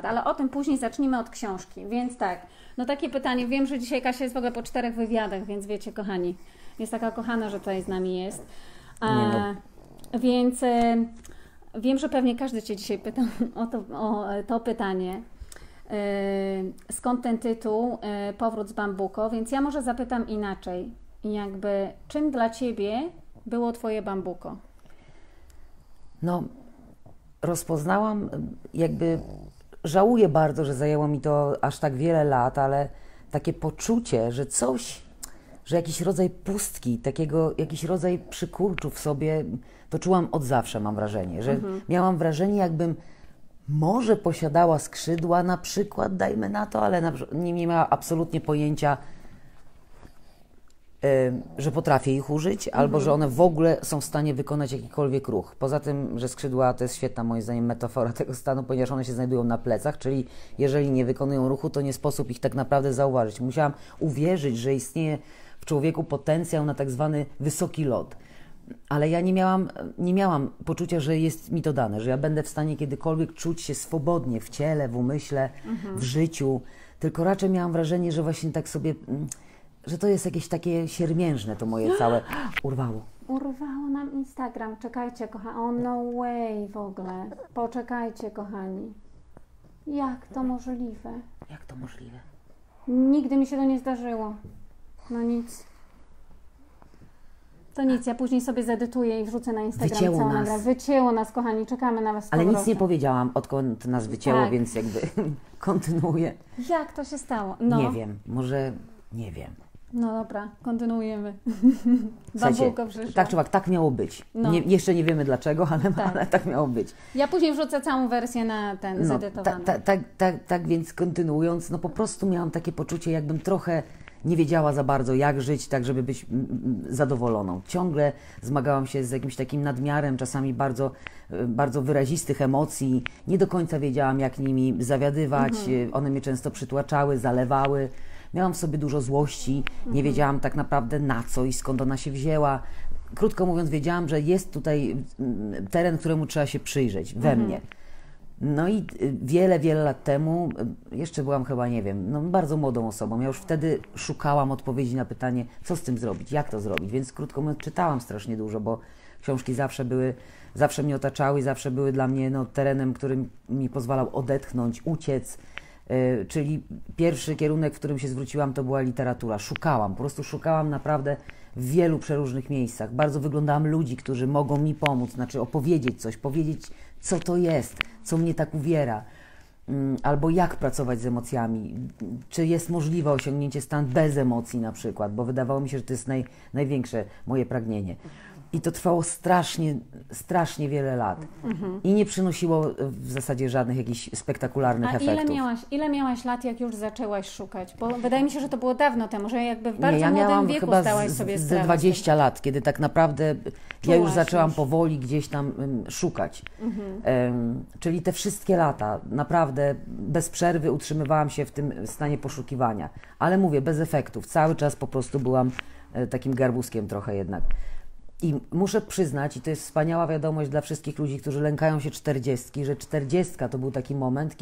ale o tym później zacznijmy od książki. Więc tak, no takie pytanie, wiem, że dzisiaj Kasia jest w ogóle po 4 wywiadach, więc wiecie, kochani, jest taka kochana, że tutaj z nami jest. Więc wiem, że pewnie każdy Cię dzisiaj pytał o to pytanie. Skąd ten tytuł Powrót z Bambuko? Więc ja może zapytam inaczej. Jakby, czym dla Ciebie było Twoje Bambuko? No, rozpoznałam, jakby żałuję bardzo, że zajęło mi to aż tak wiele lat, ale takie poczucie, że coś, że jakiś rodzaj pustki, jakiś rodzaj przykurczu w sobie, to czułam od zawsze, mam wrażenie, że miałam wrażenie, jakbym może posiadała skrzydła na przykład, dajmy na to, ale nie miała absolutnie pojęcia, że potrafię ich użyć, albo że one w ogóle są w stanie wykonać jakikolwiek ruch. Poza tym, że skrzydła to jest świetna moim zdaniem metafora tego stanu, ponieważ one się znajdują na plecach, czyli jeżeli nie wykonują ruchu, to nie sposób ich tak naprawdę zauważyć. Musiałam uwierzyć, że istnieje w człowieku potencjał na tak zwany wysoki lot. Ale ja nie miałam poczucia, że jest mi to dane, że ja będę w stanie kiedykolwiek czuć się swobodnie w ciele, w umyśle, w życiu, tylko raczej miałam wrażenie, że właśnie tak sobie, że to jest jakieś takie siermiężne to moje całe. Urwało. Urwało nam Instagram. Czekajcie, kochani. Oh no way w ogóle. Poczekajcie, kochani. Jak to możliwe? Jak to możliwe? Nigdy mi się to nie zdarzyło. No nic. To nic, ja później sobie zedytuję i wrzucę na Instagram całą nagrę. Wycięło nas, kochani, czekamy na Was. Ale nic nie powiedziałam, odkąd nas wycięło, tak. Więc jakby kontynuuję. Jak to się stało? No. Nie wiem, może nie wiem. No dobra, kontynuujemy. Bambuko przyszło. Tak miało być. No. Jeszcze nie wiemy dlaczego, ale tak miało być. Ja później wrzucę całą wersję na ten zedytowany. Tak więc kontynuując, no po prostu miałam takie poczucie, jakbym trochę nie wiedziała za bardzo, jak żyć, tak żeby być zadowoloną. Ciągle zmagałam się z jakimś takim nadmiarem, czasami bardzo, bardzo wyrazistych emocji. Nie do końca wiedziałam, jak nimi zawiadywać. One mnie często przytłaczały, zalewały. Miałam w sobie dużo złości. Nie wiedziałam tak naprawdę na co i skąd ona się wzięła. Krótko mówiąc, wiedziałam, że jest tutaj teren, któremu trzeba się przyjrzeć, we mnie. No i wiele lat temu, jeszcze byłam chyba, nie wiem, no bardzo młodą osobą, ja już wtedy szukałam odpowiedzi na pytanie, co z tym zrobić, jak to zrobić, więc krótko mówiąc czytałam strasznie dużo, bo książki zawsze mnie otaczały i zawsze były dla mnie terenem, który mi pozwalał odetchnąć, uciec, czyli pierwszy kierunek, w którym się zwróciłam, to była literatura. Po prostu szukałam naprawdę w wielu przeróżnych miejscach. Bardzo wyglądałam ludzi, którzy mogą mi pomóc, znaczy opowiedzieć coś, powiedzieć, co to jest, co mnie tak uwiera, albo jak pracować z emocjami, czy jest możliwe osiągnięcie stan bez emocji na przykład, bo wydawało mi się, że to jest największe moje pragnienie. I to trwało strasznie wiele lat. I nie przynosiło w zasadzie żadnych jakichś spektakularnych efektów. Ile miałaś lat, jak już zaczęłaś szukać? Bo wydaje mi się, że to było dawno temu, że jakby w bardzo młodym wieku zdałaś sobie sprawę. 20 lat, kiedy tak naprawdę ja już zaczęłam powoli gdzieś tam szukać. Czyli te wszystkie lata naprawdę bez przerwy utrzymywałam się w tym stanie poszukiwania. Ale mówię, bez efektów. Cały czas po prostu byłam takim garbuskiem trochę jednak. I muszę przyznać, i to jest wspaniała wiadomość dla wszystkich ludzi, którzy lękają się 40, że 40 to był taki moment,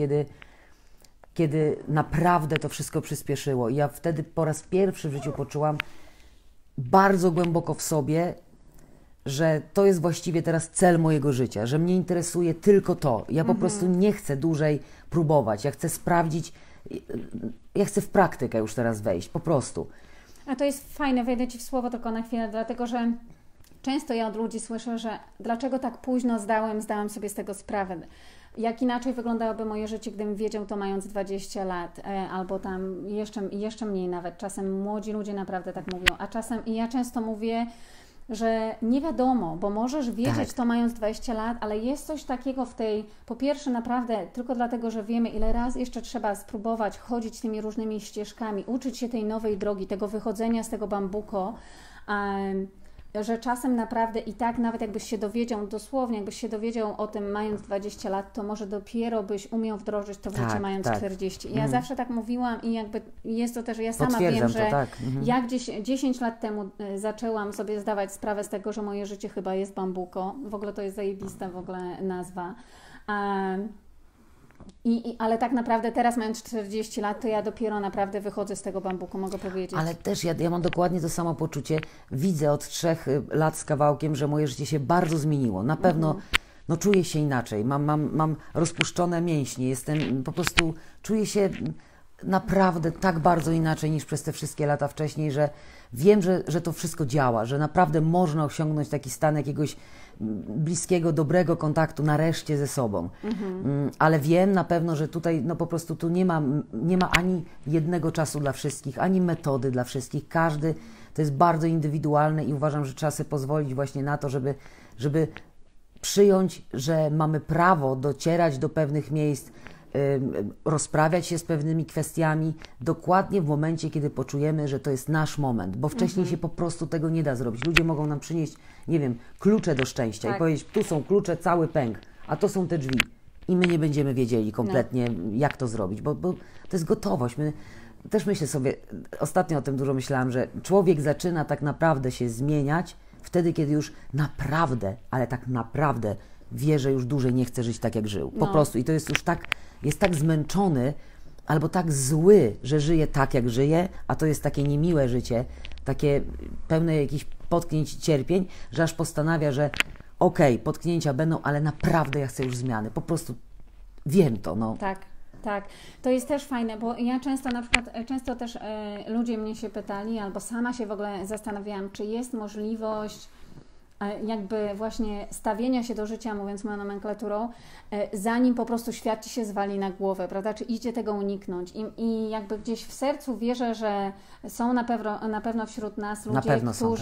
kiedy naprawdę to wszystko przyspieszyło. I ja wtedy po raz pierwszy w życiu poczułam bardzo głęboko w sobie, że to jest właściwie teraz cel mojego życia, że mnie interesuje tylko to. Ja po prostu nie chcę dłużej próbować, ja chcę sprawdzić, ja chcę w praktykę już teraz wejść, po prostu. A to jest fajne, wejdę Ci w słowo tylko na chwilę, dlatego że często ja od ludzi słyszę, że dlaczego tak późno zdałam sobie z tego sprawę. Jak inaczej wyglądałoby moje życie, gdybym wiedział to mając 20 lat, albo tam jeszcze mniej nawet. Czasem młodzi ludzie naprawdę tak mówią, a czasem i ja często mówię, że nie wiadomo, bo możesz wiedzieć to mając 20 lat, ale jest coś takiego w tej, po pierwsze naprawdę tylko dlatego, że wiemy, ile razy jeszcze trzeba spróbować chodzić tymi różnymi ścieżkami, uczyć się tej nowej drogi, tego wychodzenia z tego bambuko, że czasem naprawdę i tak nawet jakbyś się dowiedział, dosłownie jakbyś się dowiedział o tym mając 20 lat, to może dopiero byś umiał wdrożyć to w życie mając 40. I ja zawsze tak mówiłam i jakby jest to też, ja sama wiem, że jak 10 lat temu zaczęłam sobie zdawać sprawę z tego, że moje życie chyba jest bambuko, w ogóle to jest zajebista w ogóle nazwa. Ale tak naprawdę teraz, mając 40 lat, to ja dopiero naprawdę wychodzę z tego bambuku, mogę powiedzieć. Ale też ja mam dokładnie to samo poczucie. Widzę od 3 lat z kawałkiem, że moje życie się bardzo zmieniło. Na pewno no, czuję się inaczej. Mam rozpuszczone mięśnie. Po prostu czuję się naprawdę tak bardzo inaczej niż przez te wszystkie lata wcześniej, że wiem, że to wszystko działa, że naprawdę można osiągnąć taki stan jakiegoś bliskiego, dobrego kontaktu nareszcie ze sobą. Ale wiem na pewno, że tutaj no po prostu tu nie ma ani jednego czasu dla wszystkich, ani metody dla wszystkich. Każdy to jest bardzo indywidualne i uważam, że trzeba sobie pozwolić właśnie na to, żeby przyjąć, że mamy prawo docierać do pewnych miejsc, rozprawiać się z pewnymi kwestiami dokładnie w momencie, kiedy poczujemy, że to jest nasz moment, bo wcześniej się po prostu tego nie da zrobić. Ludzie mogą nam przynieść, nie wiem, klucze do szczęścia i powiedzieć, tu są klucze, cały pęk, a to są te drzwi. I my nie będziemy wiedzieli kompletnie, jak to zrobić, bo to jest gotowość. Też myślę sobie, ostatnio o tym dużo myślałam, że człowiek zaczyna tak naprawdę się zmieniać wtedy, kiedy już naprawdę, ale tak naprawdę wie, że już dłużej nie chce żyć tak, jak żył. Po prostu. I to jest już jest tak zmęczony albo tak zły, że żyje tak, jak żyje, a to jest takie niemiłe życie, takie pełne jakichś potknięć i cierpień, że aż postanawia, że okej, potknięcia będą, ale naprawdę ja chcę już zmiany. Po prostu wiem to, no. Tak. Tak, to jest też fajne, bo ja często też ludzie mnie się pytali, albo sama się w ogóle zastanawiałam, czy jest możliwość jakby właśnie stawienia się do życia, mówiąc moją nomenklaturą, zanim po prostu świat Ci się zwali na głowę, prawda? Czy idzie tego uniknąć? I jakby gdzieś w sercu wierzę, że są na pewno wśród nas ludzie,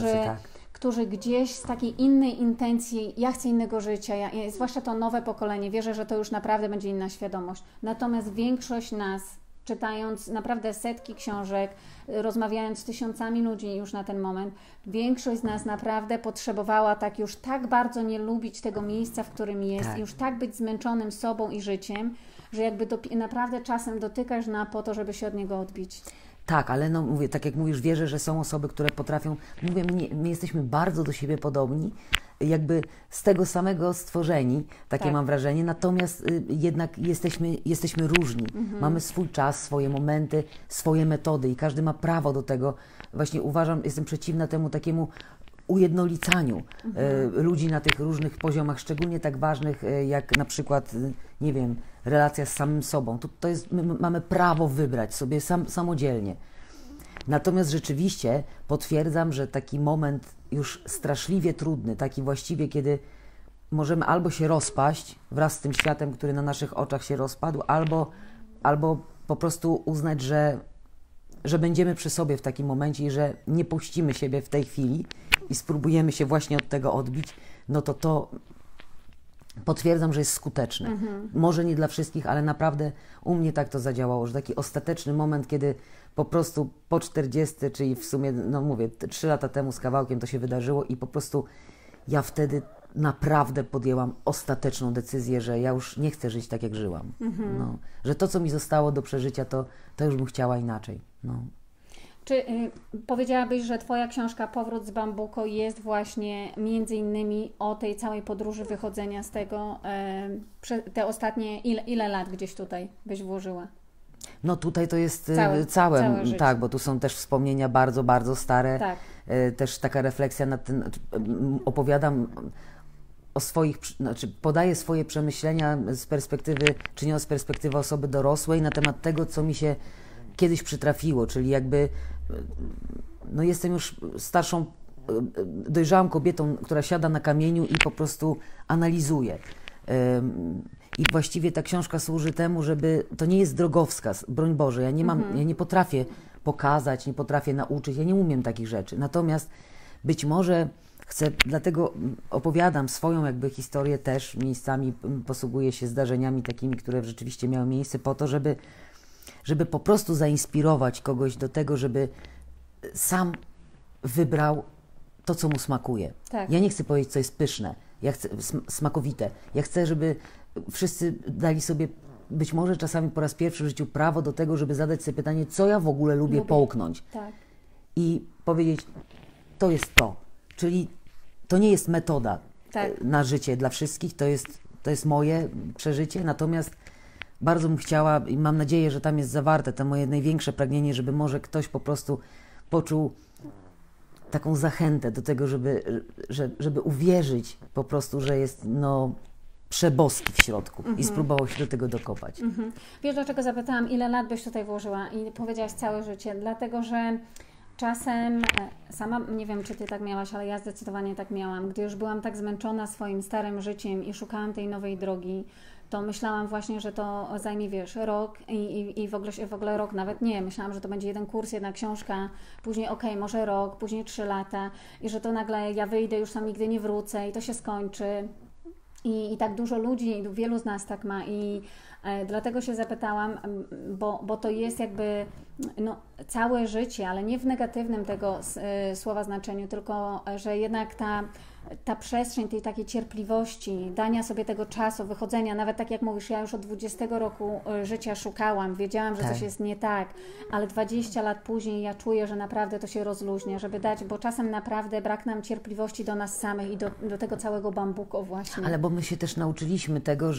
którzy gdzieś z takiej innej intencji, ja chcę innego życia, zwłaszcza to nowe pokolenie, wierzę, że to już naprawdę będzie inna świadomość. Natomiast większość nas, czytając naprawdę setki książek, rozmawiając z tysiącami ludzi już na ten moment, większość z nas naprawdę potrzebowała już tak bardzo nie lubić tego miejsca, w którym jest, już tak być zmęczonym sobą i życiem, że jakby naprawdę czasem dotykasz dna po to, żeby się od niego odbić. Tak, ale no mówię, tak jak mówisz, wierzę, że są osoby, które potrafią, mówię, my jesteśmy bardzo do siebie podobni, jakby z tego samego stworzeni, takie mam wrażenie, natomiast jednak jesteśmy różni. Mamy swój czas, swoje momenty, swoje metody i każdy ma prawo do tego. Właśnie uważam, jestem przeciwna temu takiemu ujednolicaniu ludzi na tych różnych poziomach, szczególnie tak ważnych jak na przykład, nie wiem, relacja z samym sobą. To jest, my mamy prawo wybrać sobie samodzielnie. Natomiast rzeczywiście potwierdzam, że taki moment już straszliwie trudny, taki właściwie, kiedy możemy albo się rozpaść wraz z tym światem, który na naszych oczach się rozpadł, albo po prostu uznać, że będziemy przy sobie w takim momencie i że nie puścimy siebie w tej chwili i spróbujemy się właśnie od tego odbić, no to potwierdzam, że jest skuteczne. Może nie dla wszystkich, ale naprawdę u mnie tak to zadziałało, że taki ostateczny moment, kiedy po prostu po 40, czyli w sumie, no mówię, 3 lata temu z kawałkiem to się wydarzyło i po prostu ja wtedy naprawdę podjęłam ostateczną decyzję, że ja już nie chcę żyć tak, jak żyłam. No, że to, co mi zostało do przeżycia, to już bym chciała inaczej. No. Czy powiedziałabyś, że Twoja książka Powrót z Bambuko jest właśnie między innymi o tej całej podróży wychodzenia z tego, te ostatnie, ile lat gdzieś tutaj byś włożyła? No tutaj to jest całe życie. Tak, bo tu są też wspomnienia bardzo, bardzo stare. Tak. Też taka refleksja nad tym, opowiadam o swoich, podaję swoje przemyślenia z perspektywy, czynią z perspektywy osoby dorosłej na temat tego, co mi się kiedyś przytrafiło, czyli jakby no jestem już starszą, dojrzałą kobietą, która siada na kamieniu i po prostu analizuje. I właściwie ta książka służy temu, żeby, to nie jest drogowskaz, broń Boże, ja nie potrafię pokazać, nie potrafię nauczyć, ja nie umiem takich rzeczy. Natomiast być może dlatego opowiadam swoją jakby historię też, miejscami posługuję się zdarzeniami takimi, które rzeczywiście miały miejsce po to, żeby po prostu zainspirować kogoś do tego, żeby sam wybrał to, co mu smakuje. Tak. Ja nie chcę powiedzieć, co jest pyszne, ja chcę smakowite. Ja chcę, żeby wszyscy dali sobie być może czasami po raz pierwszy w życiu prawo do tego, żeby zadać sobie pytanie, co ja w ogóle lubię połknąć. Tak. I powiedzieć, to jest to. Czyli to nie jest metoda na życie dla wszystkich, to jest moje przeżycie, natomiast bardzo bym chciała i mam nadzieję, że tam jest zawarte to moje największe pragnienie, żeby może ktoś po prostu poczuł taką zachętę do tego, żeby uwierzyć po prostu, że jest przeboski w środku i spróbował się do tego dokopać. Wiesz, dlaczego zapytałam, ile lat byś tutaj włożyła? I powiedziałaś całe życie. Dlatego, że czasem, sama nie wiem, czy Ty tak miałaś, ale ja zdecydowanie tak miałam. Gdy już byłam tak zmęczona swoim starym życiem i szukałam tej nowej drogi, to myślałam właśnie, że to zajmie, wiesz, rok i w ogóle rok nawet nie. Myślałam, że to będzie jeden kurs, jedna książka, później może rok, później 3 lata i że to nagle ja wyjdę, już tam nigdy nie wrócę i to się skończy. I tak dużo ludzi, wielu z nas tak ma i dlatego się zapytałam, bo to jest jakby całe życie, ale nie w negatywnym tego słowa znaczeniu, tylko że jednak ta przestrzeń tej takiej cierpliwości, dania sobie tego czasu, wychodzenia, nawet tak jak mówisz, ja już od 20 roku życia szukałam, wiedziałam, że coś jest nie tak, ale 20 lat później ja czuję, że naprawdę to się rozluźnia, żeby dać, bo czasem naprawdę brak nam cierpliwości do nas samych i do tego całego bambuko właśnie. Ale bo my się też nauczyliśmy tego,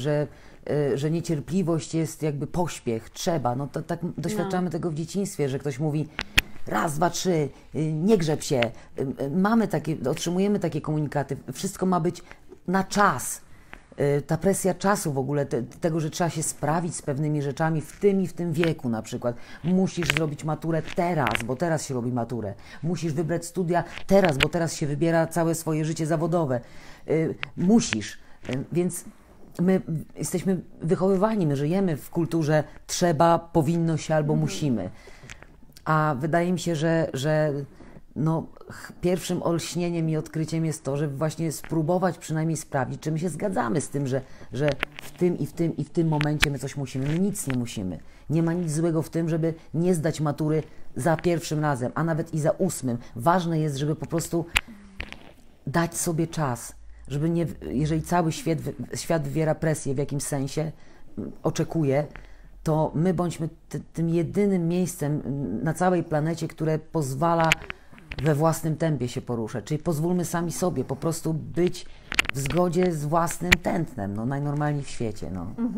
że niecierpliwość jest jakby pośpiech, trzeba, to tak doświadczamy tego w dzieciństwie, że ktoś mówi raz, dwa, trzy, nie grzeb się. Otrzymujemy takie komunikaty. Wszystko ma być na czas. Ta presja czasu w ogóle, tego, że trzeba się sprawić z pewnymi rzeczami w tym i w tym wieku na przykład. Musisz zrobić maturę teraz, bo teraz się robi maturę. Musisz wybrać studia teraz, bo teraz się wybiera całe swoje życie zawodowe. Musisz. Więc my jesteśmy wychowywani, my żyjemy w kulturze trzeba, powinno się albo musimy. A wydaje mi się, że pierwszym olśnieniem i odkryciem jest to, żeby właśnie spróbować przynajmniej sprawdzić, czy my się zgadzamy z tym, że w tym i w tym i w tym momencie my coś musimy. My nic nie musimy. Nie ma nic złego w tym, żeby nie zdać matury za pierwszym razem, a nawet i za 8. Ważne jest, żeby po prostu dać sobie czas, żeby nie, jeżeli cały świat wywiera presję w jakimś sensie, oczekuje, to my bądźmy tym jedynym miejscem na całej planecie, które pozwala we własnym tempie się poruszać. Czyli pozwólmy sami sobie po prostu być w zgodzie z własnym tętnem, najnormalniej w świecie.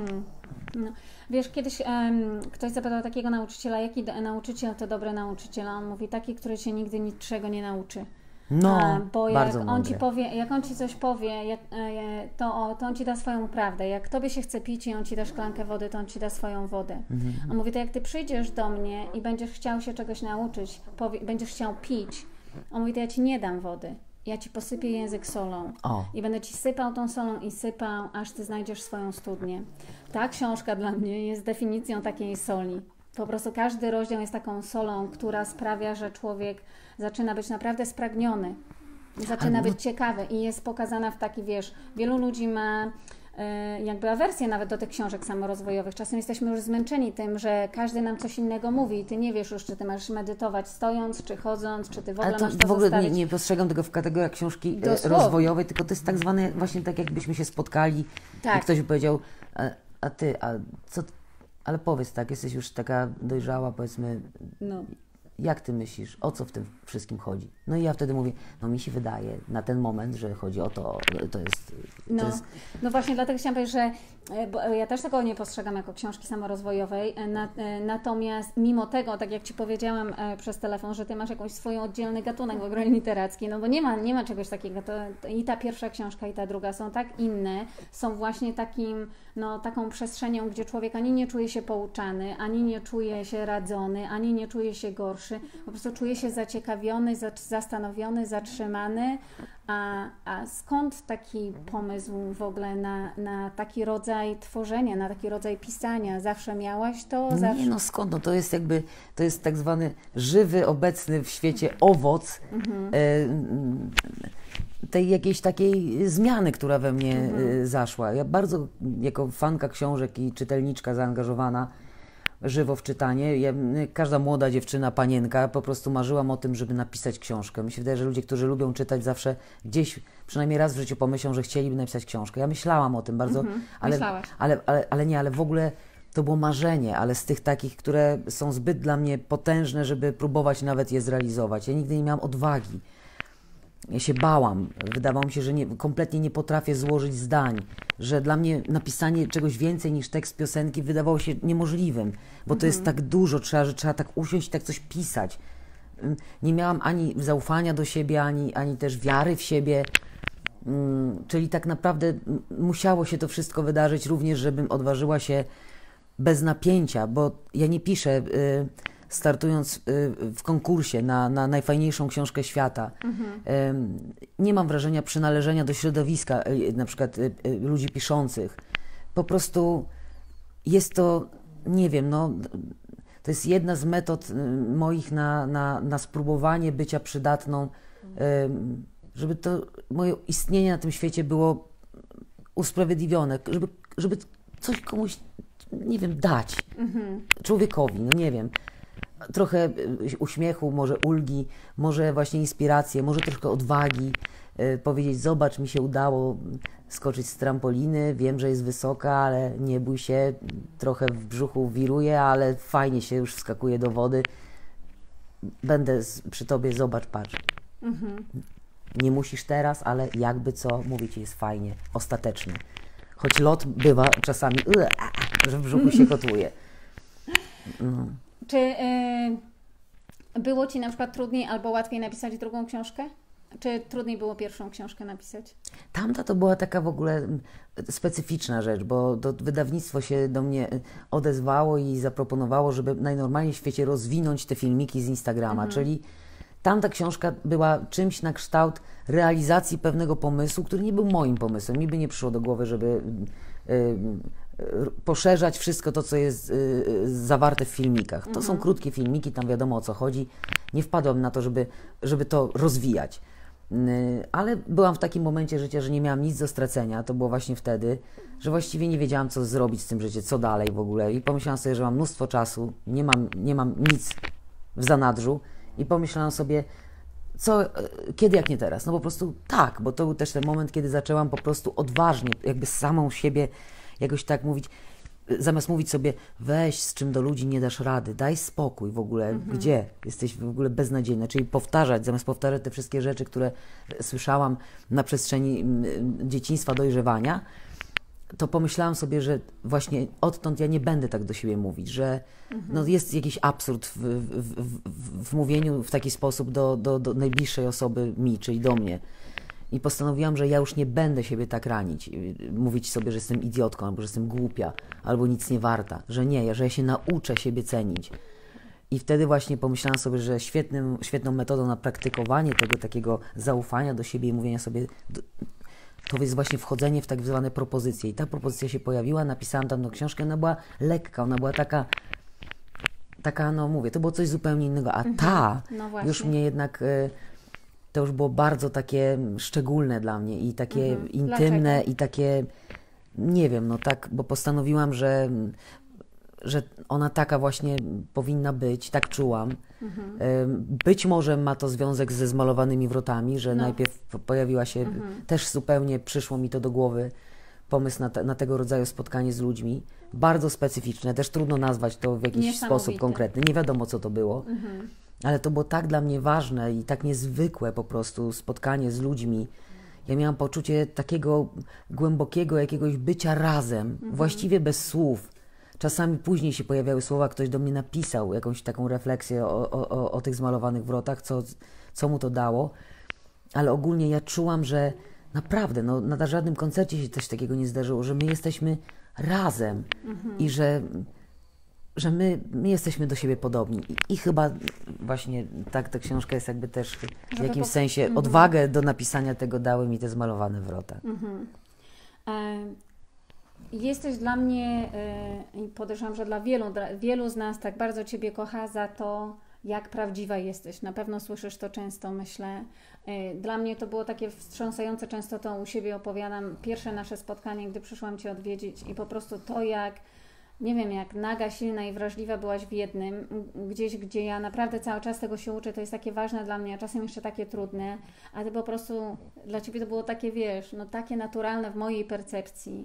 Wiesz, kiedyś ktoś zapytał takiego nauczyciela, jaki nauczyciel to dobry nauczyciel, a on mówi, taki, który cię nigdy niczego nie nauczy. Bo jak on ci powie, jak on ci coś powie, to on ci da swoją prawdę. Jak tobie się chce pić i on ci da szklankę wody, to on ci da swoją wodę. On mówi, to jak ty przyjdziesz do mnie i będziesz chciał się czegoś nauczyć, będziesz chciał pić, on mówi, to ja ci nie dam wody. Ja ci posypię język solą i będę ci sypał tą solą i sypał, aż ty znajdziesz swoją studnię. Ta książka dla mnie jest definicją takiej soli. Po prostu każdy rozdział jest taką solą, która sprawia, że człowiek zaczyna być naprawdę spragniony, zaczyna być ciekawy i jest pokazana w taki, wielu ludzi ma jakby awersję nawet do tych książek samorozwojowych. Czasem jesteśmy już zmęczeni tym, że każdy nam coś innego mówi i ty nie wiesz już, czy ty masz medytować stojąc, czy chodząc, czy ty w ogóle masz to w ogóle zostawić. nie postrzegam tego w kategoriach książki rozwojowej, tylko to jest tak zwane właśnie tak, jakbyśmy się spotkali i ktoś by powiedział, ale powiedz tak, jesteś już taka dojrzała, powiedzmy, jak ty myślisz, o co w tym wszystkim chodzi? I ja wtedy mówię, mi się wydaje na ten moment, że chodzi o to, to jest... No właśnie dlatego chciałam powiedzieć, że bo ja też tego nie postrzegam jako książki samorozwojowej, natomiast mimo tego, tak jak Ci powiedziałam przez telefon, że Ty masz jakąś swoją oddzielny gatunek w ogóle literacki, bo nie ma czegoś takiego, i ta pierwsza książka i ta druga są tak inne, są właśnie taką przestrzenią, gdzie człowiek ani nie czuje się pouczany, ani nie czuje się radzony, ani nie czuje się gorszy, po prostu czuje się zaciekawiony, zastanowiony, zatrzymany. A skąd taki pomysł w ogóle na taki rodzaj tworzenia, na taki rodzaj pisania? Zawsze miałaś to? Zawsze... Nie, skąd? To jest tak zwany żywy, obecny w świecie owoc tej jakiejś takiej zmiany, która we mnie zaszła. Ja bardzo, jako fanka książek i czytelniczka zaangażowana żywo w czytanie, każda młoda dziewczyna, panienka, po prostu marzyłam o tym, żeby napisać książkę. Mi się wydaje, że ludzie, którzy lubią czytać, zawsze gdzieś, przynajmniej raz w życiu pomyślą, że chcieliby napisać książkę. Ja myślałam o tym bardzo, ale w ogóle to było marzenie, ale z tych takich, które są zbyt dla mnie potężne, żeby próbować nawet je zrealizować. Ja nigdy nie miałam odwagi. ja się bałam. Wydawało mi się, że kompletnie nie potrafię złożyć zdań, że dla mnie napisanie czegoś więcej niż tekst piosenki wydawało się niemożliwym, bo to jest tak dużo, że trzeba tak usiąść i tak coś pisać. Nie miałam ani zaufania do siebie, ani też wiary w siebie. Czyli tak naprawdę musiało się to wszystko wydarzyć również, żebym odważyła się bez napięcia, bo ja nie piszę startując w konkursie na najfajniejszą książkę świata. Nie mam wrażenia przynależenia do środowiska na przykład ludzi piszących. Po prostu jest to, nie wiem, no, to jest jedna z metod moich na spróbowanie bycia przydatną, żeby to moje istnienie na tym świecie było usprawiedliwione, żeby coś komuś, nie wiem, dać. Człowiekowi, no nie wiem. Trochę uśmiechu, może ulgi, może właśnie inspirację, może troszkę odwagi. Powiedzieć, zobacz, mi się udało skoczyć z trampoliny, wiem, że jest wysoka, ale nie bój się, trochę w brzuchu wiruje, ale fajnie się już wskakuje do wody. Będę przy tobie, zobacz, patrz. Nie musisz teraz, ale jakby co, mówię ci, jest fajnie, ostateczny. Choć lot bywa czasami, że w brzuchu się kotłuje. Czy było ci na przykład trudniej albo łatwiej napisać drugą książkę? Czy trudniej było pierwszą książkę napisać? Tamta to była taka w ogóle specyficzna rzecz, bo to wydawnictwo się do mnie odezwało i zaproponowało, żeby najnormalniej w świecie rozwinąć te filmiki z Instagrama, czyli tamta książka była czymś na kształt realizacji pewnego pomysłu, który nie był moim pomysłem. Mi by nie przyszło do głowy, żeby poszerzać wszystko to, co jest zawarte w filmikach. To są krótkie filmiki, tam wiadomo o co chodzi. Nie wpadłam na to, żeby to rozwijać. Ale byłam w takim momencie życia, że nie miałam nic do stracenia. To było właśnie wtedy, że właściwie nie wiedziałam, co zrobić z tym życiem, co dalej w ogóle. I pomyślałam sobie, że mam mnóstwo czasu, nie mam nic w zanadrzu. I pomyślałam sobie, kiedy jak nie teraz? No po prostu tak, bo to był też ten moment, kiedy zaczęłam po prostu odważnie, jakby z samą siebie jakoś tak mówić, zamiast mówić sobie, weź, z czym do ludzi nie dasz rady, daj spokój w ogóle, gdzie? Jesteś w ogóle beznadziejna. Czyli zamiast powtarzać te wszystkie rzeczy, które słyszałam na przestrzeni dzieciństwa, dojrzewania, to pomyślałam sobie, że właśnie odtąd ja nie będę tak do siebie mówić, że no jest jakiś absurd w mówieniu w taki sposób do najbliższej osoby mi, czyli do mnie. I postanowiłam, że ja już nie będę siebie tak ranić, mówić sobie, że jestem idiotką, albo że jestem głupia, albo nic nie warta, że nie, że ja się nauczę siebie cenić. I wtedy właśnie pomyślałam sobie, że świetną metodą na praktykowanie tego takiego zaufania do siebie i mówienia sobie, to jest właśnie wchodzenie w tak zwane propozycje. I ta propozycja się pojawiła, napisałam tam książkę, ona była lekka, ona była taka, no mówię, to było coś zupełnie innego, a no już mnie jednak... To już było bardzo takie szczególne dla mnie i takie intymne. Dlaczego? I takie, nie wiem, no tak, bo postanowiłam, że ona taka właśnie powinna być, tak czułam. Być może ma to związek ze zmalowanymi wrotami, że najpierw pojawiła się, też zupełnie przyszło mi to do głowy, pomysł na tego rodzaju spotkanie z ludźmi. Bardzo specyficzne, też trudno nazwać to w jakiś sposób konkretny, nie wiadomo co to było. Ale to było tak dla mnie ważne i tak niezwykłe po prostu spotkanie z ludźmi. Ja miałam poczucie takiego głębokiego jakiegoś bycia razem, właściwie bez słów. Czasami później się pojawiały słowa, ktoś do mnie napisał jakąś taką refleksję o tych zmalowanych wrotach, co mu to dało. Ale ogólnie ja czułam, że naprawdę, no, na żadnym koncercie się coś takiego nie zdarzyło, że my jesteśmy razem i że my jesteśmy do siebie podobni. I chyba właśnie tak ta książka jest jakby też w jakimś sensie odwagę do napisania tego dały mi te zmalowane wrota. Jesteś dla mnie, i podejrzewam, że dla wielu z nas tak bardzo Ciebie kocha za to, jak prawdziwa jesteś. Na pewno słyszysz to często, myślę. Dla mnie to było takie wstrząsające, często to u siebie opowiadam. Pierwsze nasze spotkanie, gdy przyszłam Cię odwiedzić i po prostu to, jak nie wiem, jak naga, silna i wrażliwa byłaś w jednym, gdzieś, gdzie ja naprawdę cały czas tego się uczę, to jest takie ważne dla mnie, a czasem jeszcze takie trudne, a Ty po prostu, dla Ciebie to było takie, wiesz, no takie naturalne w mojej percepcji.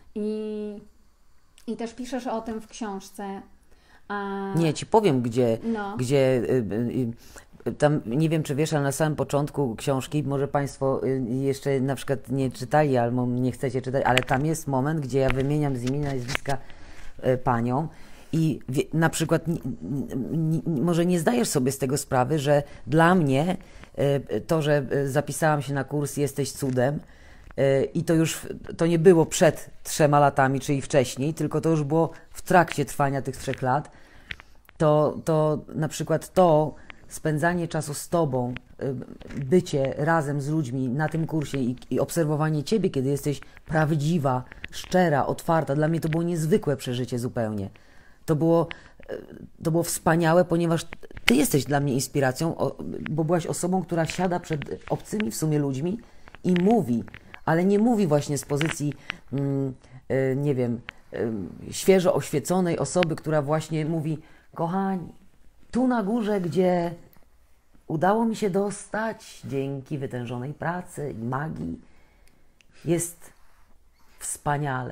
I też piszesz o tym w książce. Nie, Ci powiem, gdzie tam, nie wiem czy wiesz, ale na samym początku książki, może Państwo jeszcze na przykład nie czytali, albo nie chcecie czytać, ale tam jest moment, gdzie ja wymieniam z imienia i nazwiska panią i na przykład może nie zdajesz sobie z tego sprawy, że dla mnie to, że zapisałam się na kurs Jesteś cudem, i to nie było przed 3 latami, czyli wcześniej, tylko to już było w trakcie trwania tych 3 lat, to na przykład to spędzanie czasu z Tobą, bycie razem z ludźmi na tym kursie i obserwowanie Ciebie, kiedy jesteś prawdziwa, szczera, otwarta, dla mnie to było niezwykłe przeżycie zupełnie. To było wspaniałe, ponieważ Ty jesteś dla mnie inspiracją, bo byłaś osobą, która siada przed obcymi w sumie ludźmi i mówi, ale nie mówi właśnie z pozycji, nie wiem, świeżo oświeconej osoby, która właśnie mówi: kochani, tu na górze, gdzie udało mi się dostać dzięki wytężonej pracy i magii, jest wspaniale.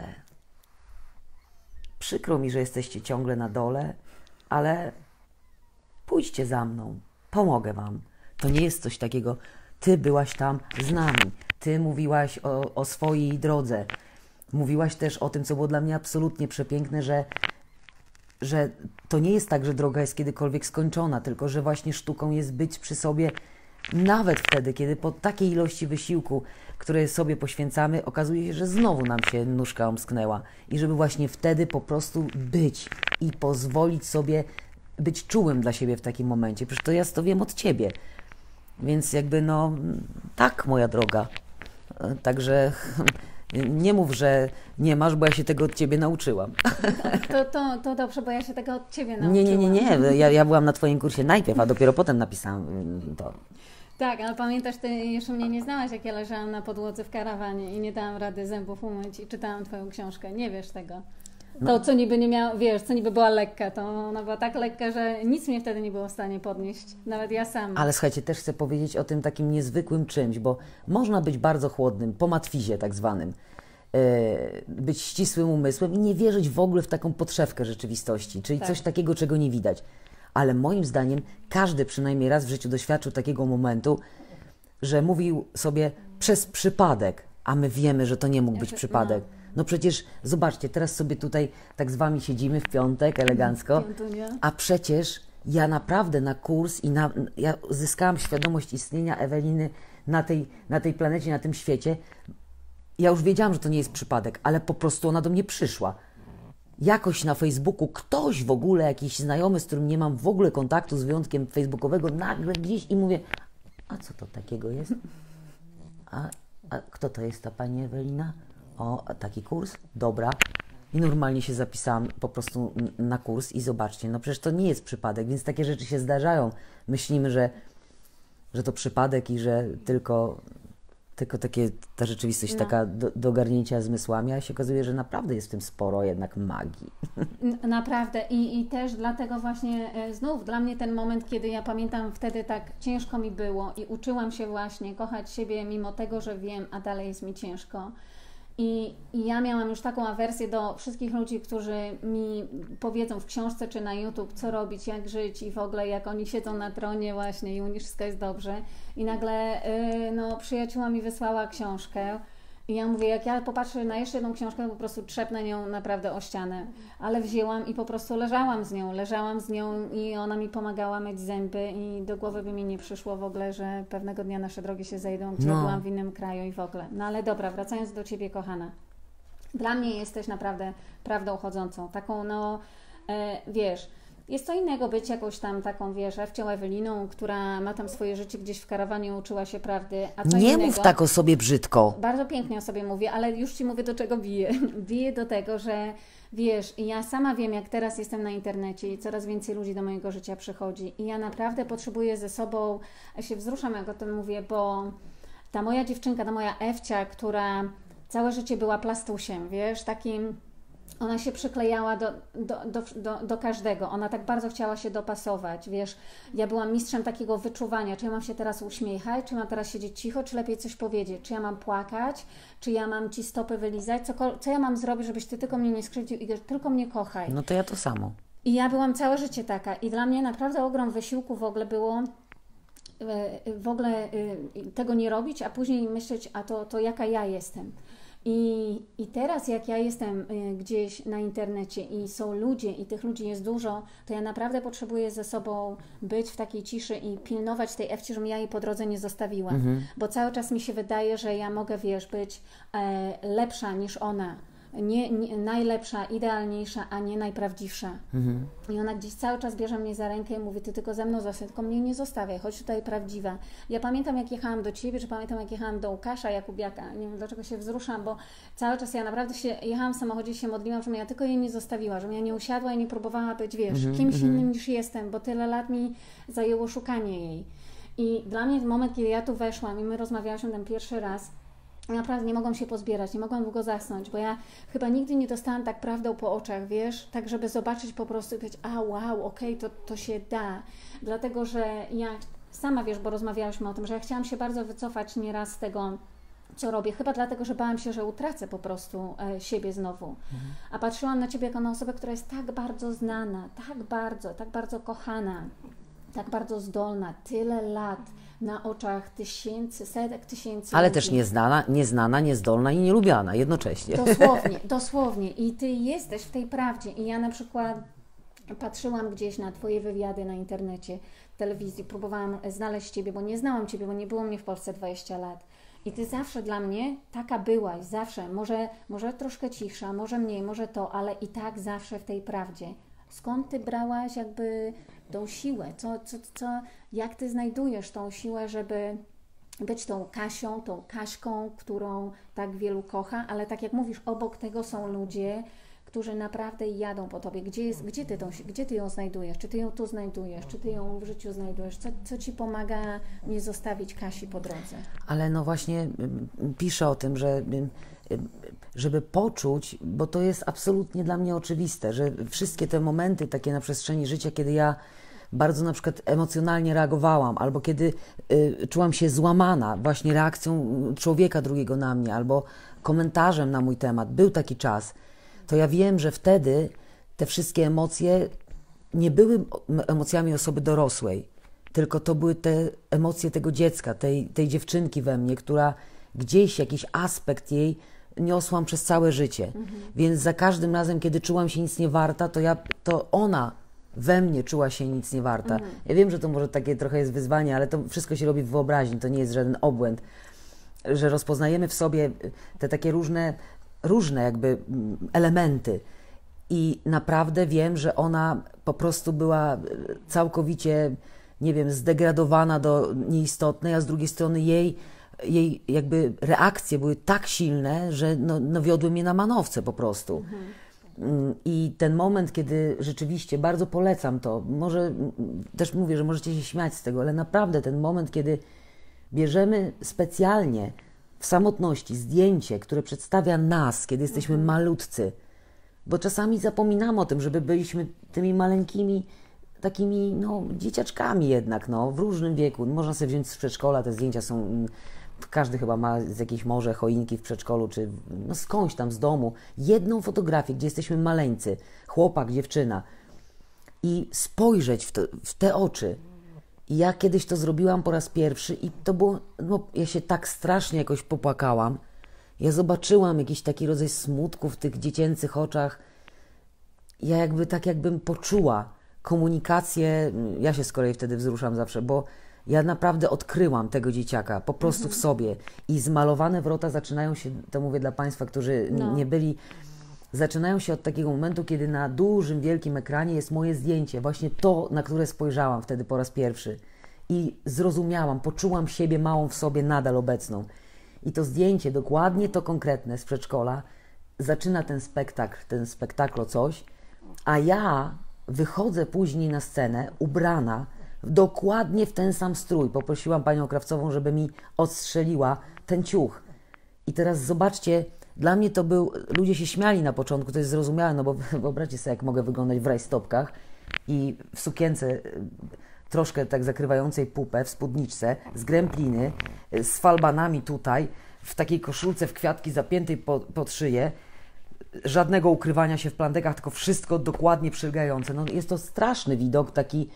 Przykro mi, że jesteście ciągle na dole, ale pójdźcie za mną, pomogę Wam. To nie jest coś takiego, Ty byłaś tam z nami, Ty mówiłaś o swojej drodze. Mówiłaś też o tym, co było dla mnie absolutnie przepiękne, że to nie jest tak, że droga jest kiedykolwiek skończona, tylko że właśnie sztuką jest być przy sobie nawet wtedy, kiedy po takiej ilości wysiłku, które sobie poświęcamy, okazuje się, że znowu nam się nóżka omsknęła. I żeby właśnie wtedy po prostu być i pozwolić sobie być czułym dla siebie w takim momencie. Przecież to ja to wiem od Ciebie. Więc jakby tak, moja droga. Także nie mów, że nie masz, bo ja się tego od Ciebie nauczyłam. To dobrze, bo ja się tego od Ciebie nauczyłam. Nie. Ja byłam na Twoim kursie najpierw, a dopiero potem napisałam to. Tak, ale pamiętasz, Ty jeszcze mnie nie znałaś, jak ja leżałam na podłodze w karawanie i nie dałam rady zębów umyć i czytałam Twoją książkę. Nie wiesz tego. To, co niby nie miało, wiesz, co niby była lekka, to ona była tak lekka, że nic mnie wtedy nie było w stanie podnieść. Nawet ja sama. Ale słuchajcie, też chcę powiedzieć o tym takim niezwykłym czymś, bo można być bardzo chłodnym, po matwizie tak zwanym, być ścisłym umysłem i nie wierzyć w ogóle w taką podszewkę rzeczywistości, czyli coś takiego, czego nie widać. Ale moim zdaniem każdy przynajmniej raz w życiu doświadczył takiego momentu, że mówił sobie przez przypadek, a my wiemy, że to nie mógł być przypadek. No przecież zobaczcie, teraz sobie tutaj tak z Wami siedzimy w piątek elegancko, a przecież ja naprawdę na kurs ja zyskałam świadomość istnienia Eweliny na tej planecie, na tym świecie. Ja już wiedziałam, że to nie jest przypadek, ale po prostu ona do mnie przyszła. Jakoś na Facebooku ktoś w ogóle, jakiś znajomy, z którym nie mam w ogóle kontaktu z wyjątkiem facebookowego, nagle gdzieś i mówię: a co to takiego jest? A kto to jest ta pani Ewelina? O, taki kurs? Dobra. I normalnie się zapisałam po prostu na kurs i zobaczcie, no przecież to nie jest przypadek, więc takie rzeczy się zdarzają. Myślimy, że to przypadek i że tylko ta rzeczywistość taka do ogarnięcia zmysłami, a się okazuje, że naprawdę jest w tym sporo jednak magii. Naprawdę i też dlatego właśnie znów dla mnie ten moment, kiedy ja pamiętam wtedy tak ciężko mi było i uczyłam się właśnie kochać siebie mimo tego, że wiem, a dalej jest mi ciężko. I ja miałam już taką awersję do wszystkich ludzi, którzy mi powiedzą w książce czy na YouTube, co robić, jak żyć i w ogóle jak oni siedzą na tronie właśnie i u nich wszystko jest dobrze. I nagle przyjaciółka mi wysłała książkę i ja mówię, jak ja popatrzę na jeszcze jedną książkę, to po prostu trzepnę nią naprawdę o ścianę. Ale wzięłam i po prostu leżałam z nią i ona mi pomagała myć zęby i do głowy by mi nie przyszło w ogóle, że pewnego dnia nasze drogi się zejdą, gdzie byłam w innym kraju i w ogóle. No ale dobra, wracając do Ciebie, kochana. Dla mnie jesteś naprawdę prawdą chodzącą. Taką, wiesz, jest co innego być jakąś tam taką, wiesz, Ewcią Eweliną, która ma tam swoje życie gdzieś w karawanie, uczyła się prawdy, a co nie innego, mów tak o sobie brzydko. Bardzo pięknie o sobie mówię, ale już Ci mówię, do czego biję. Biję do tego, że wiesz, ja sama wiem, jak teraz jestem na internecie i coraz więcej ludzi do mojego życia przychodzi i ja naprawdę potrzebuję ze sobą, ja się wzruszam, jak o tym mówię, bo ta moja dziewczynka, ta moja Ewcia, która całe życie była plastusiem, wiesz, takim... Ona się przyklejała do każdego. Ona tak bardzo chciała się dopasować, wiesz. Ja byłam mistrzem takiego wyczuwania, czy ja mam się teraz uśmiechać, czy mam teraz siedzieć cicho, czy lepiej coś powiedzieć, czy ja mam płakać, czy ja mam Ci stopy wylizać, co ja mam zrobić, żebyś Ty tylko mnie nie skrzywdził i tylko mnie kochaj. No to ja to samo. I ja byłam całe życie taka i dla mnie naprawdę ogrom wysiłku w ogóle było w ogóle tego nie robić, a później myśleć, a to jaka ja jestem. I teraz jak ja jestem gdzieś na internecie i są ludzie i tych ludzi jest dużo, to ja naprawdę potrzebuję ze sobą być w takiej ciszy i pilnować tej Ewci, żebym ja jej po drodze nie zostawiła. Bo cały czas mi się wydaje, że ja mogę, wiesz, być lepsza niż ona. Nie najlepsza, idealniejsza, a nie najprawdziwsza. I ona gdzieś cały czas bierze mnie za rękę i mówi, ty tylko ze mną zostań, tylko mnie nie zostawiaj, chodź tutaj prawdziwa. Ja pamiętam, jak jechałam do Ciebie, czy pamiętam, jak jechałam do Łukasza Jakubiaka, nie wiem, dlaczego się wzruszam, bo cały czas ja naprawdę jechałam w samochodzie i się modliłam, żebym ja tylko jej nie zostawiła, żebym ja nie usiadła i nie próbowała być, wiesz, kimś innym niż jestem, bo tyle lat mi zajęło szukanie jej. I dla mnie moment, kiedy ja tu weszłam i my rozmawiałyśmy ten pierwszy raz, naprawdę nie mogłam się pozbierać, nie mogłam długo zasnąć, bo ja chyba nigdy nie dostałam tak prawdą po oczach, wiesz, tak żeby zobaczyć po prostu i powiedzieć, a wow, okej, to się da. Dlatego, że ja sama, wiesz, bo rozmawiałyśmy o tym, że ja chciałam się bardzo wycofać nieraz z tego, co robię, chyba dlatego, że bałam się, że utracę po prostu siebie znowu. A patrzyłam na Ciebie jako na osobę, która jest tak bardzo znana, tak bardzo kochana, tak bardzo zdolna, tyle lat na oczach setek tysięcy Ale ludzi. też nieznana, niezdolna i nielubiana jednocześnie. Dosłownie. I Ty jesteś w tej prawdzie. I ja na przykład patrzyłam gdzieś na Twoje wywiady na internecie, w telewizji, próbowałam znaleźć Ciebie, bo nie znałam Ciebie, bo nie było mnie w Polsce 20 lat. I Ty zawsze dla mnie taka byłaś, zawsze. Może troszkę cisza, może mniej, może to, ale i tak zawsze w tej prawdzie. Skąd Ty brałaś jakby tą siłę? Jak Ty znajdujesz tą siłę, żeby być tą Kasią, tą Kaśką, którą tak wielu kocha, ale tak jak mówisz, obok tego są ludzie, którzy naprawdę jadą po Tobie. Gdzie Ty ją znajdujesz? Czy Ty ją tu znajdujesz? Czy Ty ją w życiu znajdujesz? Co Ci pomaga nie zostawić Kasi po drodze? Ale no właśnie piszę o tym, że żeby poczuć, bo to jest absolutnie dla mnie oczywiste, że wszystkie te momenty takie na przestrzeni życia, kiedy ja bardzo na przykład emocjonalnie reagowałam, albo kiedy czułam się złamana właśnie reakcją człowieka drugiego na mnie, albo komentarzem na mój temat, był taki czas, to ja wiem, że wtedy te wszystkie emocje nie były emocjami osoby dorosłej, tylko to były te emocje tego dziecka, tej dziewczynki we mnie, która gdzieś jakiś aspekt jej niosłam przez całe życie. Więc za każdym razem, kiedy czułam się nic nie warta, to ona we mnie czuła się nic nie warta. Ja wiem, że to może takie trochę jest wyzwanie, ale to wszystko się robi w wyobraźni, to nie jest żaden obłęd, że rozpoznajemy w sobie te takie różne jakby elementy i naprawdę wiem, że ona po prostu była całkowicie, nie wiem, zdegradowana do nieistotnej, a z drugiej strony jej jakby reakcje były tak silne, że no wiodły mnie na manowce po prostu. I ten moment, kiedy rzeczywiście bardzo polecam to, może też mówię, że możecie się śmiać z tego, ale naprawdę ten moment, kiedy bierzemy specjalnie w samotności zdjęcie, które przedstawia nas, kiedy jesteśmy malutcy, bo czasami zapominamy o tym, żeby byliśmy tymi maleńkimi takimi, no, dzieciaczkami jednak, no, w różnym wieku. Można sobie wziąć z przedszkola, te zdjęcia są, każdy chyba ma z jakiejś może choinki w przedszkolu, czy no skądś tam z domu, jedną fotografię, gdzie jesteśmy maleńcy, chłopak, dziewczyna i spojrzeć w te oczy. I ja kiedyś to zrobiłam po raz pierwszy i to było, no, ja się tak strasznie jakoś popłakałam. Ja zobaczyłam jakiś taki rodzaj smutku w tych dziecięcych oczach. Ja jakbym poczuła komunikację, ja się z kolei wtedy wzruszam zawsze, bo ja naprawdę odkryłam tego dzieciaka po prostu w sobie i zmalowane wrota zaczynają się, to mówię dla Państwa, którzy nie byli, zaczynają się od takiego momentu, kiedy na dużym, wielkim ekranie jest moje zdjęcie, właśnie to, na które spojrzałam wtedy po raz pierwszy i zrozumiałam, poczułam siebie małą w sobie nadal obecną. I to zdjęcie, dokładnie to konkretne z przedszkola, zaczyna ten spektakl coś, a ja wychodzę później na scenę ubrana dokładnie w ten sam strój. Poprosiłam panią krawcową, żeby mi odstrzeliła ten ciuch. I teraz zobaczcie, dla mnie to był, ludzie się śmiali na początku, to jest zrozumiałe, no bo wyobraźcie sobie, jak mogę wyglądać w rajstopkach i w sukience troszkę tak zakrywającej pupę, w spódniczce, z grempliny, z falbanami tutaj, w takiej koszulce w kwiatki zapiętej pod szyję, żadnego ukrywania się w plandekach, tylko wszystko dokładnie przylgające. No, jest to straszny widok, taki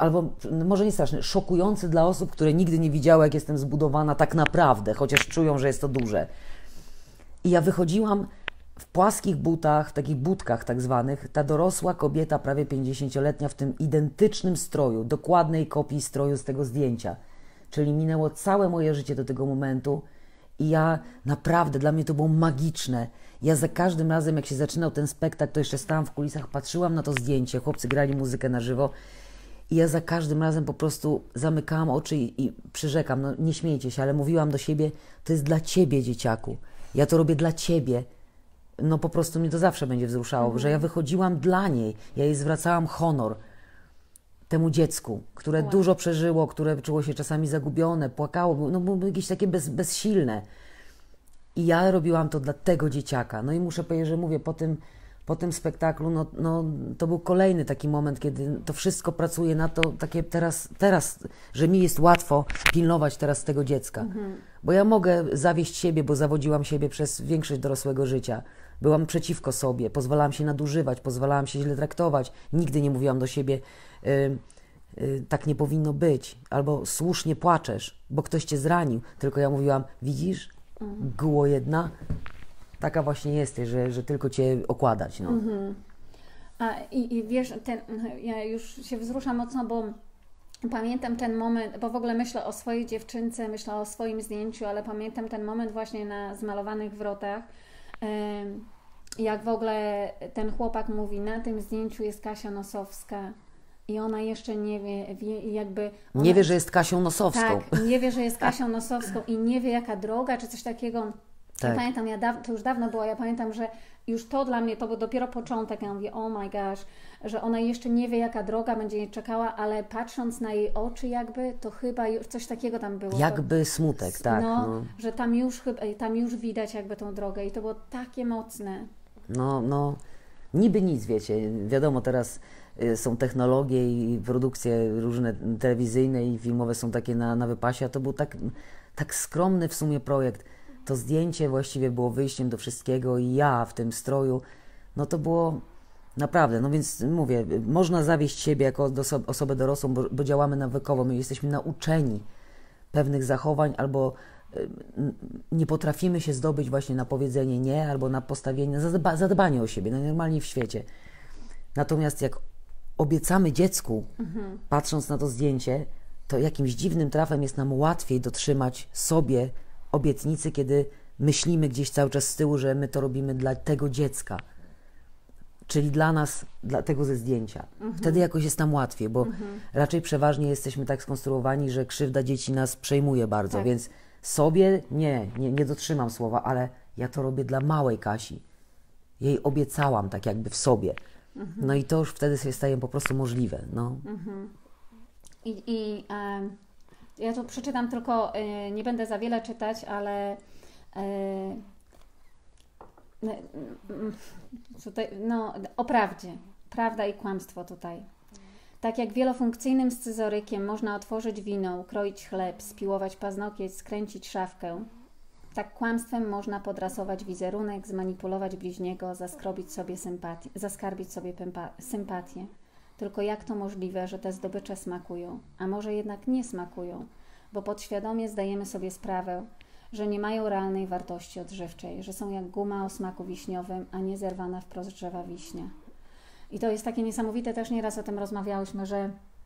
albo może nie straszny, szokujący dla osób, które nigdy nie widziały, jak jestem zbudowana tak naprawdę, chociaż czują, że jest to duże. I ja wychodziłam w płaskich butach, w takich budkach tak zwanych, ta dorosła kobieta, prawie 50-letnia, w tym identycznym stroju, dokładnej kopii stroju z tego zdjęcia. Czyli minęło całe moje życie do tego momentu i ja naprawdę, dla mnie to było magiczne. Ja za każdym razem, jak się zaczynał ten spektakl, to jeszcze stałam w kulisach, patrzyłam na to zdjęcie, chłopcy grali muzykę na żywo i ja za każdym razem po prostu zamykałam oczy i przyrzekam, no nie śmiejcie się, ale mówiłam do siebie, to jest dla ciebie, dzieciaku. Ja to robię dla ciebie. No po prostu mnie to zawsze będzie wzruszało, że ja wychodziłam dla niej, ja jej zwracałam honor temu dziecku, które dużo przeżyło, które czuło się czasami zagubione, płakało, no było jakieś takie bezsilne. I ja robiłam to dla tego dzieciaka. No i muszę powiedzieć, że mówię, po tym spektaklu, no to był kolejny taki moment, kiedy to wszystko pracuje na to, takie teraz, że mi jest łatwo pilnować teraz tego dziecka. Bo ja mogę zawieść siebie, bo zawodziłam siebie przez większość dorosłego życia. Byłam przeciwko sobie, pozwalałam się nadużywać, pozwalałam się źle traktować. Nigdy nie mówiłam do siebie, tak nie powinno być, albo słusznie płaczesz, bo ktoś cię zranił. Tylko ja mówiłam, widzisz, guło jedna, taka właśnie jesteś, że tylko cię okładać. No. I wiesz, ja już się wzruszam mocno, bo pamiętam ten moment, bo w ogóle myślę o swojej dziewczynce, myślę o swoim zdjęciu, ale pamiętam ten moment właśnie na zmalowanych wrotach, jak w ogóle ten chłopak mówi, na tym zdjęciu jest Kasia Nosowska. I ona jeszcze nie wie jakby... Ona, nie wie, że jest Kasią Nosowską. Tak, nie wie, że jest Kasią Nosowską i nie wie, jaka droga, czy coś takiego. Tak. Ja pamiętam, to już dawno było, ja pamiętam, że już to dla mnie, to był dopiero początek. Ja mówię, oh my gosh, że ona jeszcze nie wie, jaka droga będzie jej czekała, ale patrząc na jej oczy jakby, to chyba już coś takiego tam było. Jakby smutek, tak. No, że tam już widać jakby tą drogę i to było takie mocne. No, niby nic, wiecie, wiadomo, teraz są technologie i produkcje różne telewizyjne i filmowe są takie na wypasie, a to był tak skromny w sumie projekt. To zdjęcie właściwie było wyjściem do wszystkiego i ja w tym stroju, no to było naprawdę, no więc mówię, można zawieść siebie jako osobę dorosłą, bo działamy nawykowo, my jesteśmy nauczeni pewnych zachowań albo nie potrafimy się zdobyć właśnie na powiedzenie nie albo na postawienie, zadbanie o siebie, najnormalniej w świecie. Natomiast jak obiecamy dziecku, patrząc na to zdjęcie, to jakimś dziwnym trafem jest nam łatwiej dotrzymać sobie obietnicy, kiedy myślimy gdzieś cały czas z tyłu, że my to robimy dla tego dziecka. Czyli dla nas, dla tego ze zdjęcia. Wtedy jakoś jest nam łatwiej, bo raczej przeważnie jesteśmy tak skonstruowani, że krzywda dzieci nas przejmuje bardzo, tak. Więc sobie nie dotrzymam słowa, ale ja to robię dla małej Kasi. Jej obiecałam tak jakby w sobie. No i to już wtedy się staje po prostu możliwe. No. Ja tu przeczytam tylko, nie będę za wiele czytać, ale tutaj, no, o prawdzie. Prawda i kłamstwo tutaj. Tak jak wielofunkcyjnym scyzorykiem można otworzyć wino, ukroić chleb, spiłować paznokieć, skręcić szafkę, tak kłamstwem można podrasować wizerunek, zmanipulować bliźniego, zaskarbić sobie sympatię. Tylko jak to możliwe, że te zdobycze smakują, a może jednak nie smakują, bo podświadomie zdajemy sobie sprawę, że nie mają realnej wartości odżywczej, że są jak guma o smaku wiśniowym, a nie zerwana wprost z drzewa wiśnia. I to jest takie niesamowite, też nieraz o tym rozmawiałyśmy, że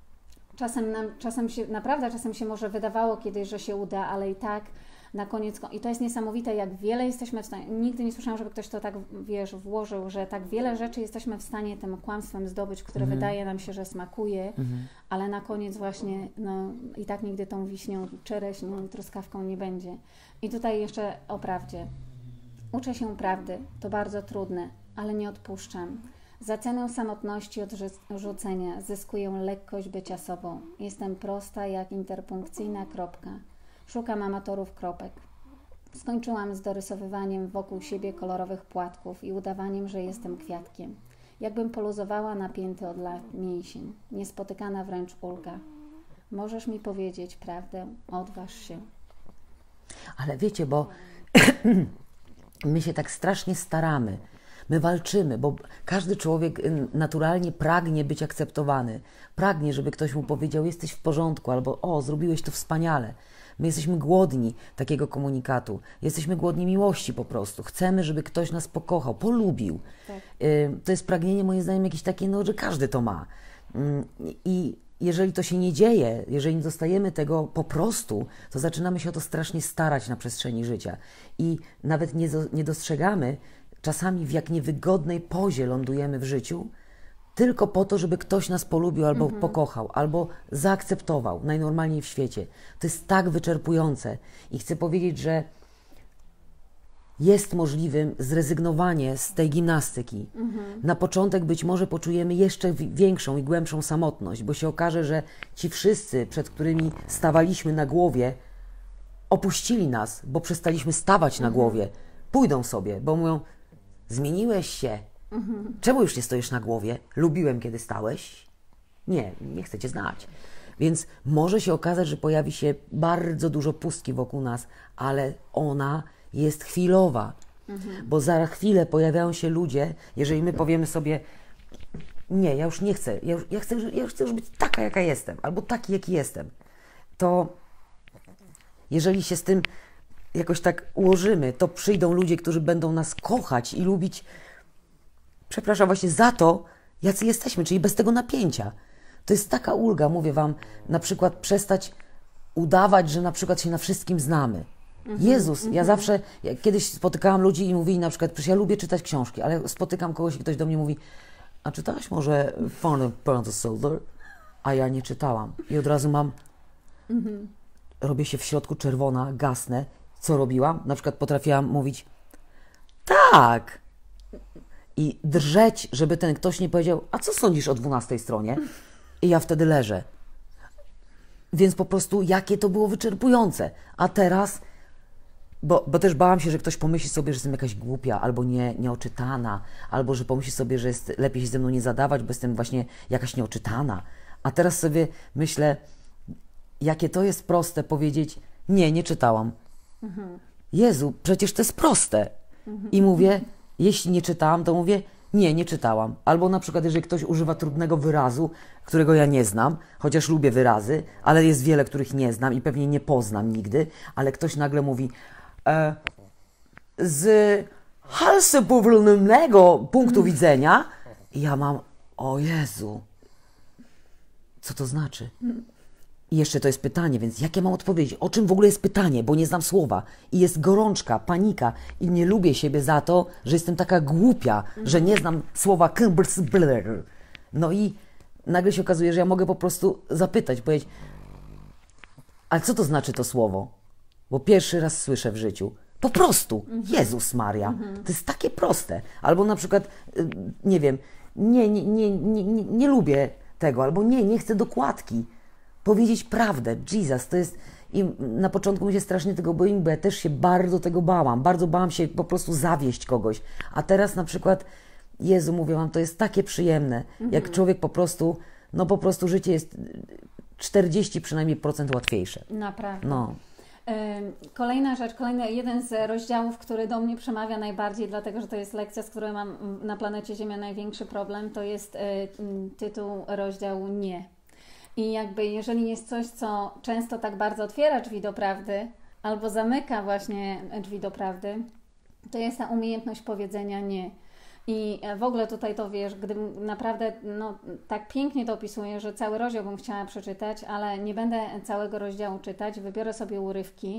czasem się może wydawało kiedyś, że się uda, ale i tak na koniec, i to jest niesamowite, jak wiele jesteśmy w stanie, nigdy nie słyszałam, żeby ktoś to tak, wiesz, włożył, że tak wiele rzeczy jesteśmy w stanie tym kłamstwem zdobyć, które wydaje nam się, że smakuje, ale na koniec właśnie, no i tak nigdy tą wiśnią, czereśnią, truskawką nie będzie. I tutaj jeszcze o prawdzie. Uczę się prawdy, to bardzo trudne, ale nie odpuszczam. Za cenę samotności odrzucenia zyskuję lekkość bycia sobą. Jestem prosta jak interpunkcyjna kropka. Szukam amatorów kropek. Skończyłam z dorysowywaniem wokół siebie kolorowych płatków i udawaniem, że jestem kwiatkiem. Jakbym poluzowała napięty od lat mięsień. Niespotykana wręcz ulga. Możesz mi powiedzieć prawdę? Odważ się. Ale wiecie, bo my się tak strasznie staramy. My walczymy, bo każdy człowiek naturalnie pragnie być akceptowany. Pragnie, żeby ktoś mu powiedział, jesteś w porządku, albo o, zrobiłeś to wspaniale. My jesteśmy głodni takiego komunikatu. Jesteśmy głodni miłości po prostu. Chcemy, żeby ktoś nas pokochał, polubił. Tak. To jest pragnienie, moim zdaniem, jakieś takie, no, że każdy to ma. I jeżeli to się nie dzieje, jeżeli nie dostajemy tego po prostu, to zaczynamy się o to strasznie starać na przestrzeni życia. I nawet nie dostrzegamy czasami, w jak niewygodnej pozie lądujemy w życiu, tylko po to, żeby ktoś nas polubił albo pokochał, albo zaakceptował najnormalniej w świecie. To jest tak wyczerpujące. I chcę powiedzieć, że jest możliwym zrezygnowanie z tej gimnastyki. Na początek być może poczujemy jeszcze większą i głębszą samotność, bo się okaże, że ci wszyscy, przed którymi stawaliśmy na głowie, opuścili nas, bo przestaliśmy stawać na głowie. Pójdą sobie, bo mówią, zmieniłeś się. Czemu już nie stoisz na głowie? Lubiłem, kiedy stałeś. Nie chcę cię znać. Więc może się okazać, że pojawi się bardzo dużo pustki wokół nas, ale ona jest chwilowa. Bo za chwilę pojawiają się ludzie, jeżeli my powiemy sobie, nie, ja już nie chcę, ja chcę już być taka, jaka jestem, albo taki, jaki jestem, to jeżeli się z tym jakoś tak ułożymy, to przyjdą ludzie, którzy będą nas kochać i lubić, przepraszam, właśnie za to, jacy jesteśmy, czyli bez tego napięcia. To jest taka ulga, mówię Wam, na przykład przestać udawać, że na przykład się na wszystkim znamy. Jezus, ja zawsze, kiedyś spotykałam ludzi i mówili na przykład, przecież ja lubię czytać książki, ale spotykam kogoś i ktoś do mnie mówi, a czytałaś może Found the Soldier? A ja nie czytałam. I od razu mam, robię się w środku czerwona, gasnę. Co robiłam? Na przykład potrafiłam mówić, tak. I drżeć, żeby ten ktoś nie powiedział, a co sądzisz o 12 stronie? I ja wtedy leżę. Więc po prostu jakie to było wyczerpujące. A teraz, bo też bałam się, że ktoś pomyśli sobie, że jestem jakaś głupia, albo nieoczytana, albo że pomyśli sobie, że lepiej się ze mną nie zadawać, bo jestem właśnie jakaś nieoczytana. A teraz sobie myślę, jakie to jest proste powiedzieć, nie czytałam. Jezu, przecież to jest proste. I mówię, jeśli nie czytałam, to mówię, nie czytałam. Albo na przykład, jeżeli ktoś używa trudnego wyrazu, którego ja nie znam, chociaż lubię wyrazy, ale jest wiele, których nie znam i pewnie nie poznam nigdy, ale ktoś nagle mówi z halsopowolnego punktu widzenia i ja mam, o Jezu, co to znaczy? I jeszcze to jest pytanie, więc jakie mam odpowiedzieć? O czym w ogóle jest pytanie? Bo nie znam słowa. I jest gorączka, panika. I nie lubię siebie za to, że jestem taka głupia, że nie znam słowa. No i nagle się okazuje, że ja mogę po prostu zapytać, powiedzieć, ale co to znaczy to słowo? Bo pierwszy raz słyszę w życiu. Po prostu. Jezus Maria. To jest takie proste. Albo na przykład, nie wiem, nie lubię tego, albo nie chcę dokładki. Powiedzieć prawdę, Jesus, to jest... I na początku mi się strasznie tego boiłem, bo ja też się bardzo tego bałam. Bardzo bałam się po prostu zawieść kogoś. A teraz na przykład, Jezu, mówię Wam, to jest takie przyjemne. Jak człowiek po prostu życie jest 40 przynajmniej procent łatwiejsze. Naprawdę. No. Kolejna rzecz, jeden z rozdziałów, który do mnie przemawia najbardziej, dlatego że to jest lekcja, z którą mam na planecie Ziemia największy problem, to jest tytuł rozdziału Nie. I jakby jeżeli jest coś, co często tak bardzo otwiera drzwi do prawdy, albo zamyka właśnie drzwi do prawdy, to jest ta umiejętność powiedzenia nie. I w ogóle tutaj to wiesz, gdybym naprawdę tak pięknie to opisuję, że cały rozdział bym chciała przeczytać, ale nie będę całego rozdziału czytać, wybiorę sobie urywki.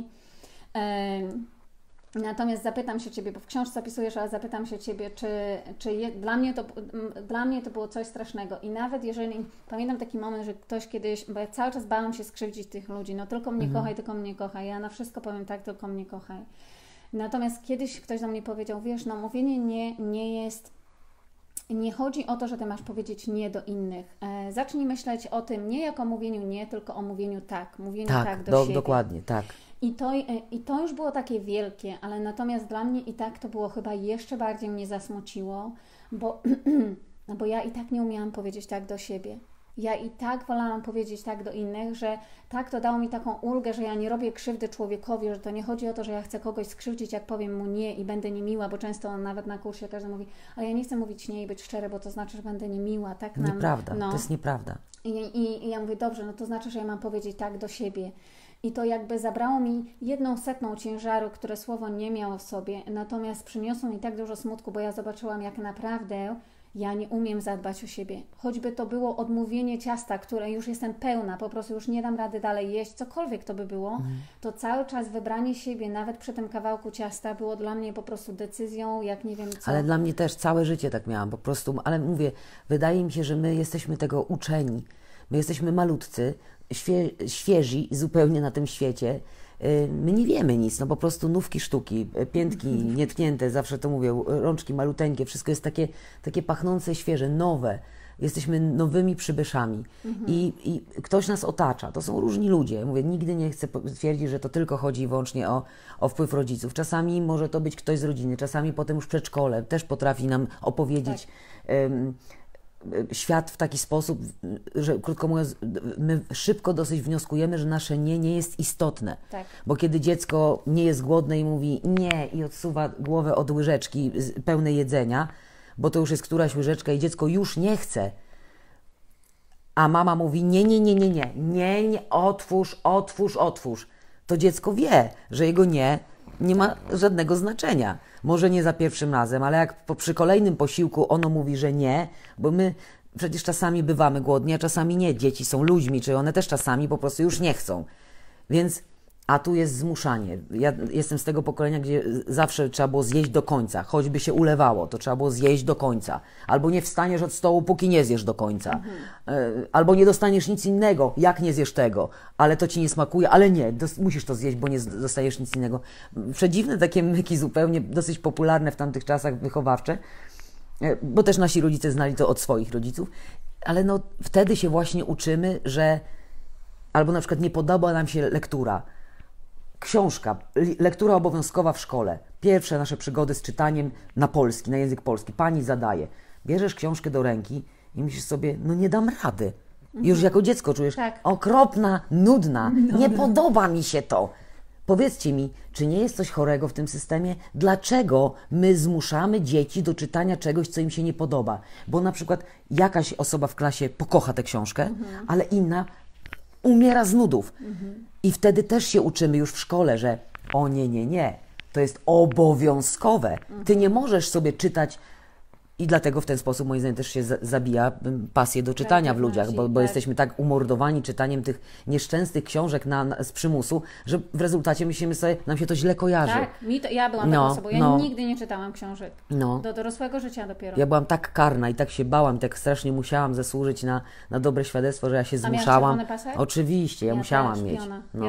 Natomiast zapytam się Ciebie, bo w książce opisujesz, ale zapytam się Ciebie, czy dla mnie to było coś strasznego. I nawet jeżeli, pamiętam taki moment, że ktoś kiedyś, bo ja cały czas bałam się skrzywdzić tych ludzi, tylko mnie kochaj, tylko mnie kochaj. Ja na wszystko powiem tak, tylko mnie kochaj. Natomiast kiedyś ktoś do mnie powiedział, wiesz, mówienie nie jest, nie chodzi o to, że Ty masz powiedzieć nie do innych. Zacznij myśleć o tym nie jako mówieniu nie, tylko o mówieniu tak. Mówieniu tak do siebie. Dokładnie, tak. I to już było takie wielkie, ale natomiast dla mnie i tak to było chyba jeszcze bardziej mnie zasmuciło, bo ja i tak nie umiałam powiedzieć tak do siebie. Ja i tak wolałam powiedzieć tak do innych, że tak to dało mi taką ulgę, że ja nie robię krzywdy człowiekowi, że to nie chodzi o to, że ja chcę kogoś skrzywdzić, jak powiem mu nie i będę niemiła, bo często nawet na kursie każdy mówi, ale ja nie chcę mówić nie i być szczery, bo to znaczy, że będę niemiła. Tak nam, Nieprawda, to jest nieprawda. I ja mówię, dobrze, no to znaczy, że ja mam powiedzieć tak do siebie. I to jakby zabrało mi 1/100 ciężaru, które słowo nie miało w sobie, natomiast przyniosło mi tak dużo smutku, bo ja zobaczyłam, jak naprawdę ja nie umiem zadbać o siebie. Choćby to było odmówienie ciasta, które już jestem pełna, po prostu już nie dam rady dalej jeść, cokolwiek to by było, to cały czas wybranie siebie, nawet przy tym kawałku ciasta, było dla mnie po prostu decyzją, jak nie wiem co. Ale dla mnie też całe życie tak miałam, po prostu, ale mówię, wydaje mi się, że my jesteśmy tego uczeni. My jesteśmy malutcy, świeżi zupełnie na tym świecie. My nie wiemy nic, no po prostu nówki sztuki, piętki nietknięte, zawsze to mówię, rączki maluteńkie, wszystko jest takie pachnące, świeże, nowe. Jesteśmy nowymi przybyszami i ktoś nas otacza. To są różni ludzie. Mówię, nigdy nie chcę twierdzić, że to tylko chodzi wyłącznie o wpływ rodziców. Czasami może to być ktoś z rodziny, czasami potem już w przedszkole też potrafi nam opowiedzieć świat w taki sposób, że krótko mówiąc, my szybko dosyć wnioskujemy, że nasze nie jest istotne. Tak. Bo kiedy dziecko nie jest głodne i mówi nie i odsuwa głowę od łyżeczki pełnej jedzenia, bo to już jest któraś łyżeczka i dziecko już nie chce, a mama mówi nie, otwórz, to dziecko wie, że jego nie ma żadnego znaczenia. Może nie za pierwszym razem, ale jak przy kolejnym posiłku ono mówi, że nie, bo my przecież czasami bywamy głodni, a czasami nie. Dzieci są ludźmi, czy one też czasami po prostu już nie chcą. Więc, a tu jest zmuszanie. Ja jestem z tego pokolenia, gdzie zawsze trzeba było zjeść do końca. Choćby się ulewało, to trzeba było zjeść do końca. Albo nie wstaniesz od stołu, póki nie zjesz do końca. Albo nie dostaniesz nic innego, jak nie zjesz tego. Ale to ci nie smakuje, ale nie, musisz to zjeść, bo nie dostajesz nic innego. Przedziwne takie myki zupełnie, dosyć popularne w tamtych czasach wychowawcze, bo też nasi rodzice znali to od swoich rodziców. Ale no wtedy się właśnie uczymy, że albo na przykład nie podoba nam się lektura. Książka, lektura obowiązkowa w szkole. Pierwsze nasze przygody z czytaniem na polski, na język polski. Pani zadaje. Bierzesz książkę do ręki i myślisz sobie, no nie dam rady. Już jako dziecko czujesz, okropna, nudna, nie podoba mi się to. Powiedzcie mi, czy nie jest coś chorego w tym systemie? Dlaczego my zmuszamy dzieci do czytania czegoś, co im się nie podoba? Bo na przykład jakaś osoba w klasie pokocha tę książkę, ale inna umiera z nudów. I wtedy też się uczymy już w szkole, że o nie, to jest obowiązkowe. Ty nie możesz sobie czytać i dlatego w ten sposób moim zdaniem też się zabija pasję do czytania w ludziach, bo jesteśmy tak umordowani czytaniem tych nieszczęsnych książek z przymusu, że w rezultacie myślimy sobie, nam się to źle kojarzy. Tak, ja byłam taką osobą. Ja nigdy nie czytałam książek. Do dorosłego życia dopiero. Ja byłam tak karna i tak się bałam, tak strasznie musiałam zasłużyć na dobre świadectwo, że ja się zmuszałam. A miałaś czerwony pasek? Oczywiście, ja musiałam mieć.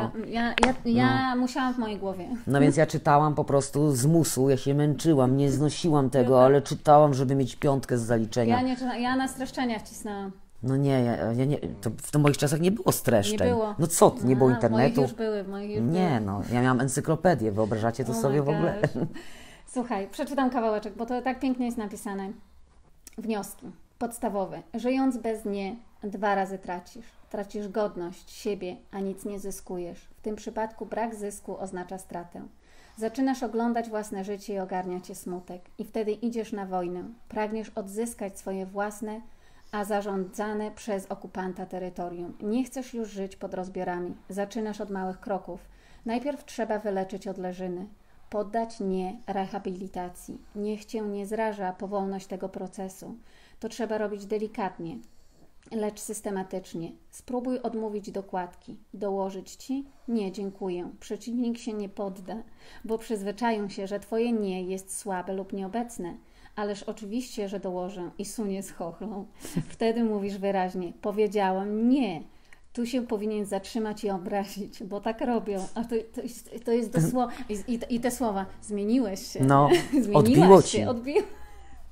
Ja musiałam w mojej głowie. No więc ja czytałam po prostu z musu, ja się męczyłam, nie znosiłam tego, ale czytałam, żeby mieć 5 z zaliczenia. Ja na streszczenia wcisnęłam. No nie, ja nie, to w moich czasach nie było streszczeń. Nie było. No co, nie było internetu? W moich już nie, no, ja miałam encyklopedię, wyobrażacie to sobie w ogóle? Słuchaj, przeczytam kawałeczek, bo to tak pięknie jest napisane. Wnioski podstawowe. Żyjąc bez nie, 2 razy tracisz. Tracisz godność siebie, a nic nie zyskujesz. W tym przypadku brak zysku oznacza stratę. Zaczynasz oglądać własne życie i ogarnia cię smutek. I wtedy idziesz na wojnę. Pragniesz odzyskać swoje własne, a zarządzane przez okupanta terytorium. Nie chcesz już żyć pod rozbiorami. Zaczynasz od małych kroków. Najpierw trzeba wyleczyć odleżyny. Poddać nie rehabilitacji. Niech cię nie zraża powolność tego procesu. To trzeba robić delikatnie, lecz systematycznie. Spróbuj odmówić dokładki. Dołożyć ci? Nie, dziękuję. Przeciwnik się nie podda, bo przyzwyczają się, że twoje nie jest słabe lub nieobecne. Ależ oczywiście, że dołożę i sunie z chochlą. Wtedy mówisz wyraźnie, powiedziałam nie. Tu się powinien zatrzymać i obrazić, bo tak robią. A to jest dosłownie. I te słowa, zmieniłeś się. No, odbiło ci.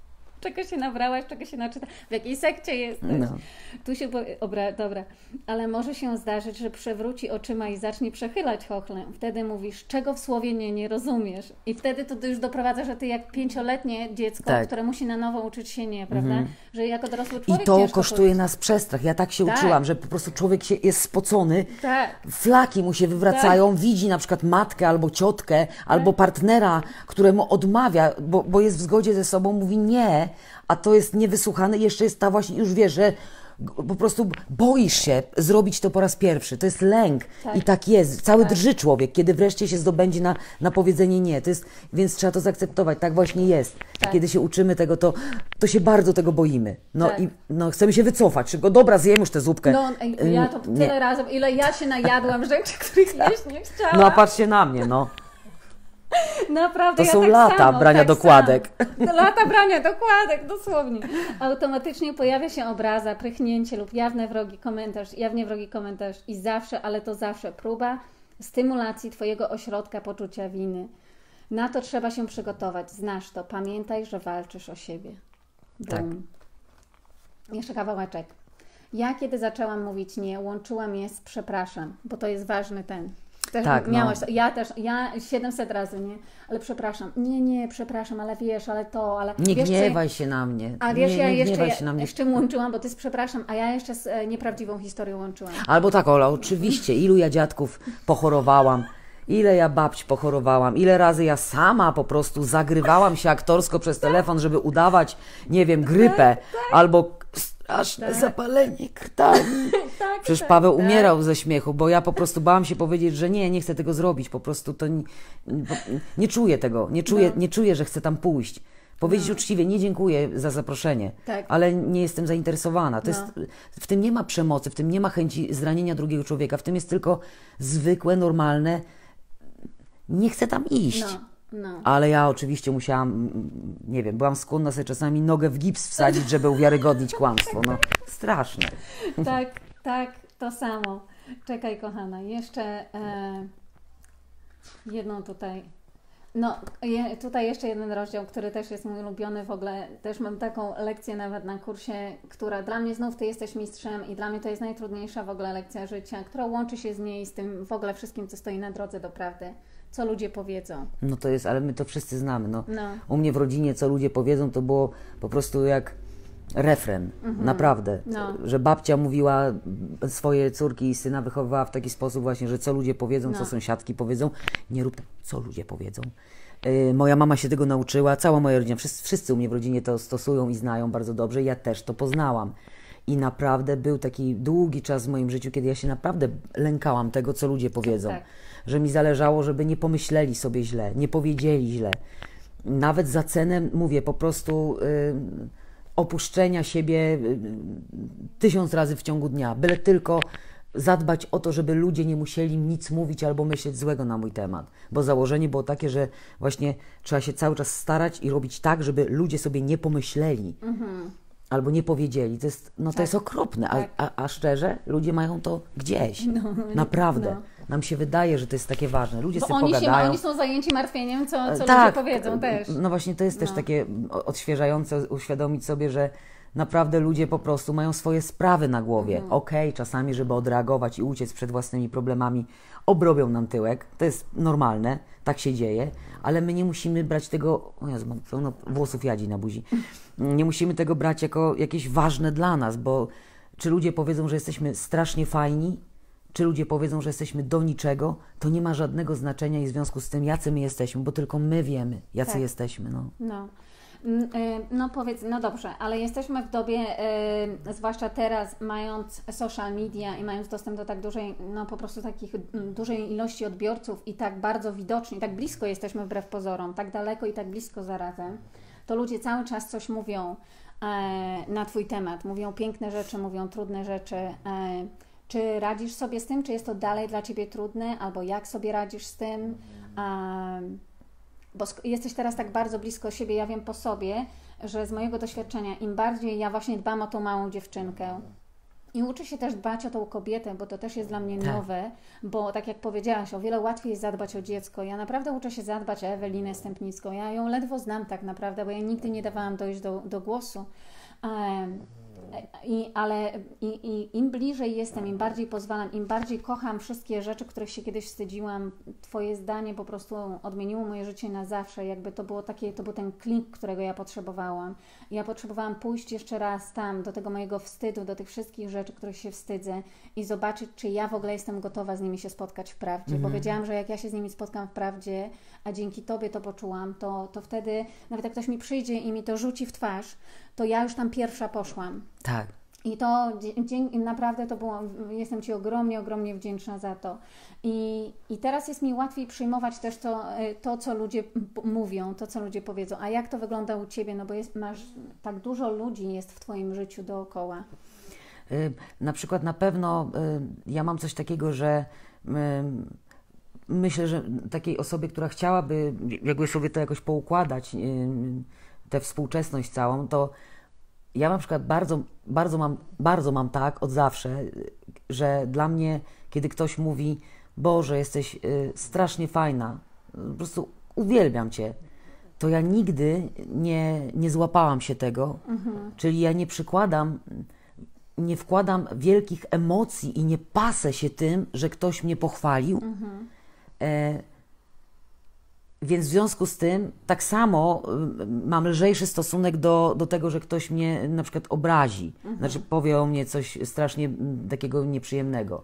czego się nabrałaś, czego się naczytałaś, w jakiej sekcie jesteś. No. Tu się dobra, ale może się zdarzyć, że przewróci oczyma i zacznie przechylać chochlem. Wtedy mówisz, czego w słowie nie rozumiesz. I wtedy to już doprowadza, że ty jak 5-letnie dziecko, które musi na nowo uczyć się nie, prawda? Że jako dorosły człowiek I to kosztuje nas przestrach. Ja tak się uczyłam, że po prostu człowiek jest spocony, flaki mu się wywracają, widzi na przykład matkę albo ciotkę, albo partnera, któremu odmawia, bo jest w zgodzie ze sobą, mówi nie, a to jest niewysłuchane i jeszcze jest ta właśnie, już wiesz, że po prostu boisz się zrobić to po raz pierwszy. To jest lęk i tak jest. Cały drży człowiek, kiedy wreszcie się zdobędzie na powiedzenie nie. To jest, więc trzeba to zaakceptować. Tak właśnie jest. Kiedy się uczymy tego, to się bardzo tego boimy. I chcemy się wycofać. Szybko, dobra, zjem już tę zupkę. No, ja to tyle razy, ile ja się najadłam rzeczy, których jeść nie chciałam. No a patrzcie na mnie, Naprawdę, to są tak lata samo, brania dokładek. Lata brania dokładek, dosłownie. Automatycznie pojawia się obraza, prychnięcie lub jawnie wrogi komentarz i zawsze, ale to zawsze próba stymulacji Twojego ośrodka poczucia winy. Na to trzeba się przygotować. Znasz to. Pamiętaj, że walczysz o siebie. Tak. Jeszcze kawałeczek. Ja kiedy zaczęłam mówić nie, łączyłam je z przepraszam, bo to jest ważny ten. Też miałaś to. Ja 700 razy nie, ale przepraszam. Nie, przepraszam, ale wiesz, ale to, ale... Nie gniewaj się na mnie. A wiesz, ja jeszcze z czym łączyłam, bo ty z przepraszam, a ja jeszcze z nieprawdziwą historią łączyłam. Albo tak, Ola, oczywiście, ilu ja dziadków pochorowałam, ile ja babć pochorowałam, ile razy ja sama po prostu zagrywałam się aktorsko przez telefon, żeby udawać, nie wiem, grypę, albo straszne zapalenie krtani. Przecież Paweł umierał ze śmiechu, bo ja po prostu bałam się powiedzieć, że nie chcę tego zrobić, po prostu to nie czuję tego, nie czuję, że chcę tam pójść. Powiedzieć uczciwie, nie dziękuję za zaproszenie, ale nie jestem zainteresowana. To jest, w tym nie ma przemocy, w tym nie ma chęci zranienia drugiego człowieka, w tym jest tylko zwykłe, normalne, nie chcę tam iść. Ale ja oczywiście musiałam, nie wiem, byłam skłonna sobie czasami nogę w gips wsadzić, żeby uwiarygodnić kłamstwo. Straszne. Tak, to samo. Czekaj, kochana, jeszcze jedną tutaj. Tutaj jeszcze jeden rozdział, który też jest mój ulubiony w ogóle. Też mam taką lekcję nawet na kursie, która dla mnie znów Ty jesteś mistrzem i dla mnie to jest najtrudniejsza w ogóle lekcja życia, która łączy się z niej, z tym w ogóle wszystkim, co stoi na drodze do prawdy. Co ludzie powiedzą. To jest, ale my to wszyscy znamy. U mnie w rodzinie, co ludzie powiedzą, to było po prostu jak refren. Naprawdę. Że babcia mówiła, swoje córki i syna wychowywała w taki sposób właśnie, że co ludzie powiedzą, co sąsiadki powiedzą. Nie rób tak, co ludzie powiedzą. Moja mama się tego nauczyła, cała moja rodzina, wszyscy u mnie w rodzinie to stosują i znają bardzo dobrze. Ja też to poznałam. I naprawdę był taki długi czas w moim życiu, kiedy ja się naprawdę lękałam tego, co ludzie powiedzą. Że mi zależało, żeby nie pomyśleli sobie źle, nie powiedzieli źle. Nawet za cenę, mówię, po prostu opuszczenia siebie 1000 razy w ciągu dnia. Byle tylko zadbać o to, żeby ludzie nie musieli nic mówić albo myśleć złego na mój temat. Bo założenie było takie, że właśnie trzeba się cały czas starać i robić tak, żeby ludzie sobie nie pomyśleli. Albo nie powiedzieli. To jest, to jest okropne. A szczerze, ludzie mają to gdzieś. Naprawdę. Nam się wydaje, że to jest takie ważne. Ludzie sobie pogadają. Oni są zajęci martwieniem, co ludzie powiedzą też. Właśnie to jest też takie odświeżające, uświadomić sobie, że naprawdę ludzie po prostu mają swoje sprawy na głowie. Czasami, żeby odreagować i uciec przed własnymi problemami, obrobią nam tyłek. To jest normalne, tak się dzieje, ale my nie musimy brać tego... O Jezu, mam pełno włosów jadzi na buzi. Nie musimy tego brać jako jakieś ważne dla nas, bo czy ludzie powiedzą, że jesteśmy strasznie fajni, czy ludzie powiedzą, że jesteśmy do niczego, to nie ma żadnego znaczenia i w związku z tym, jacy my jesteśmy, bo tylko my wiemy, jacy jesteśmy. Powiedz, dobrze, ale jesteśmy w dobie, zwłaszcza teraz, mając social media i mając dostęp do tak dużej, po prostu takich dużej ilości odbiorców i tak bardzo widocznie, tak blisko jesteśmy wbrew pozorom, tak daleko i tak blisko zarazem, to ludzie cały czas coś mówią na Twój temat, mówią piękne rzeczy, mówią trudne rzeczy. Czy radzisz sobie z tym? Czy jest to dalej dla Ciebie trudne? Albo jak sobie radzisz z tym? Bo jesteś teraz tak bardzo blisko siebie, ja wiem po sobie, że z mojego doświadczenia, im bardziej ja właśnie dbam o tą małą dziewczynkę I uczy się też dbać o tą kobietę, bo to też jest dla mnie nowe, bo tak jak powiedziałaś, o wiele łatwiej jest zadbać o dziecko. Ja naprawdę uczę się zadbać o Ewelinę Stępnicką. Ja ją ledwo znam tak naprawdę, bo ja nigdy nie dawałam dojść do głosu. Ale im bliżej jestem, im bardziej pozwalam, im bardziej kocham wszystkie rzeczy, których się kiedyś wstydziłam, Twoje zdanie po prostu odmieniło moje życie na zawsze. Jakby to był ten klik, którego ja potrzebowałam. Ja potrzebowałam pójść jeszcze raz tam, do tego mojego wstydu, do tych wszystkich rzeczy, których się wstydzę i zobaczyć, czy ja w ogóle jestem gotowa z nimi się spotkać w prawdzie. Bo wiedziałam, że jak ja się z nimi spotkam w prawdzie, a dzięki Tobie to poczułam, to wtedy, nawet jak ktoś mi przyjdzie i mi to rzuci w twarz, to ja już tam pierwsza poszłam. Tak. I to naprawdę to było, jestem Ci ogromnie, ogromnie wdzięczna za to. I teraz jest mi łatwiej przyjmować też to, co ludzie mówią, to, co ludzie powiedzą. A jak to wygląda u Ciebie? No bo masz tak dużo ludzi jest w Twoim życiu dookoła. Na przykład na pewno ja mam coś takiego, że myślę, że takiej osobie, która chciałaby jakby sobie to jakoś poukładać, tę współczesność całą, to ja na przykład bardzo mam tak od zawsze, że dla mnie, kiedy ktoś mówi: Boże, jesteś strasznie fajna, po prostu uwielbiam Cię, to ja nigdy nie złapałam się tego, czyli ja nie wkładam wielkich emocji i nie pasę się tym, że ktoś mnie pochwalił. Więc w związku z tym tak samo mam lżejszy stosunek do tego, że ktoś mnie na przykład obrazi. Znaczy powie o mnie coś strasznie takiego nieprzyjemnego.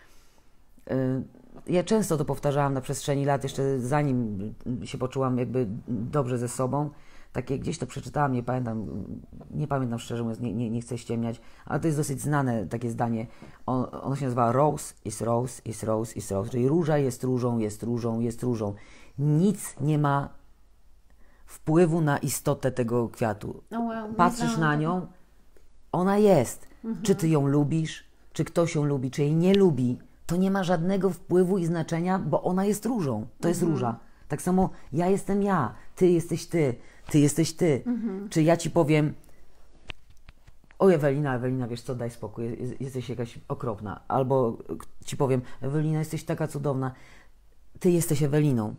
Ja często to powtarzałam na przestrzeni lat, jeszcze zanim się poczułam jakby dobrze ze sobą. Takie gdzieś to przeczytałam, nie pamiętam szczerze mówiąc, nie chcę ściemniać, ale to jest dosyć znane takie zdanie. Ono się nazywa rose is rose is rose is rose, czyli róża jest różą, jest różą, jest różą. Nic nie ma wpływu na istotę tego kwiatu. Patrzysz na nią, ona jest. Czy ty ją lubisz, czy ktoś ją lubi, czy jej nie lubi, to nie ma żadnego wpływu i znaczenia, bo ona jest różą. To jest róża. Tak samo ja jestem ja, ty jesteś ty, ty jesteś ty. Czy ja ci powiem: oj Ewelina, wiesz co, daj spokój, jesteś jakaś okropna. Albo ci powiem: Ewelina, jesteś taka cudowna. Ty jesteś Eweliną.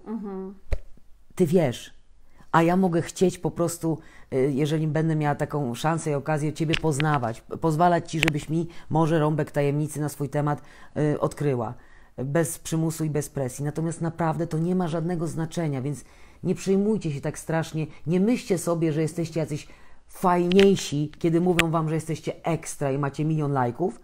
Ty wiesz. A ja mogę chcieć po prostu, jeżeli będę miała taką szansę i okazję Ciebie poznawać, pozwalać Ci, żebyś mi może rąbek tajemnicy na swój temat odkryła. Bez przymusu i bez presji. Natomiast naprawdę to nie ma żadnego znaczenia, więc nie przejmujcie się tak strasznie. Nie myślcie sobie, że jesteście jacyś fajniejsi, kiedy mówią Wam, że jesteście ekstra i macie 1 000 000 lajków.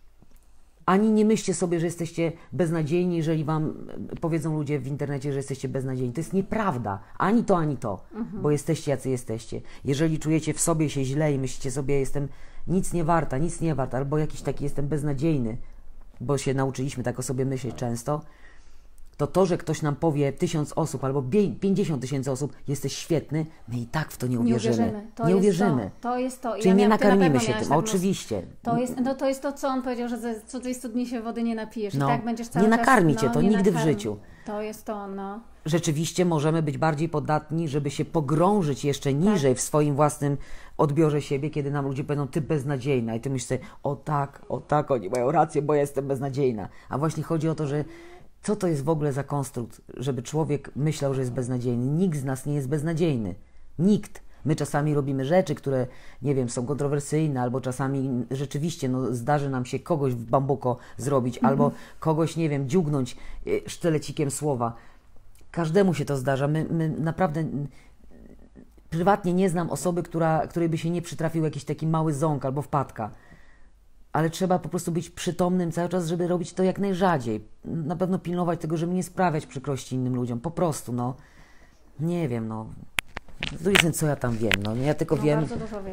Ani nie myślcie sobie, że jesteście beznadziejni, jeżeli Wam powiedzą ludzie w internecie, że jesteście beznadziejni. To jest nieprawda. Ani to, bo jesteście jacy jesteście. Jeżeli czujecie w sobie się źle i myślicie sobie: jestem nic nie warta, albo jakiś taki jestem beznadziejny, bo się nauczyliśmy tak o sobie myśleć często, to, że ktoś nam powie 1000 osób albo 50 000 osób: jesteś świetny, my i tak w to nie uwierzymy. Nie uwierzymy. To jest to. Czyli nie nakarmimy się tym, oczywiście. To jest to, co on powiedział, że ze cudzej studni się wody nie napijesz. No, I tak będziesz cały nie czas... nakarmicie to nigdy w życiu. To jest to, no. Rzeczywiście możemy być bardziej podatni, żeby się pogrążyć jeszcze niżej w swoim własnym odbiorze siebie, kiedy nam ludzie powiedzą: ty beznadziejna. I ty myślisz sobie: o tak, oni mają rację, bo ja jestem beznadziejna. A właśnie chodzi o to, że co to jest w ogóle za konstrukt, żeby człowiek myślał, że jest beznadziejny? Nikt z nas nie jest beznadziejny. Nikt. My czasami robimy rzeczy, które, nie wiem, są kontrowersyjne, albo czasami rzeczywiście zdarzy nam się kogoś w bambuko zrobić, albo kogoś, nie wiem, dziugnąć sztylecikiem słowa. Każdemu się to zdarza. My naprawdę... Prywatnie nie znam osoby, której by się nie przytrafił jakiś taki mały ząg albo wpadka. Ale trzeba po prostu być przytomnym cały czas, żeby robić to jak najrzadziej. Na pewno pilnować tego, żeby nie sprawiać przykrości innym ludziom. Po prostu, nie wiem, To jest co ja tam wiem, Ja tylko wiem,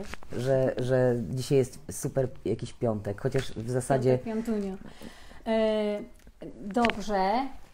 że dzisiaj jest super jakiś piątek, chociaż w zasadzie... Piątunio. Dobrze.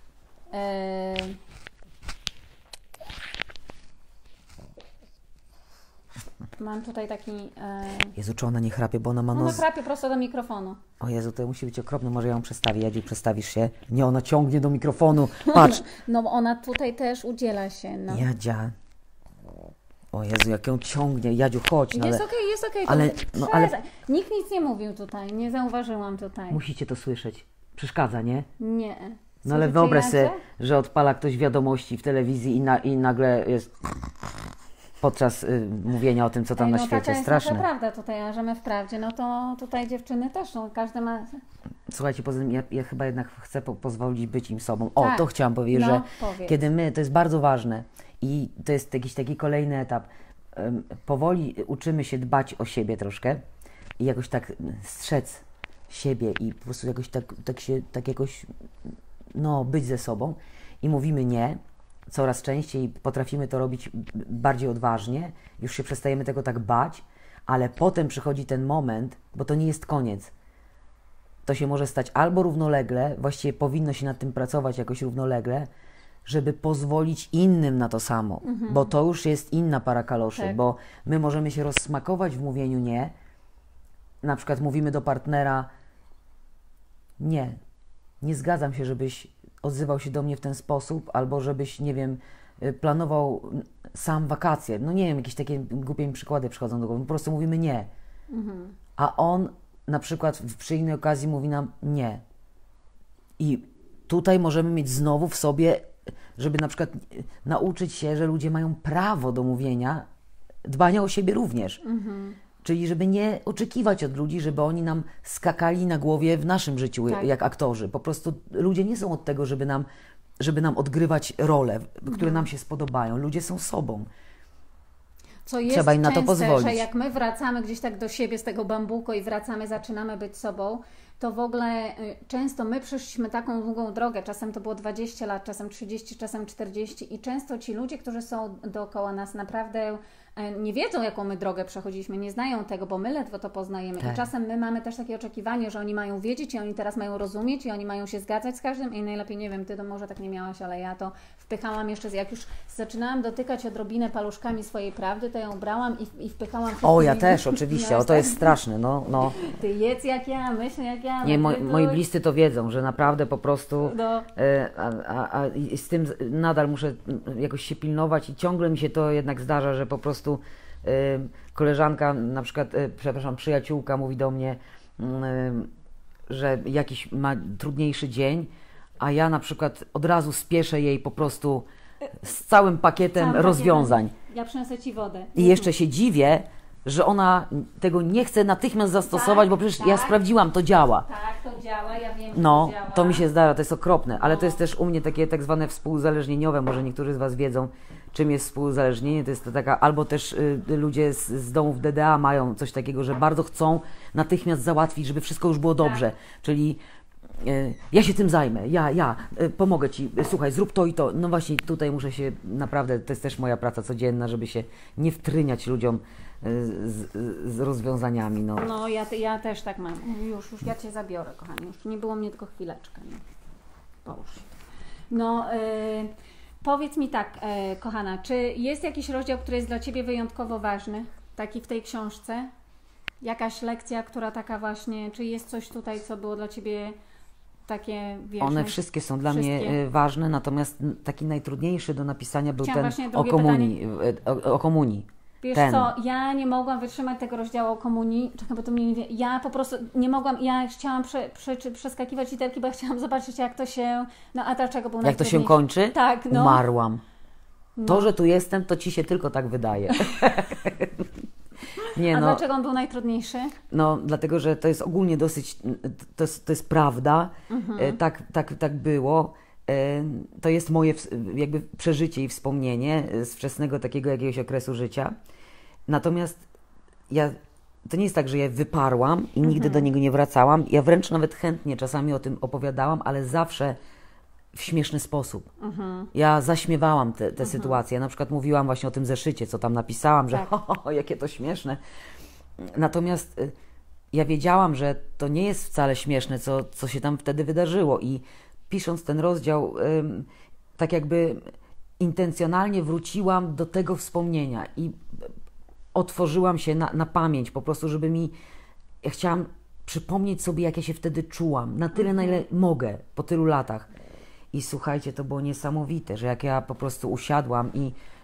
Mam tutaj taki... Jezu, czy ona nie chrapie, bo ona ma nos... Ona chrapie prosto do mikrofonu. O Jezu, to musi być okropne, może ja ją przestawię. Jadziu, przestawisz się? Nie, ona ciągnie do mikrofonu. Patrz. No ona tutaj też udziela się. Jadzia. O Jezu, jak ją ciągnie. Jadziu, chodź. No, Jest ale okej, jest okej. ale- no, ale- Nikt nic nie mówił tutaj, nie zauważyłam tutaj. musicie to słyszeć. Przeszkadza, nie? Nie. No ale Słyszycie, wyobraź sobie, Jadzia? że odpala ktoś wiadomości w telewizji i nagle jest podczas mówienia o tym, co tam na no świecie. taka jest Straszne. nasza prawda tutaj, a że my wprawdzie, no to tutaj dziewczyny też, no każdy ma... Słuchajcie, poza tym ja chyba jednak chcę pozwolić być im sobą. O, Tak. to chciałam powiedzieć, No, że powiedz. kiedy my, to jest bardzo ważne i to jest jakiś taki kolejny etap, powoli uczymy się dbać o siebie troszkę i jakoś tak strzec siebie i po prostu jakoś tak jakoś, no, być ze sobą i mówimy nie coraz częściej, potrafimy to robić bardziej odważnie, już się przestajemy tego tak bać, ale potem przychodzi ten moment, bo to nie jest koniec. To się może stać albo równolegle, właściwie powinno się nad tym pracować jakoś równolegle, żeby pozwolić innym na to samo, bo to już jest inna para kaloszy, Tak. bo my możemy się rozsmakować w mówieniu nie, na przykład mówimy do partnera nie zgadzam się, żebyś odzywał się do mnie w ten sposób, albo żebyś, nie wiem, planował sam wakacje, no nie wiem, jakieś takie głupie mi przykłady przychodzą do głowy, po prostu mówimy nie, a on na przykład przy innej okazji mówi nam nie. I tutaj możemy mieć znowu w sobie, żeby na przykład nauczyć się, że ludzie mają prawo do mówienia, dbania o siebie również. Czyli żeby nie oczekiwać od ludzi, żeby oni nam skakali na głowie w naszym życiu, Tak. jak aktorzy. Po prostu ludzie nie są od tego, żeby nam odgrywać role, które nam się spodobają. Ludzie są sobą. Co jest Trzeba im na to częste, pozwolić. że jak my wracamy gdzieś tak do siebie z tego bambuko i wracamy, zaczynamy być sobą, to w ogóle często my przeszliśmy taką długą drogę, czasem to było 20 lat, czasem 30, czasem 40 i często ci ludzie, którzy są dookoła nas naprawdę nie wiedzą, jaką my drogę przechodziliśmy, nie znają tego, bo my ledwo to poznajemy Tak. i czasem my mamy też takie oczekiwanie, że oni mają wiedzieć i oni teraz mają rozumieć i oni mają się zgadzać z każdym i najlepiej, nie wiem, Ty to może tak nie miałaś, ale ja to wpychałam jeszcze, jak już zaczynałam dotykać odrobinę paluszkami swojej prawdy, to ją brałam i wpychałam O, ja wszystkimi- też, oczywiście. No, O, to jest straszne. No. Ty jedz jak ja, myśl jak ja. Nie, no ty moi to- bliscy to wiedzą, że naprawdę po prostu No. i z tym nadal muszę jakoś się pilnować i ciągle mi się to jednak zdarza, że po prostu koleżanka, na przykład, przepraszam, przyjaciółka mówi do mnie, że jakiś ma trudniejszy dzień, a ja na przykład od razu spieszę jej po prostu z całym pakietem Całym rozwiązań. pakietem. Ja przyniosę Ci wodę. I jeszcze się dziwię, że ona tego nie chce natychmiast zastosować, Tak, bo przecież tak. ja sprawdziłam, to działa. Tak, to działa, ja wiem, że No, to działa. to mi się zdarza, to jest okropne, ale to jest też u mnie takie tak zwane współuzależnieniowe, może niektórzy z Was wiedzą, czym jest współuzależnienie, to jest to taka, albo też ludzie z domów DDA mają coś takiego, że bardzo chcą natychmiast załatwić, żeby wszystko już było dobrze, czyli ja się tym zajmę, ja pomogę Ci, słuchaj, zrób to i to. No właśnie tutaj muszę się, naprawdę, to jest też moja praca codzienna, żeby się nie wtryniać ludziom z rozwiązaniami, no. No, ja też tak mam. Już ja Cię zabiorę, kochani. Już nie było mnie tylko chwileczkę. Nie? Połóż się. No, powiedz mi tak, kochana, czy jest jakiś rozdział, który jest dla Ciebie wyjątkowo ważny? Taki w tej książce? Jakaś lekcja, która taka właśnie, czy jest coś tutaj, co było dla Ciebie takie, wiesz... One wszystkie są dla mnie ważne, natomiast taki najtrudniejszy do napisania był Chciałam ten właśnie o drugie komunii. O komunii. Wiesz ten. co, ja nie mogłam wytrzymać tego rozdziału o komunii, czekaj, bo to mnie nie wie, ja po prostu nie mogłam, ja chciałam przeskakiwać literki, bo ja chciałam zobaczyć, jak to się, no a dlaczego był Jak to się najtrudniejszy? kończy? Tak, no. Umarłam. To, No. że tu jestem, to Ci się tylko tak wydaje. Nie, A no, dlaczego on był najtrudniejszy? no, dlatego, że to jest ogólnie dosyć, to jest prawda, tak było. To jest moje jakby przeżycie i wspomnienie z wczesnego takiego jakiegoś okresu życia. Natomiast to nie jest tak, że ja wyparłam i nigdy do niego nie wracałam. Ja wręcz nawet chętnie czasami o tym opowiadałam, ale zawsze w śmieszny sposób. Ja zaśmiewałam te sytuacje. Ja na przykład mówiłam właśnie o tym zeszycie, co tam napisałam, że Tak. jakie to śmieszne. Natomiast ja wiedziałam, że to nie jest wcale śmieszne, co się tam wtedy wydarzyło i pisząc ten rozdział, tak jakby intencjonalnie wróciłam do tego wspomnienia i otworzyłam się na pamięć po prostu, ja chciałam przypomnieć sobie, jak ja się wtedy czułam, na tyle, na ile mogę, po tylu latach. I słuchajcie, to było niesamowite, że jak ja po prostu usiadłam i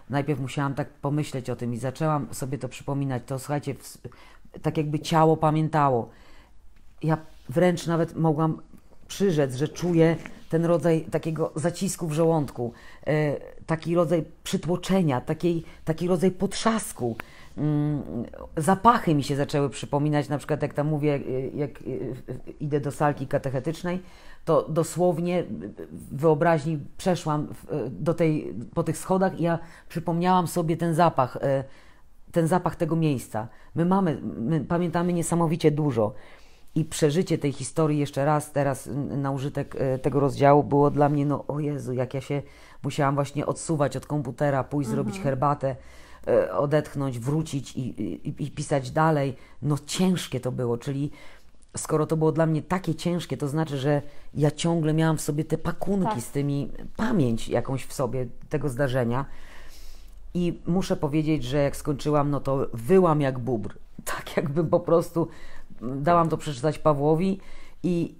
najpierw musiałam tak pomyśleć o tym i zaczęłam sobie to przypominać, to słuchajcie, tak jakby ciało pamiętało. Ja wręcz nawet mogłam przyrzec, że czuję ten rodzaj takiego zacisku w żołądku, taki rodzaj przytłoczenia, taki rodzaj potrzasku. Zapachy mi się zaczęły przypominać, na przykład jak tam mówię, jak idę do salki katechetycznej, to dosłownie w wyobraźni przeszłam po tych schodach i ja przypomniałam sobie ten zapach tego miejsca. My pamiętamy niesamowicie dużo. I przeżycie tej historii jeszcze raz teraz na użytek tego rozdziału było dla mnie, no o Jezu, jak ja się musiałam właśnie odsuwać od komputera, pójść zrobić herbatę, odetchnąć, wrócić i pisać dalej. No ciężkie to było, czyli skoro to było dla mnie takie ciężkie, to znaczy, że ja ciągle miałam w sobie te pakunki z tymi, pamięć jakąś w sobie tego zdarzenia. I muszę powiedzieć, że jak skończyłam, no to wyłam jak bóbr. Tak jakbym po prostu dałam to przeczytać Pawłowi i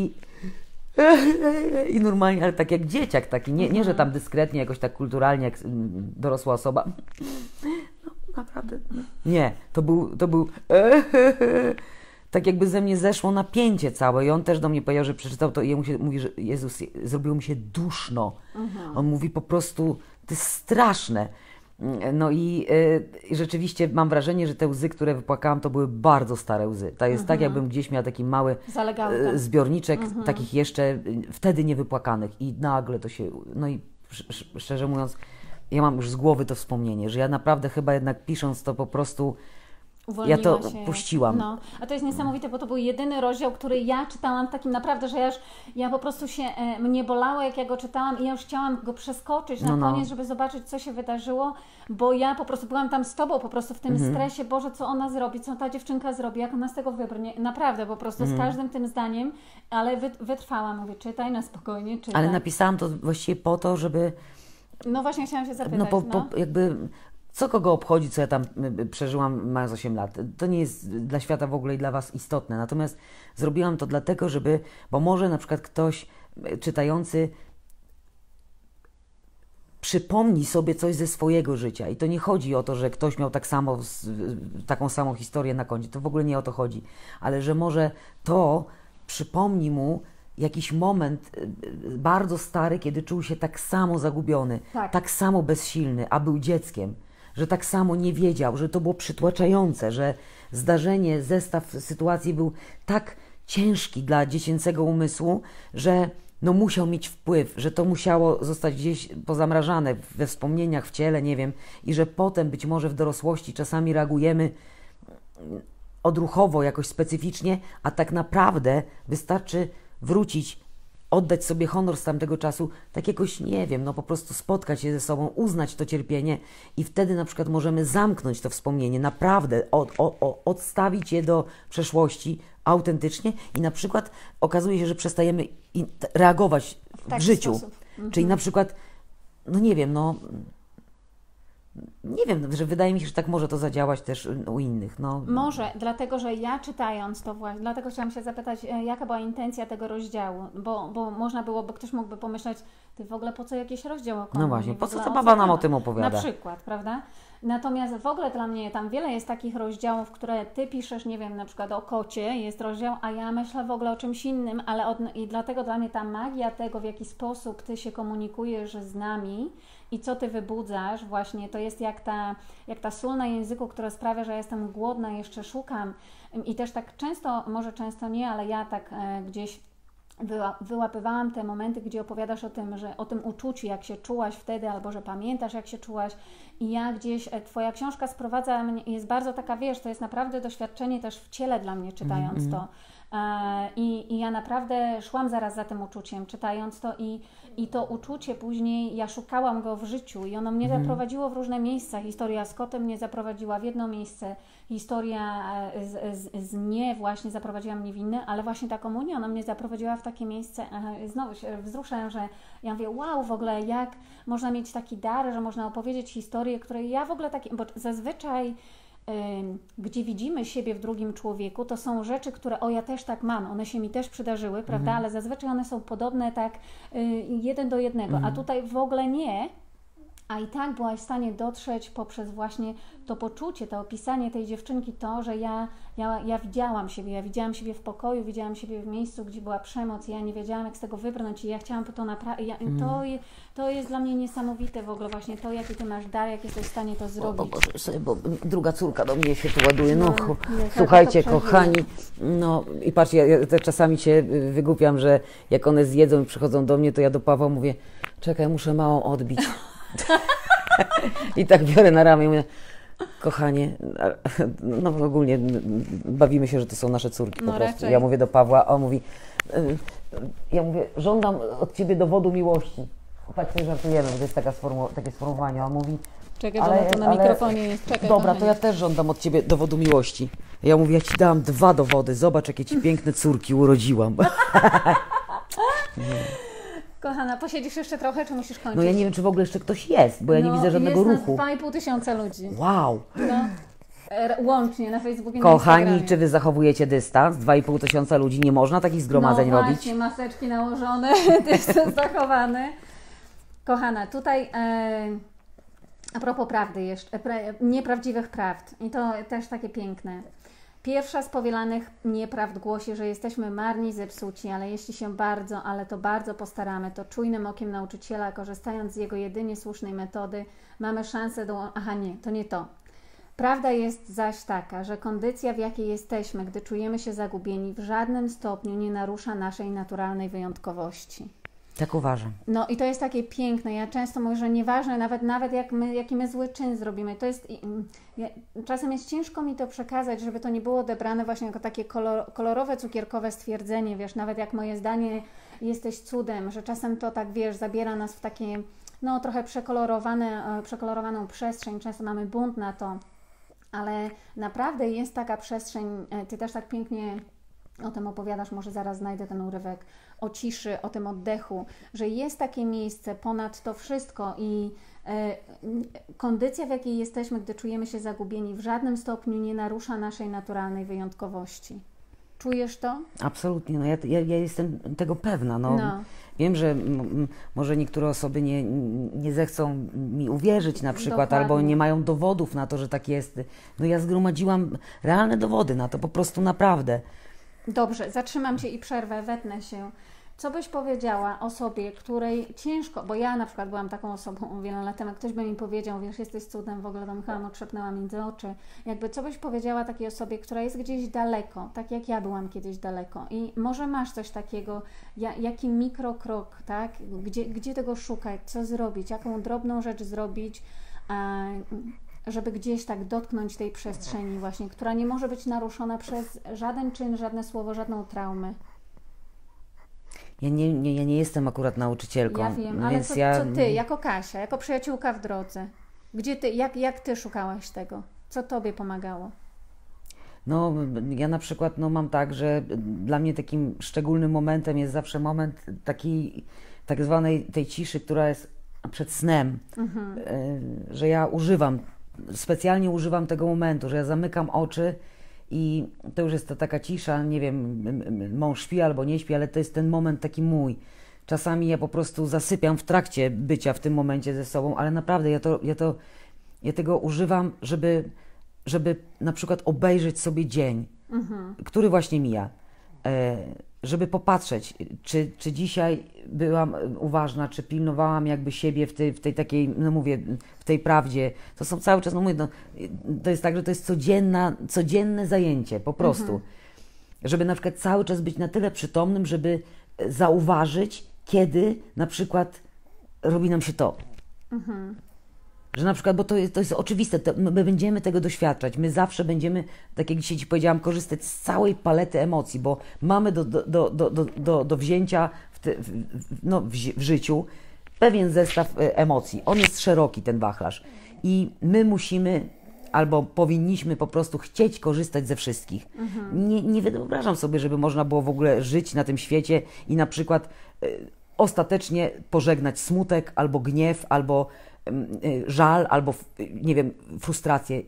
normalnie, ale tak jak dzieciak taki, nie, że tam dyskretnie, jakoś tak kulturalnie, jak dorosła osoba. No naprawdę. Nie, to był tak jakby ze mnie zeszło napięcie całe i on też do mnie powiedział, że przeczytał to i mówi, że Jezus, zrobiło mi się duszno. On mówi po prostu, to jest straszne. No i rzeczywiście mam wrażenie, że te łzy, które wypłakałam, to były bardzo stare łzy. To jest tak, jakbym gdzieś miała taki mały zbiorniczek takich jeszcze wtedy niewypłakanych i nagle to się, no i szczerze mówiąc, ja mam już z głowy to wspomnienie, że ja naprawdę chyba jednak pisząc to po prostu ja to puściłam. No, a to jest niesamowite, bo to był jedyny rozdział, który ja czytałam takim naprawdę, że ja po prostu mnie bolało, jak ja go czytałam i ja już chciałam go przeskoczyć na koniec, żeby zobaczyć, co się wydarzyło, bo ja po prostu byłam tam z Tobą, po prostu w tym stresie, Boże, co ona zrobi, co ta dziewczynka zrobi, jak ona z tego wybrnie. Naprawdę, po prostu z każdym tym zdaniem, ale wytrwałam, mówię, czytaj na spokojnie, czytaj. Ale napisałam to właściwie po to, żeby... No właśnie, chciałam się zapytać. Jakby... Co kogo obchodzi, co ja tam przeżyłam mając 8 lat? To nie jest dla świata w ogóle i dla Was istotne. Natomiast zrobiłam to dlatego, bo może na przykład ktoś czytający przypomni sobie coś ze swojego życia. I to nie chodzi o to, że ktoś miał taką samą historię na koncie. To w ogóle nie o to chodzi. Ale że może to przypomni mu jakiś moment bardzo stary, kiedy czuł się tak samo zagubiony, tak samo bezsilny, a był dzieckiem. Że tak samo nie wiedział, że to było przytłaczające, że zdarzenie, zestaw sytuacji był tak ciężki dla dziecięcego umysłu, że no musiał mieć wpływ, że to musiało zostać gdzieś pozamrażane we wspomnieniach, w ciele, nie wiem, i że potem być może w dorosłości czasami reagujemy odruchowo, jakoś specyficznie, a tak naprawdę wystarczy wrócić, oddać sobie honor z tamtego czasu, tak jakoś, nie wiem, no po prostu spotkać się ze sobą, uznać to cierpienie i wtedy na przykład możemy zamknąć to wspomnienie, naprawdę odstawić je do przeszłości autentycznie i na przykład okazuje się, że przestajemy reagować w życiu. Czyli na przykład, no nie wiem, że wydaje mi się, że tak może to zadziałać też u innych. No. Może, dlatego, że ja czytając to właśnie, dlatego chciałam się zapytać, jaka była intencja tego rozdziału, bo można byłoby, ktoś mógłby pomyśleć, ty w ogóle po co jakiś rozdział o konie? No właśnie, po co ta baba nam o tym opowiada? Na przykład, prawda? Natomiast w ogóle dla mnie tam wiele jest takich rozdziałów, które ty piszesz, nie wiem, na przykład o kocie jest rozdział, a ja myślę w ogóle o czymś innym, i dlatego dla mnie ta magia tego, w jaki sposób ty się komunikujesz z nami i co ty wybudzasz, właśnie to jest jak ta sól na języku, która sprawia, że ja jestem głodna, jeszcze szukam i też tak często, może często nie, ale ja tak gdzieś wyłapywałam te momenty, gdzie opowiadasz o tym uczuciu, jak się czułaś wtedy, albo że pamiętasz, jak się czułaś i ja gdzieś, Twoja książka sprowadza mnie, jest bardzo taka, wiesz, to jest naprawdę doświadczenie też w ciele dla mnie, czytając to. I ja naprawdę szłam zaraz za tym uczuciem, czytając to i to uczucie później, ja szukałam go w życiu i ono mnie zaprowadziło w różne miejsca. Historia z kotem mnie zaprowadziła w jedno miejsce, historia z nie właśnie zaprowadziła mnie w inne, ale właśnie ta komunia, ona mnie zaprowadziła w takie miejsce, znowu się wzruszę, że ja mówię, wow, w ogóle jak można mieć taki dar, że można opowiedzieć historię, której ja w ogóle bo zazwyczaj gdzie widzimy siebie w drugim człowieku, to są rzeczy, które ja też tak mam, one się mi też przydarzyły, prawda, ale zazwyczaj one są podobne tak 1 do 1, a tutaj w ogóle nie, A i tak byłaś w stanie dotrzeć poprzez właśnie to poczucie, to opisanie tej dziewczynki, to, że ja widziałam siebie w pokoju, widziałam siebie w miejscu, gdzie była przemoc i ja nie wiedziałam, jak z tego wybrnąć i ja chciałam to naprawić. To jest dla mnie niesamowite w ogóle właśnie to, jaki ty masz dar, jak jesteś w stanie to zrobić. Bo druga córka do mnie się tu ładuje. No, Słuchajcie, kochani, i patrzcie, ja też czasami się wygłupiam, że jak one zjedzą i przychodzą do mnie, to ja do Pawła mówię, czekaj, muszę małą odbić. I tak biorę na ramię i mówię, kochanie, no ogólnie bawimy się, że to są nasze córki po prostu. Raczej. Ja mówię do Pawła, a on mówi, ja mówię, żądam od ciebie dowodu miłości. Chłopaki sobie żartujemy, bo to jest takie sformułowanie, a on mówi, Czekaj, bo to na mikrofonie jest. Czekaj, dobra, to ja też żądam od ciebie dowodu miłości. Ja mówię, ja ci dałam 2 dowody, zobacz, jakie ci piękne córki urodziłam. Kochana, posiedzisz jeszcze trochę, czy musisz kończyć? No ja nie wiem, czy w ogóle jeszcze ktoś jest, bo ja nie widzę żadnego ruchu. Jest 2,5 tysiąca ludzi. Wow! No, łącznie na Facebooku i na Kochani, Instagramie. czy wy zachowujecie dystans? 2,5 tysiąca ludzi, nie można takich zgromadzeń no robić? Właśnie, maseczki nałożone, dystans zachowany. Kochana, tutaj a propos prawdy jeszcze, nieprawdziwych prawd i to też takie piękne. Pierwsza z powielanych nieprawd głosi, że jesteśmy marni, zepsuci, ale jeśli się to bardzo postaramy, to czujnym okiem nauczyciela, korzystając z jego jedynie słusznej metody, mamy szansę Aha, nie, to nie to. Prawda jest zaś taka, że kondycja, w jakiej jesteśmy, gdy czujemy się zagubieni, w żadnym stopniu nie narusza naszej naturalnej wyjątkowości. Tak uważam. No i to jest takie piękne. Ja często mówię, że nieważne nawet jaki my zły czyn zrobimy, to jest... czasem jest ciężko mi to przekazać, żeby to nie było odebrane właśnie jako takie kolorowe, cukierkowe stwierdzenie, wiesz, nawet jak moje zdanie jesteś cudem, że czasem to tak, wiesz, zabiera nas w takie, no trochę przekolorowaną przestrzeń, często mamy bunt na to, ale naprawdę jest taka przestrzeń, ty też tak pięknie o tym opowiadasz, może zaraz znajdę ten urywek, o ciszy, o tym oddechu, że jest takie miejsce ponad to wszystko i kondycja, w jakiej jesteśmy, gdy czujemy się zagubieni, w żadnym stopniu nie narusza naszej naturalnej wyjątkowości. Czujesz to? Absolutnie, no ja jestem tego pewna. No. Wiem, że może niektóre osoby nie zechcą mi uwierzyć na przykład, Dokładnie. albo nie mają dowodów na to, że tak jest. No ja zgromadziłam realne dowody na to, po prostu naprawdę. Dobrze, zatrzymam Cię i przerwę, wetnę się. Co byś powiedziała osobie, której ciężko, bo ja na przykład byłam taką osobą wiele lat temu, ktoś by mi powiedział, wiesz, jesteś cudem, w ogóle to Michała trzepnęła między oczy. Jakby co byś powiedziała takiej osobie, która jest gdzieś daleko, tak jak ja byłam kiedyś daleko i może masz coś takiego, jaki mikrokrok, tak? Gdzie tego szukać, co zrobić, jaką drobną rzecz zrobić, żeby gdzieś tak dotknąć tej przestrzeni właśnie, która nie może być naruszona przez żaden czyn, żadne słowo, żadną traumę. Ja nie jestem akurat nauczycielką. Ja wiem, ale co ty, jako Kasia, jako przyjaciółka w drodze, gdzie ty, jak ty szukałaś tego? Co tobie pomagało? No, ja na przykład mam tak, że dla mnie takim szczególnym momentem jest zawsze moment takiej tak zwanej tej ciszy, która jest przed snem, że ja specjalnie używam tego momentu, że ja zamykam oczy i to już jest ta taka cisza, nie wiem, mąż śpi albo nie śpi, ale to jest ten moment taki mój. Czasami ja po prostu zasypiam w trakcie bycia w tym momencie ze sobą, ale naprawdę ja tego używam, żeby na przykład obejrzeć sobie dzień, który właśnie mija. Żeby popatrzeć, czy dzisiaj byłam uważna, czy pilnowałam jakby siebie w tej takiej, no mówię, w tej prawdzie. To są cały czas, no mówię, to jest tak, że to jest codzienne zajęcie, po prostu. Żeby na przykład cały czas być na tyle przytomnym, żeby zauważyć, kiedy na przykład robi nam się to. Że na przykład, bo to jest oczywiste, my będziemy tego doświadczać, my zawsze będziemy, tak jak dzisiaj Ci powiedziałam, korzystać z całej palety emocji, bo mamy do wzięcia w życiu pewien zestaw emocji. On jest szeroki, ten wachlarz. I my musimy, albo powinniśmy po prostu chcieć korzystać ze wszystkich. Nie wyobrażam sobie, żeby można było w ogóle żyć na tym świecie i na przykład ostatecznie pożegnać smutek, albo gniew, albo żal, albo nie wiem, frustrację.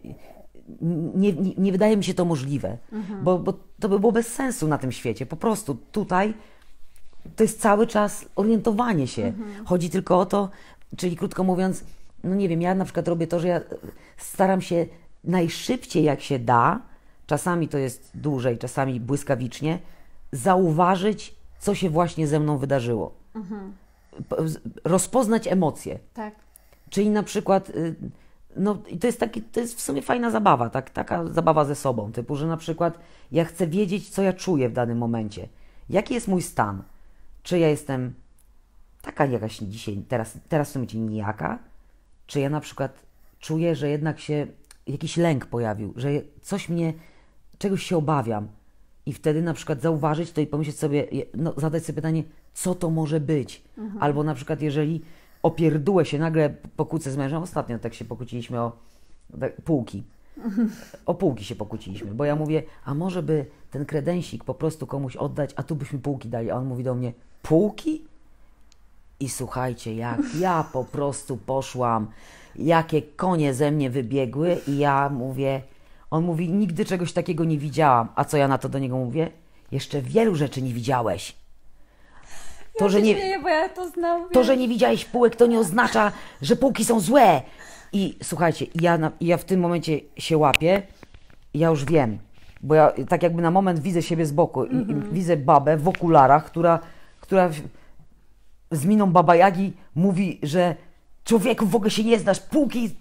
Nie wydaje mi się to możliwe, bo to by było bez sensu na tym świecie. Po prostu tutaj to jest cały czas orientowanie się. Chodzi tylko o to, czyli krótko mówiąc, no nie wiem, ja na przykład robię to, że ja staram się najszybciej jak się da, czasami to jest dłużej, czasami błyskawicznie, zauważyć, co się właśnie ze mną wydarzyło. Rozpoznać emocje. Tak. Czyli na przykład, no i to jest w sumie fajna zabawa, taka zabawa ze sobą, typu, że na przykład ja chcę wiedzieć, co ja czuję w danym momencie. Jaki jest mój stan? Czy ja jestem taka jakaś dzisiaj, teraz w sumie nijaka? Czy ja na przykład czuję, że jednak się jakiś lęk pojawił, że czegoś się obawiam i wtedy na przykład zauważyć to i pomyśleć sobie, no, zadać sobie pytanie, co to może być? Albo na przykład jeżeli opierdłuję się, nagle pokłócę z mężem, ostatnio tak się pokłóciliśmy o półki. O półki się pokłóciliśmy, bo ja mówię, a może by ten kredensik po prostu komuś oddać, a tu byśmy półki dali, a on mówi do mnie, półki? I słuchajcie, jak ja po prostu poszłam, jakie konie ze mnie wybiegły i ja mówię, on mówi, nigdy czegoś takiego nie widziałam. A co ja na to do niego mówię? Jeszcze wielu rzeczy nie widziałeś. To, że nie, śmieję, bo ja to znam. To, że nie widziałeś półek, to nie oznacza, że półki są złe. I słuchajcie, ja w tym momencie się łapię, ja już wiem, bo ja tak jakby na moment widzę siebie z boku i widzę babę w okularach, która z miną Baba Jagi mówi, że człowieku w ogóle się nie znasz, półki...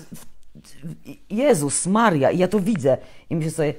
Jezus Maria, i ja to widzę i myślę sobie,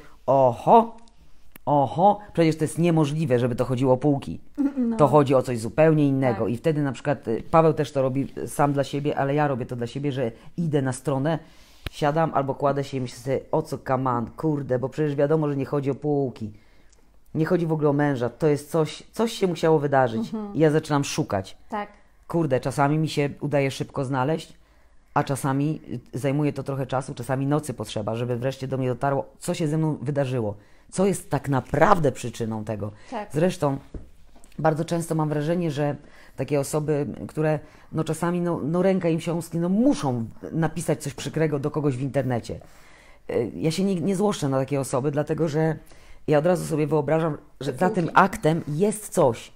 oho, przecież to jest niemożliwe, żeby to chodziło o półki. No. To chodzi o coś zupełnie innego. Tak. I wtedy na przykład Paweł też to robi sam dla siebie, ale ja robię to dla siebie, że idę na stronę, siadam albo kładę się i myślę sobie, o co kaman, kurde, bo przecież wiadomo, że nie chodzi o półki. Nie chodzi w ogóle o męża, to jest coś się musiało wydarzyć. I ja zaczynam szukać. Tak. Kurde, czasami mi się udaje szybko znaleźć, a czasami zajmuje to trochę czasu, czasami nocy potrzeba, żeby wreszcie do mnie dotarło, co się ze mną wydarzyło. Co jest tak naprawdę przyczyną tego. Tak. Zresztą bardzo często mam wrażenie, że takie osoby, które no czasami ręka im się omsknie, muszą napisać coś przykrego do kogoś w internecie. Ja się nie złoszczę na takie osoby, dlatego że ja od razu sobie wyobrażam, że za tym aktem jest coś.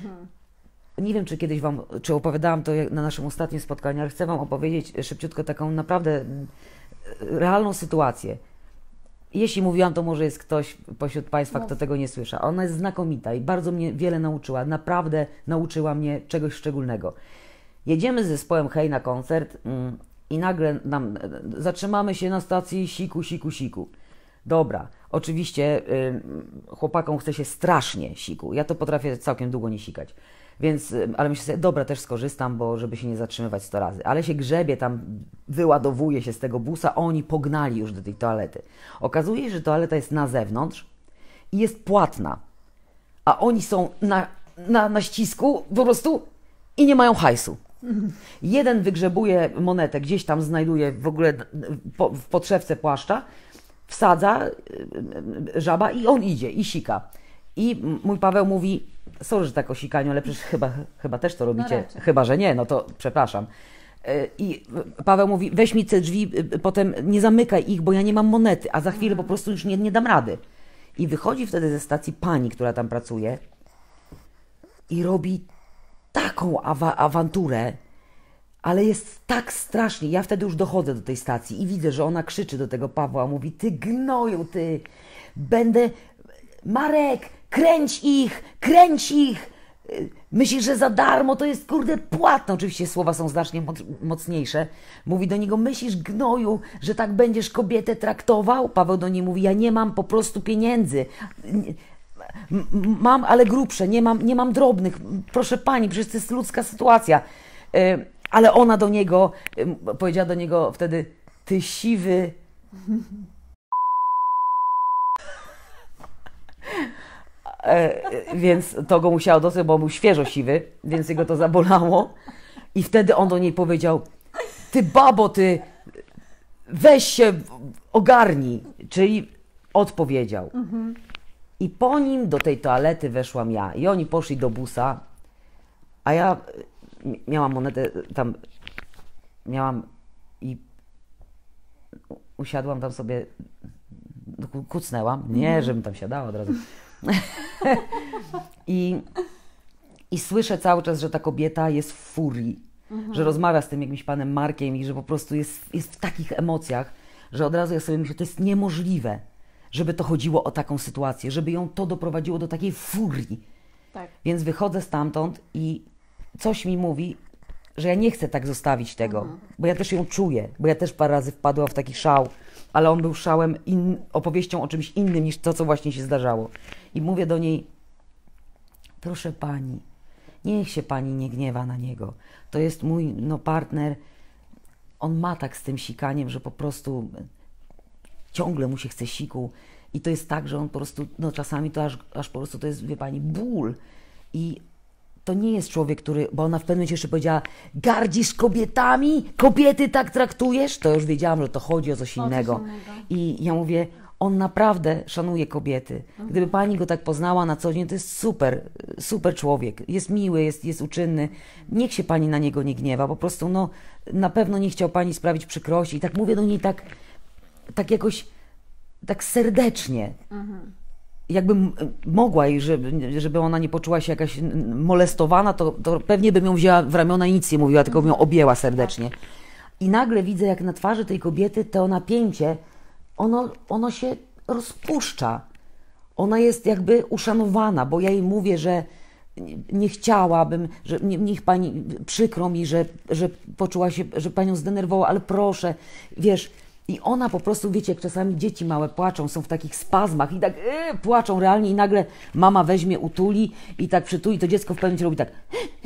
Nie wiem, czy kiedyś czy opowiadałam to na naszym ostatnim spotkaniu, ale chcę Wam opowiedzieć szybciutko taką naprawdę realną sytuację. Jeśli mówiłam, to może jest ktoś pośród Państwa, kto tego nie słyszał. Ona jest znakomita i bardzo mnie wiele nauczyła. Naprawdę nauczyła mnie czegoś szczególnego. Jedziemy z zespołem Hej na koncert i nagle zatrzymamy się na stacji siku. Dobra, oczywiście chłopakom chce się strasznie siku. Ja to potrafię całkiem długo nie sikać. Więc, ale myślę sobie, dobra, też skorzystam, bo żeby się nie zatrzymywać 100 razy. Ale się grzebie tam, wyładowuje się z tego busa, oni pognali już do tej toalety. Okazuje się, że toaleta jest na zewnątrz i jest płatna. A oni są na ścisku po prostu i nie mają hajsu. Jeden wygrzebuje monetę, gdzieś tam znajduje w ogóle w podszewce płaszcza, wsadza żaba i on idzie i sika. I mój Paweł mówi, sorry, że tak o sikaniu, ale przecież chyba też to robicie, no chyba, że nie, no to przepraszam. I Paweł mówi, weź mi te drzwi, potem nie zamykaj ich, bo ja nie mam monety, a za chwilę po prostu już nie dam rady. I wychodzi wtedy ze stacji pani, która tam pracuje i robi taką awanturę, ale jest tak strasznie. Ja wtedy już dochodzę do tej stacji i widzę, że ona krzyczy do tego Pawła, mówi, ty gnoju, ty, Marek, kręć ich! Myślisz, że za darmo to jest, kurde, płatne. Oczywiście słowa są znacznie mocniejsze. Mówi do niego, myślisz, gnoju, że tak będziesz kobietę traktował? Paweł do niej mówi, ja nie mam po prostu pieniędzy. Mam, ale grubsze, nie mam drobnych. Proszę pani, przecież to jest ludzka sytuacja. Ale ona do niego, powiedziała do niego wtedy, ty siwy... Więc to go musiało dosyć, bo był świeżo siwy, więc jego to zabolało. I wtedy on do niej powiedział, ty babo, ty weź się, ogarnij. Czyli odpowiedział. I po nim do tej toalety weszłam ja. I oni poszli do busa, a ja miałam monetę tam, i usiadłam tam sobie, kucnęłam. Nie, żebym tam siadała od razu. I słyszę cały czas, że ta kobieta jest w furii. że rozmawia z tym jakimś panem Markiem i że po prostu jest w takich emocjach, że od razu ja sobie myślę, to jest niemożliwe, żeby to chodziło o taką sytuację, żeby ją to doprowadziło do takiej furii. Tak. Więc wychodzę stamtąd i coś mi mówi, że ja nie chcę tak zostawić tego, bo ja też ją czuję, bo ja też parę razy wpadłam w taki szał, ale on był szałem, opowieścią o czymś innym niż to, co właśnie się zdarzało. I mówię do niej, proszę pani, niech się pani nie gniewa na niego. To jest mój partner, on ma tak z tym sikaniem, że po prostu ciągle mu się chce siku. I to jest tak, że on po prostu, czasami to aż po prostu to jest, wie pani, ból. I to nie jest człowiek, który, bo ona w pewnym momencie jeszcze powiedziała, gardzisz kobietami? Kobiety tak traktujesz? To już wiedziałam, że to chodzi o coś innego. I ja mówię, on naprawdę szanuje kobiety. Gdyby pani go tak poznała na co dzień, to jest super, super człowiek. Jest miły, jest uczynny. Niech się pani na niego nie gniewa. Po prostu, na pewno nie chciał pani sprawić przykrości. I tak mówię do niej tak jakoś, tak serdecznie. Jakbym mogła i żeby ona nie poczuła się jakaś molestowana, to pewnie bym ją wzięła w ramiona i nic nie mówiła, tylko bym ją objęła serdecznie. I nagle widzę, jak na twarzy tej kobiety to napięcie, ono się rozpuszcza. Ona jest jakby uszanowana, bo ja jej mówię, że nie chciałabym, że niech pani, przykro mi, że poczuła się, że panią zdenerwowała, ale proszę, wiesz. I ona po prostu, wiecie, jak czasami dzieci małe płaczą, są w takich spazmach i tak płaczą realnie i nagle mama weźmie, utuli i tak przytuli, to dziecko w pewnym momencie robi tak.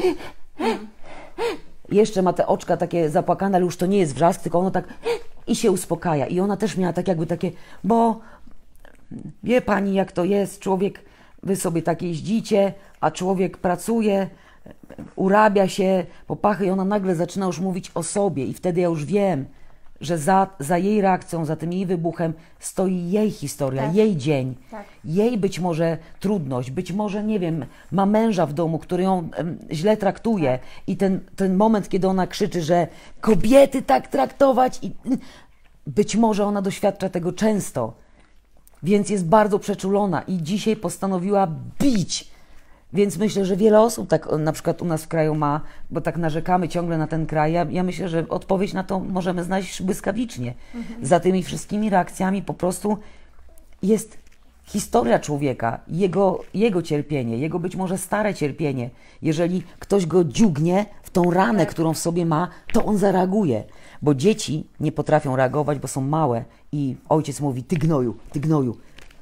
Jeszcze ma te oczka takie zapłakane, ale już to nie jest wrzask, tylko ono tak i się uspokaja. I ona też miała tak jakby takie, bo wie pani, jak to jest, człowiek, wy sobie tak jeździcie, a człowiek pracuje, urabia się, popachy i ona nagle zaczyna już mówić o sobie i wtedy ja już wiem, że za jej reakcją, za tym jej wybuchem stoi jej historia, tak. jej dzień, tak. jej być może trudność, być może, nie wiem, ma męża w domu, który ją źle traktuje tak. i ten moment, kiedy ona krzyczy, że kobiety tak traktować i być może ona doświadcza tego często, więc jest bardzo przeczulona i dzisiaj postanowiła bić. Więc myślę, że wiele osób tak na przykład u nas w kraju ma, bo tak narzekamy ciągle na ten kraj. Ja myślę, że odpowiedź na to możemy znaleźć błyskawicznie. Za tymi wszystkimi reakcjami po prostu jest historia człowieka, jego cierpienie, jego być może stare cierpienie. Jeżeli ktoś go dziugnie w tą ranę, którą w sobie ma, to on zareaguje. Bo dzieci nie potrafią reagować, bo są małe i ojciec mówi, ty gnoju,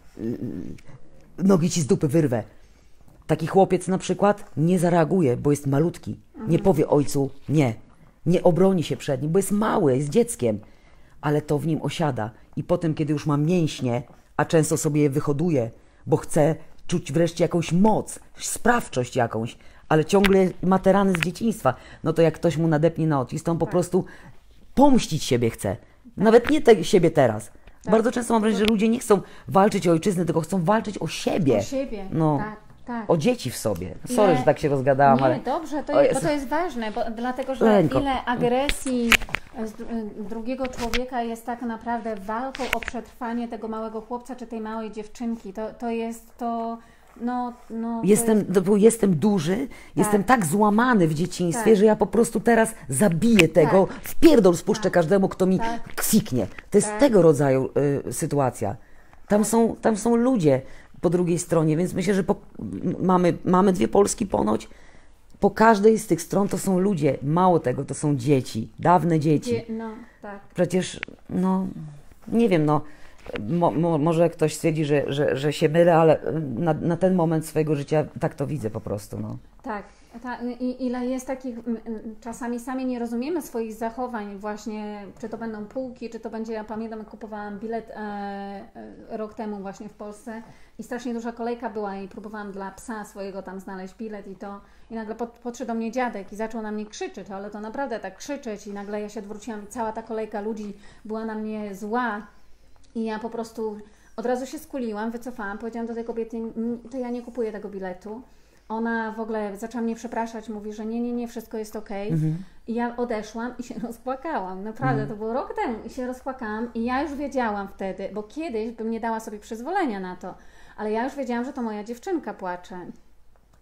nogi ci z dupy wyrwę. Taki chłopiec na przykład nie zareaguje, bo jest malutki. Nie powie ojcu nie. Nie obroni się przed nim, bo jest mały, jest dzieckiem. Ale to w nim osiada. I potem, kiedy już ma mięśnie, a często sobie je wyhoduje, bo chce czuć wreszcie jakąś moc, sprawczość jakąś, ale ciągle ma te rany z dzieciństwa, no to jak ktoś mu nadepnie na odcisk, to on po prostu pomścić siebie chce. Nawet nie siebie teraz. Bardzo często mam wrażenie, że ludzie nie chcą walczyć o ojczyznę, tylko chcą walczyć o siebie. O siebie, tak. O dzieci w sobie. Sorry, że tak się rozgadałam, nie, ale... dobrze, bo to jest ważne, dlatego, że ile agresji z drugiego człowieka jest tak naprawdę walką o przetrwanie tego małego chłopca czy tej małej dziewczynki. To jest to... Jestem duży, jestem tak złamany w dzieciństwie, że ja po prostu teraz zabiję tego, w pierdol spuszczę każdemu, kto mi kwiknie. To jest tego rodzaju sytuacja. Tam są ludzie po drugiej stronie, więc myślę, że mamy dwie Polski ponoć. Po każdej z tych stron to są ludzie. Mało tego, to są dzieci, dawne dzieci. Przecież, nie wiem, może ktoś stwierdzi, że się mylę, ale na ten moment swojego życia tak to widzę po prostu. Tak. I ile jest takich, czasami sami nie rozumiemy swoich zachowań właśnie, czy to będą półki, czy to będzie, ja pamiętam, kupowałam bilet rok temu właśnie w Polsce i strasznie duża kolejka była i próbowałam dla psa swojego tam znaleźć bilet i nagle podszedł do mnie dziadek i zaczął na mnie krzyczeć, ale to naprawdę tak krzyczeć i nagle ja się odwróciłam i cała ta kolejka ludzi była na mnie zła i ja po prostu od razu się skuliłam, wycofałam, powiedziałam do tej kobiety, to ja nie kupuję tego biletu. Ona w ogóle zaczęła mnie przepraszać, mówi, że nie, wszystko jest okej. I ja odeszłam i się rozpłakałam. Naprawdę, to było rok temu i się rozpłakałam i ja już wiedziałam wtedy, bo kiedyś bym nie dała sobie przyzwolenia na to, ale ja już wiedziałam, że to moja dziewczynka płacze.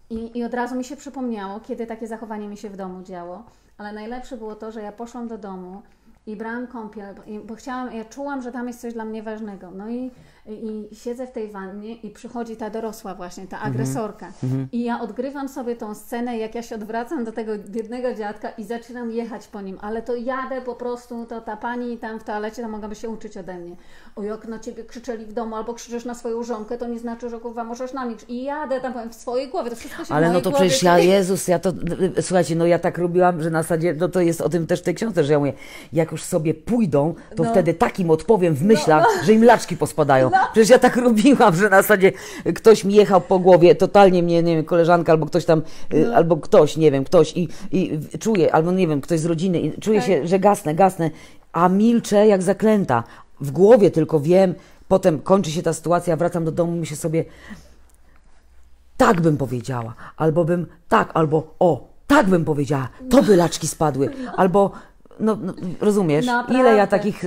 I od razu mi się przypomniało, kiedy takie zachowanie mi się w domu działo. Ale najlepsze było to, że ja poszłam do domu i brałam kąpiel, bo ja czułam, że tam jest coś dla mnie ważnego. No i siedzę w tej wannie i przychodzi ta dorosła właśnie, ta agresorka. I ja odgrywam sobie tą scenę, jak ja się odwracam do tego biednego dziadka i zaczynam jechać po nim. Ale to jadę po prostu, to ta pani tam w toalecie, to mogłaby się uczyć ode mnie. O, jak na ciebie krzyczeli w domu, albo krzyczysz na swoją żonkę, to nie znaczy, że kurwa możesz na mnie krzyczeć. I jadę tam powiem, w swojej głowie, to wszystko się ale w no mojej to głowie przecież Jezus, słuchajcie, no ja tak robiłam, że na zasadzie, no to jest o tym też w tej książce, że ja mówię, jak już sobie pójdą, to wtedy takim odpowiem w myślach, że im laczki pospadają. Przecież ja tak robiłam, że na zasadzie ktoś mi jechał po głowie, totalnie mnie, nie wiem, koleżanka albo ktoś tam, albo ktoś, nie wiem, ktoś i czuję, albo nie wiem, ktoś z rodziny i czuję się, że gasnę, a milczę jak zaklęta. W głowie tylko wiem, potem kończy się ta sytuacja, wracam do domu, myślę sobie, tak bym powiedziała, albo bym tak, albo tak bym powiedziała, to by laczki spadły, albo no, rozumiesz, Naprawdę. ile ja takich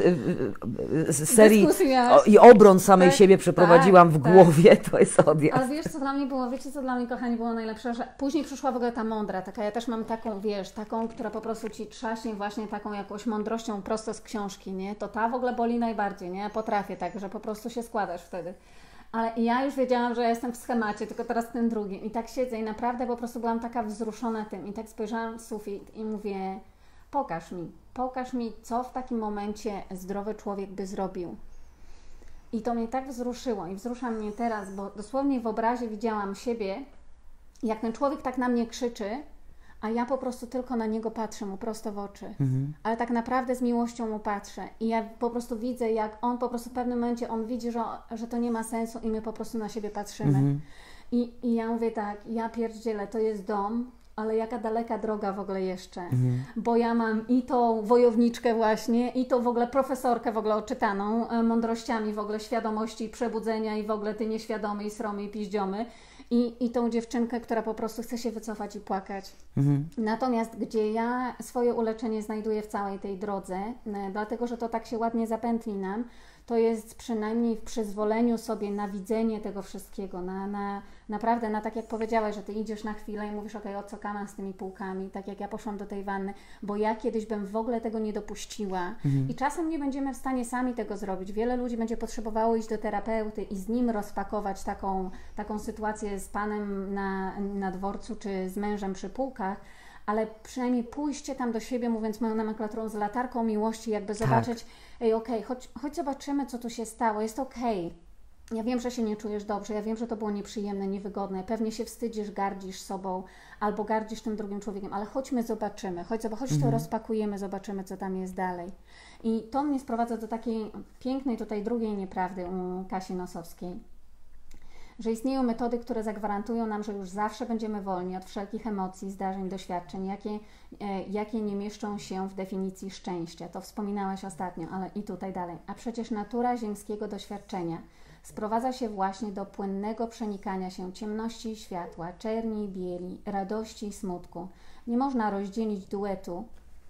serii i obron samej siebie przeprowadziłam w głowie, to jest odjazd. Ale wiesz, co dla mnie było, wiecie, co dla mnie, kochani, było najlepsze, że później przyszła w ogóle ta mądra, taka, ja też mam taką, wiesz, taką, która po prostu ci trzaśnie właśnie taką jakąś mądrością prosto z książki, nie, to ta w ogóle boli najbardziej, nie, ja potrafię tak, że po prostu się składasz wtedy. Ale ja już wiedziałam, że ja jestem w schemacie, tylko teraz ten drugim. I tak siedzę i naprawdę po prostu byłam taka wzruszona tym. I tak spojrzałam w sufit i mówię, pokaż mi, co w takim momencie zdrowy człowiek by zrobił. I to mnie tak wzruszyło i wzrusza mnie teraz, bo dosłownie w obrazie widziałam siebie, jak ten człowiek tak na mnie krzyczy, a ja po prostu tylko na niego patrzę mu prosto w oczy. Ale tak naprawdę z miłością mu patrzę. I ja po prostu widzę, jak on po prostu w pewnym momencie, on widzi, że to nie ma sensu i my po prostu na siebie patrzymy. I ja mówię tak, ja pierdzielę, to jest dom, ale jaka daleka droga w ogóle jeszcze. Bo ja mam i tą wojowniczkę właśnie, i tą w ogóle profesorkę w ogóle oczytaną mądrościami w ogóle świadomości i przebudzenia i w ogóle ty nieświadomy i sromy i piździomy. I tą dziewczynkę, która po prostu chce się wycofać i płakać. Natomiast gdzie ja swoje uleczenie znajduję w całej tej drodze, dlatego, że to tak się ładnie zapętli nam, to jest przynajmniej w przyzwoleniu sobie na widzenie tego wszystkiego, naprawdę, tak jak powiedziałaś, że ty idziesz na chwilę i mówisz, okej, o co kaman z tymi półkami, tak jak ja poszłam do tej wanny, bo ja kiedyś bym w ogóle tego nie dopuściła i czasem nie będziemy w stanie sami tego zrobić. Wiele ludzi będzie potrzebowało iść do terapeuty i z nim rozpakować taką sytuację z panem na dworcu, czy z mężem przy półkach, ale przynajmniej pójście tam do siebie, mówiąc moją nomenklaturą, z latarką miłości, jakby zobaczyć, okej, chodź zobaczymy, co tu się stało, jest okej. Ja wiem, że się nie czujesz dobrze, ja wiem, że to było nieprzyjemne, niewygodne, pewnie się wstydzisz, gardzisz sobą albo gardzisz tym drugim człowiekiem, ale chodźmy zobaczymy, chodź to rozpakujemy, zobaczymy, co tam jest dalej. I to mnie sprowadza do takiej pięknej tutaj drugiej nieprawdy u Kasi Nosowskiej, że istnieją metody, które zagwarantują nam, że już zawsze będziemy wolni od wszelkich emocji, zdarzeń, doświadczeń, jakie nie mieszczą się w definicji szczęścia. To wspominałaś ostatnio, ale i tutaj dalej. A przecież natura ziemskiego doświadczenia sprowadza się właśnie do płynnego przenikania się ciemności i światła, czerni i bieli, radości i smutku. Nie można rozdzielić duetu.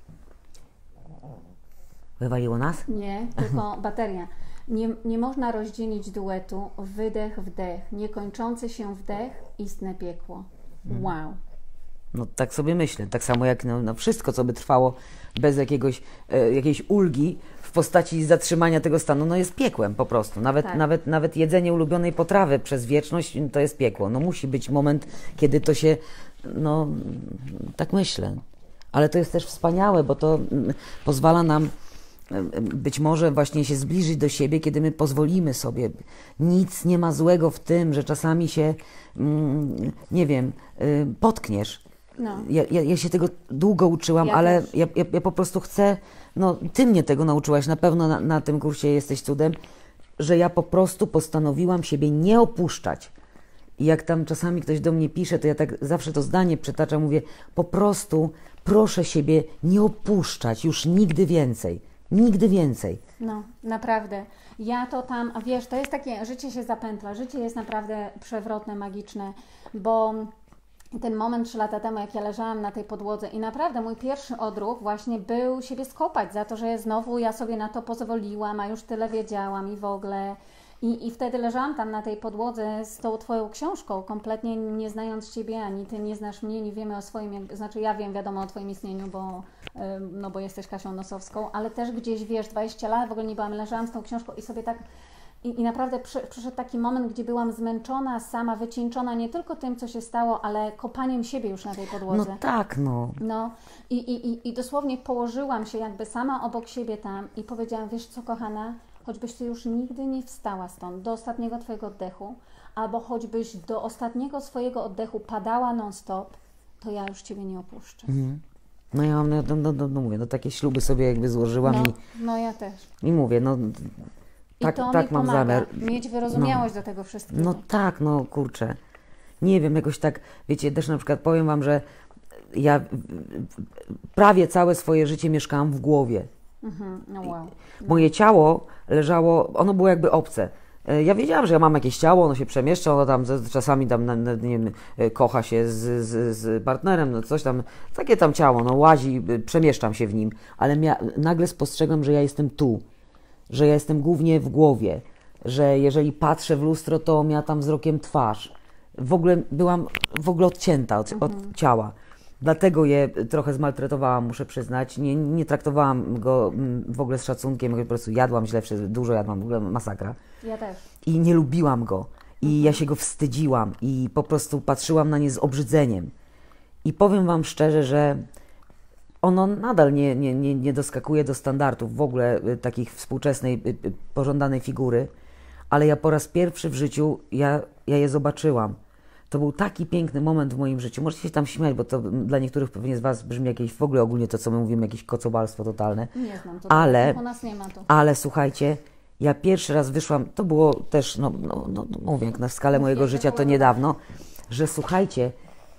Wywaliło nas? Nie, tylko bateria. Nie można rozdzielić duetu wydech, wdech, niekończący się wdech, istne piekło. Wow. No tak sobie myślę, tak samo jak wszystko, co by trwało bez jakiejś ulgi w postaci zatrzymania tego stanu, no jest piekłem po prostu. Nawet jedzenie ulubionej potrawy przez wieczność to jest piekło. No musi być moment, kiedy to się, tak myślę. Ale to jest też wspaniałe, bo to pozwala nam być może właśnie się zbliżyć do siebie, kiedy my pozwolimy sobie. Nic nie ma złego w tym, że czasami się, nie wiem, potkniesz. No. Ja się tego długo uczyłam, ale ja po prostu chcę, ty mnie tego nauczyłaś, na pewno na tym kursie jesteś cudem, że ja po prostu postanowiłam siebie nie opuszczać. I jak tam czasami ktoś do mnie pisze, to ja tak zawsze to zdanie przytaczam, mówię, po prostu proszę siebie nie opuszczać, już nigdy więcej. Nigdy więcej. No, naprawdę. Ja to tam, a wiesz, to jest takie, życie się zapętla, życie jest naprawdę przewrotne, magiczne, bo ten moment 3 lata temu, jak ja leżałam na tej podłodze i naprawdę mój pierwszy odruch właśnie był siebie skopać za to, że znowu ja sobie na to pozwoliłam, a już tyle wiedziałam i w ogóle. I wtedy leżałam tam na tej podłodze z tą Twoją książką, kompletnie nie znając Ciebie, ani Ty nie znasz mnie, nie wiemy o swoim, znaczy ja wiem, wiadomo o Twoim istnieniu, bo jesteś Kasią Nosowską, ale też gdzieś, wiesz, 20 lat, w ogóle nie byłam, leżałam z tą książką i sobie tak, i naprawdę przyszedł taki moment, gdzie byłam zmęczona, sama, wycieńczona nie tylko tym, co się stało, ale kopaniem siebie już na tej podłodze. No tak, no. No i dosłownie położyłam się jakby sama obok siebie tam i powiedziałam, wiesz co, kochana, choćbyś Ty już nigdy nie wstała stąd do ostatniego Twojego oddechu, albo choćbyś do ostatniego swojego oddechu padała non-stop, to ja już Ciebie nie opuszczę. No ja mam, mówię, no takie śluby sobie jakby złożyłam no ja też. i mówię, no tak, I to tak mi mam pomaga, zamiar. mieć wyrozumiałość do tego wszystkiego. No tak, no kurczę. Nie wiem, jakoś tak, wiecie, też na przykład powiem Wam, że ja prawie całe swoje życie mieszkałam w głowie. No wow. Moje ciało leżało, ono było jakby obce. Ja wiedziałam, że ja mam jakieś ciało, ono się przemieszcza, ono tam czasami tam, nie wiem, kocha się z partnerem, no coś tam, takie tam ciało, no łazi, przemieszczam się w nim, ale nagle spostrzegam, że ja jestem tu, że ja jestem głównie w głowie, że jeżeli patrzę w lustro, to miatam wzrokiem twarz. W ogóle byłam odcięta od ciała. Dlatego je trochę zmaltretowałam, muszę przyznać. Nie traktowałam go w ogóle z szacunkiem, po prostu jadłam źle, dużo jadłam, w ogóle masakra. Ja też. I nie lubiłam go. I ja się go wstydziłam i po prostu patrzyłam na nie z obrzydzeniem. I powiem Wam szczerze, że ono nadal nie doskakuje do standardów w ogóle takich współczesnej, pożądanej figury, ale ja po raz pierwszy w życiu, ja je zobaczyłam. To był taki piękny moment w moim życiu. Możecie się tam śmiać, bo to dla niektórych pewnie z Was brzmi jakieś w ogóle ogólnie to, co my mówimy, jakieś kocobalstwo totalne. Nie znam to, u nas nie ma to. Ale słuchajcie, ja pierwszy raz wyszłam, to było też, mówię, jak na skalę mojego życia to niedawno, że słuchajcie,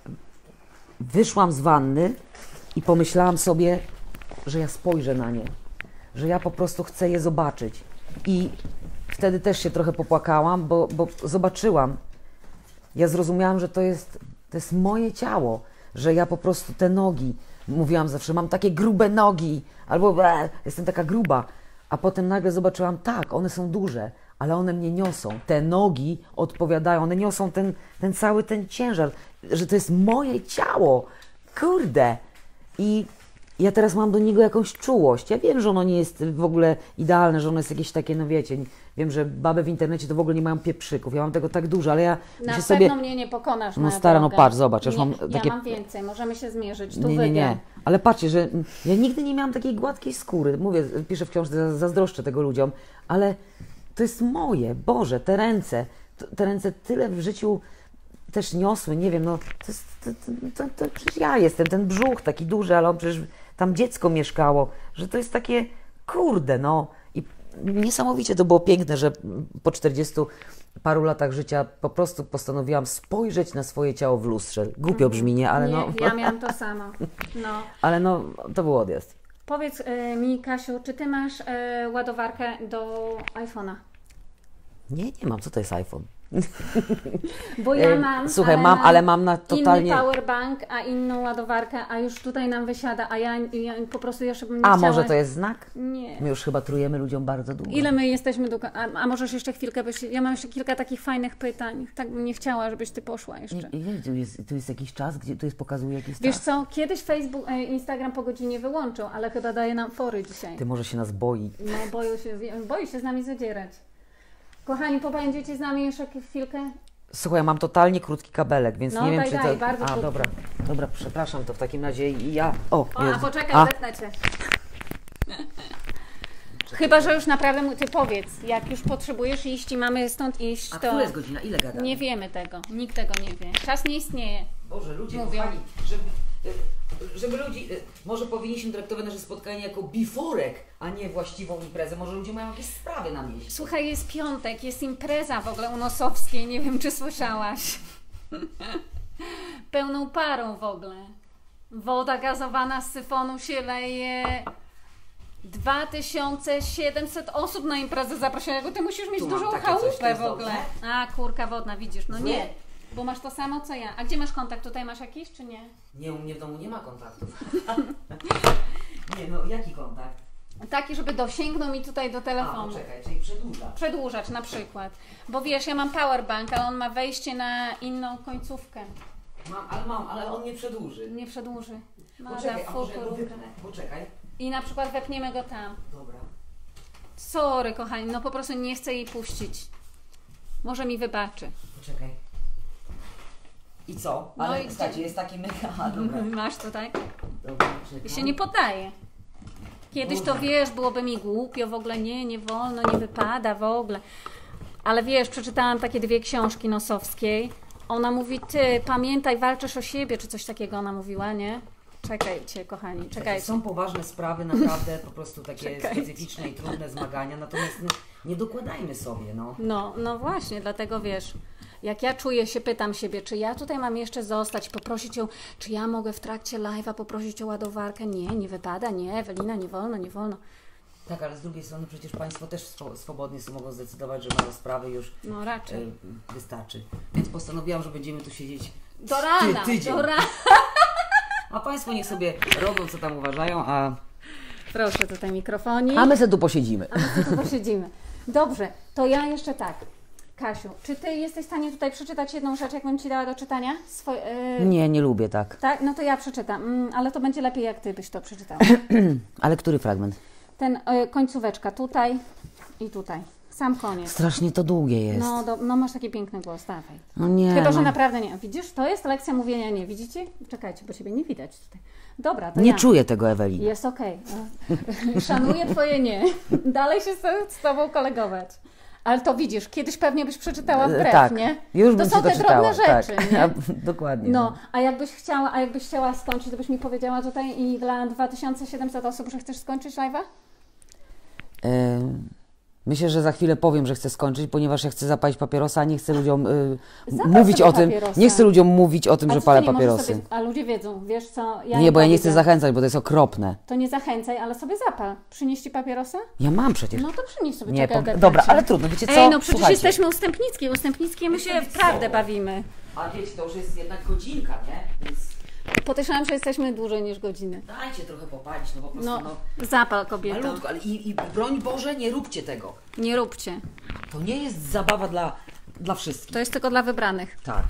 wyszłam z wanny i pomyślałam sobie, że ja spojrzę na nie, że ja po prostu chcę je zobaczyć. I wtedy też się trochę popłakałam, bo zobaczyłam, ja zrozumiałam, że to jest moje ciało, że ja po prostu te nogi, mówiłam zawsze, mam takie grube nogi, albo jestem taka gruba, a potem nagle zobaczyłam, tak, one są duże, ale one mnie niosą, te nogi odpowiadają, one niosą ten cały ciężar, że to jest moje ciało, kurde. I ja teraz mam do niego jakąś czułość. Ja wiem, że ono nie jest w ogóle idealne, że ono jest jakieś takie, no wiecie, wiem, że baby w internecie to w ogóle nie mają pieprzyków. Ja mam tego tak dużo, ale ja na pewno sobie... mnie nie pokonasz, No stara, no patrz, zobacz. Nie, mam takie... Ja mam więcej, możemy się zmierzyć. Tu nie. Ale patrzcie, że ja nigdy nie miałam takiej gładkiej skóry. Mówię, piszę w książce, zazdroszczę tego ludziom, ale to jest moje. Boże, te ręce tyle w życiu też niosły, nie wiem, no to przecież ja jestem, ten brzuch taki duży, ale on przecież tam dziecko mieszkało, że to jest takie, kurde, no. I niesamowicie to było piękne, że po 40 paru latach życia po prostu postanowiłam spojrzeć na swoje ciało w lustrze. Głupio brzmi, nie? Ale nie, ja miałam to samo. No. Ale no, to był odjazd. Powiedz mi, Kasiu, czy Ty masz ładowarkę do iPhone'a? Nie mam. Co to jest iPhone? Bo ja mam, słuchaj, ale mam na totalnie... inny powerbank, a inną ładowarkę, a już tutaj nam wysiada, a ja po prostu jeszcze bym nie chciała... A może to jest znak? Nie. My już chyba trujemy ludziom bardzo długo. Ile my jesteśmy długo? A możesz jeszcze chwilkę, ja mam jeszcze kilka takich fajnych pytań. Tak bym nie chciała, żebyś Ty poszła jeszcze. Tu jest jakiś czas, gdzie tu jest pokazuje jakiś czas. Wiesz co, kiedyś Facebook, Instagram po godzinie wyłączył, ale chyba daje nam fory dzisiaj. Ty może się nas boi. No boi się z nami zadzierać. Kochani, pobędziecie z nami jeszcze chwilkę? Słuchaj, ja mam totalnie krótki kabelek, więc nie wiem, czy to... bardzo krótki. Dobra, przepraszam, to w takim razie i ja... a poczekaj, zepnę Cię. Chyba, że już naprawdę Ty powiedz, jak już potrzebujesz iść i mamy stąd iść, to... A która jest godzina? Ile gadamy? Nie wiemy tego, nikt tego nie wie. Czas nie istnieje. Boże, ludzie Mówią. kochani, żeby ludzi, może powinniśmy traktować nasze spotkanie jako biforek, a nie właściwą imprezę. Może ludzie mają jakieś sprawy na mieście. Słuchaj, jest piątek, jest impreza w ogóle u Nosowskiej, nie wiem, czy słyszałaś. Pełną parą w ogóle. Woda gazowana z syfonu się leje. 2700 osób na imprezę zaproszonego. Ty musisz mieć Tu dużą mam takie coś, to chałupę jest w ogóle. dobrze? A, kurka wodna, widzisz, no Zły? nie. Bo masz to samo co ja. A gdzie masz kontakt? Tutaj masz jakiś, czy nie? Nie, u mnie w domu nie ma kontaktów. Nie, no jaki kontakt? Taki, żeby dosięgnął mi tutaj do telefonu. Czekaj, czyli przedłużacz. Przedłużacz na przykład. Bo wiesz, ja mam powerbank, ale on ma wejście na inną końcówkę. Ale on nie przedłuży. Nie przedłuży. Poczekaj. I na przykład wepniemy go tam. Dobra. Sorry, kochani, no po prostu nie chcę jej puścić. Może mi wybaczy. Poczekaj. I co? No Ale i słuchajcie, jest taki mega... Dobra. Masz tutaj? Dobra, I się nie poddaje. Kiedyś to wiesz, byłoby mi głupio, w ogóle nie wolno, nie wypada w ogóle. Ale wiesz, przeczytałam takie 2 książki Nosowskiej. Ona mówi, ty pamiętaj, walczysz o siebie, czy coś takiego ona mówiła, nie? Czekajcie, kochani, czekajcie. Są poważne sprawy, naprawdę po prostu takie specyficzne i trudne zmagania, natomiast nie dokładajmy sobie, no. No właśnie, dlatego wiesz, jak ja czuję się, pytam siebie, czy ja tutaj mam jeszcze zostać, poprosić ją, czy ja mogę w trakcie live'a poprosić o ładowarkę? Nie wypada, nie, Ewelina, nie wolno. Tak, ale z drugiej strony przecież Państwo też swobodnie sobie mogą zdecydować, że mają sprawy już no raczej. Wystarczy. Więc postanowiłam, że będziemy tu siedzieć do rana, tydzień. Do rana. A Państwo niech sobie robią, co tam uważają, a... Proszę tutaj mikrofonik. A my sobie tu posiedzimy. Dobrze, to ja jeszcze tak. Kasiu, czy Ty jesteś w stanie tutaj przeczytać jedną rzecz, jak bym Ci dała do czytania? Nie lubię tak. Tak? No to ja przeczytam, ale to będzie lepiej, jak Ty byś to przeczytała. Ale który fragment? Ten końcóweczka tutaj i tutaj. Sam koniec. Strasznie to długie jest. No masz taki piękny głos, dawaj. No nie. Chyba, że naprawdę nie. Widzisz, to jest lekcja mówienia nie. Widzicie? Czekajcie, bo Ciebie nie widać tutaj. Dobra, to nie ja. czuję tego, Ewelina. Jest okej. Szanuję Twoje nie. Dalej się z Tobą kolegować. Ale to widzisz, kiedyś pewnie byś przeczytała wbrew, tak, nie? Już to bym są te drobne rzeczy, tak. nie? Dokładnie. No, a jakbyś chciała skończyć, to byś mi powiedziała tutaj i dla 2700 osób, że chcesz skończyć live'a? Myślę, że za chwilę powiem, że chcę skończyć, ponieważ ja chcę zapalić papierosa, a nie chcę ludziom mówić o tym. Papierosa. Nie chcę ludziom mówić o tym, że palę papierosy. A ludzie wiedzą, wiesz co? Nie, bo ja nie chcę zachęcać, bo to jest okropne. To nie zachęcaj, ale sobie zapal. Przynieść Ci papierosa? Ja mam przecież. No to przynieś sobie. Nie, czekaj, dobra, ale trudno, wiecie co? Ej, no przecież Słuchajcie. jesteśmy ustępnickie. Ustępnickie my się w prawdę bawimy. A wiecie, to już jest jednak godzinka, nie? Więc Podejrzewam, że jesteśmy dłużej niż godziny. dajcie trochę popalić, no po prostu, Zapal, kobieto. malutko, ale i broń Boże, nie róbcie tego. Nie róbcie. To nie jest zabawa dla wszystkich. To jest tylko dla wybranych. Tak.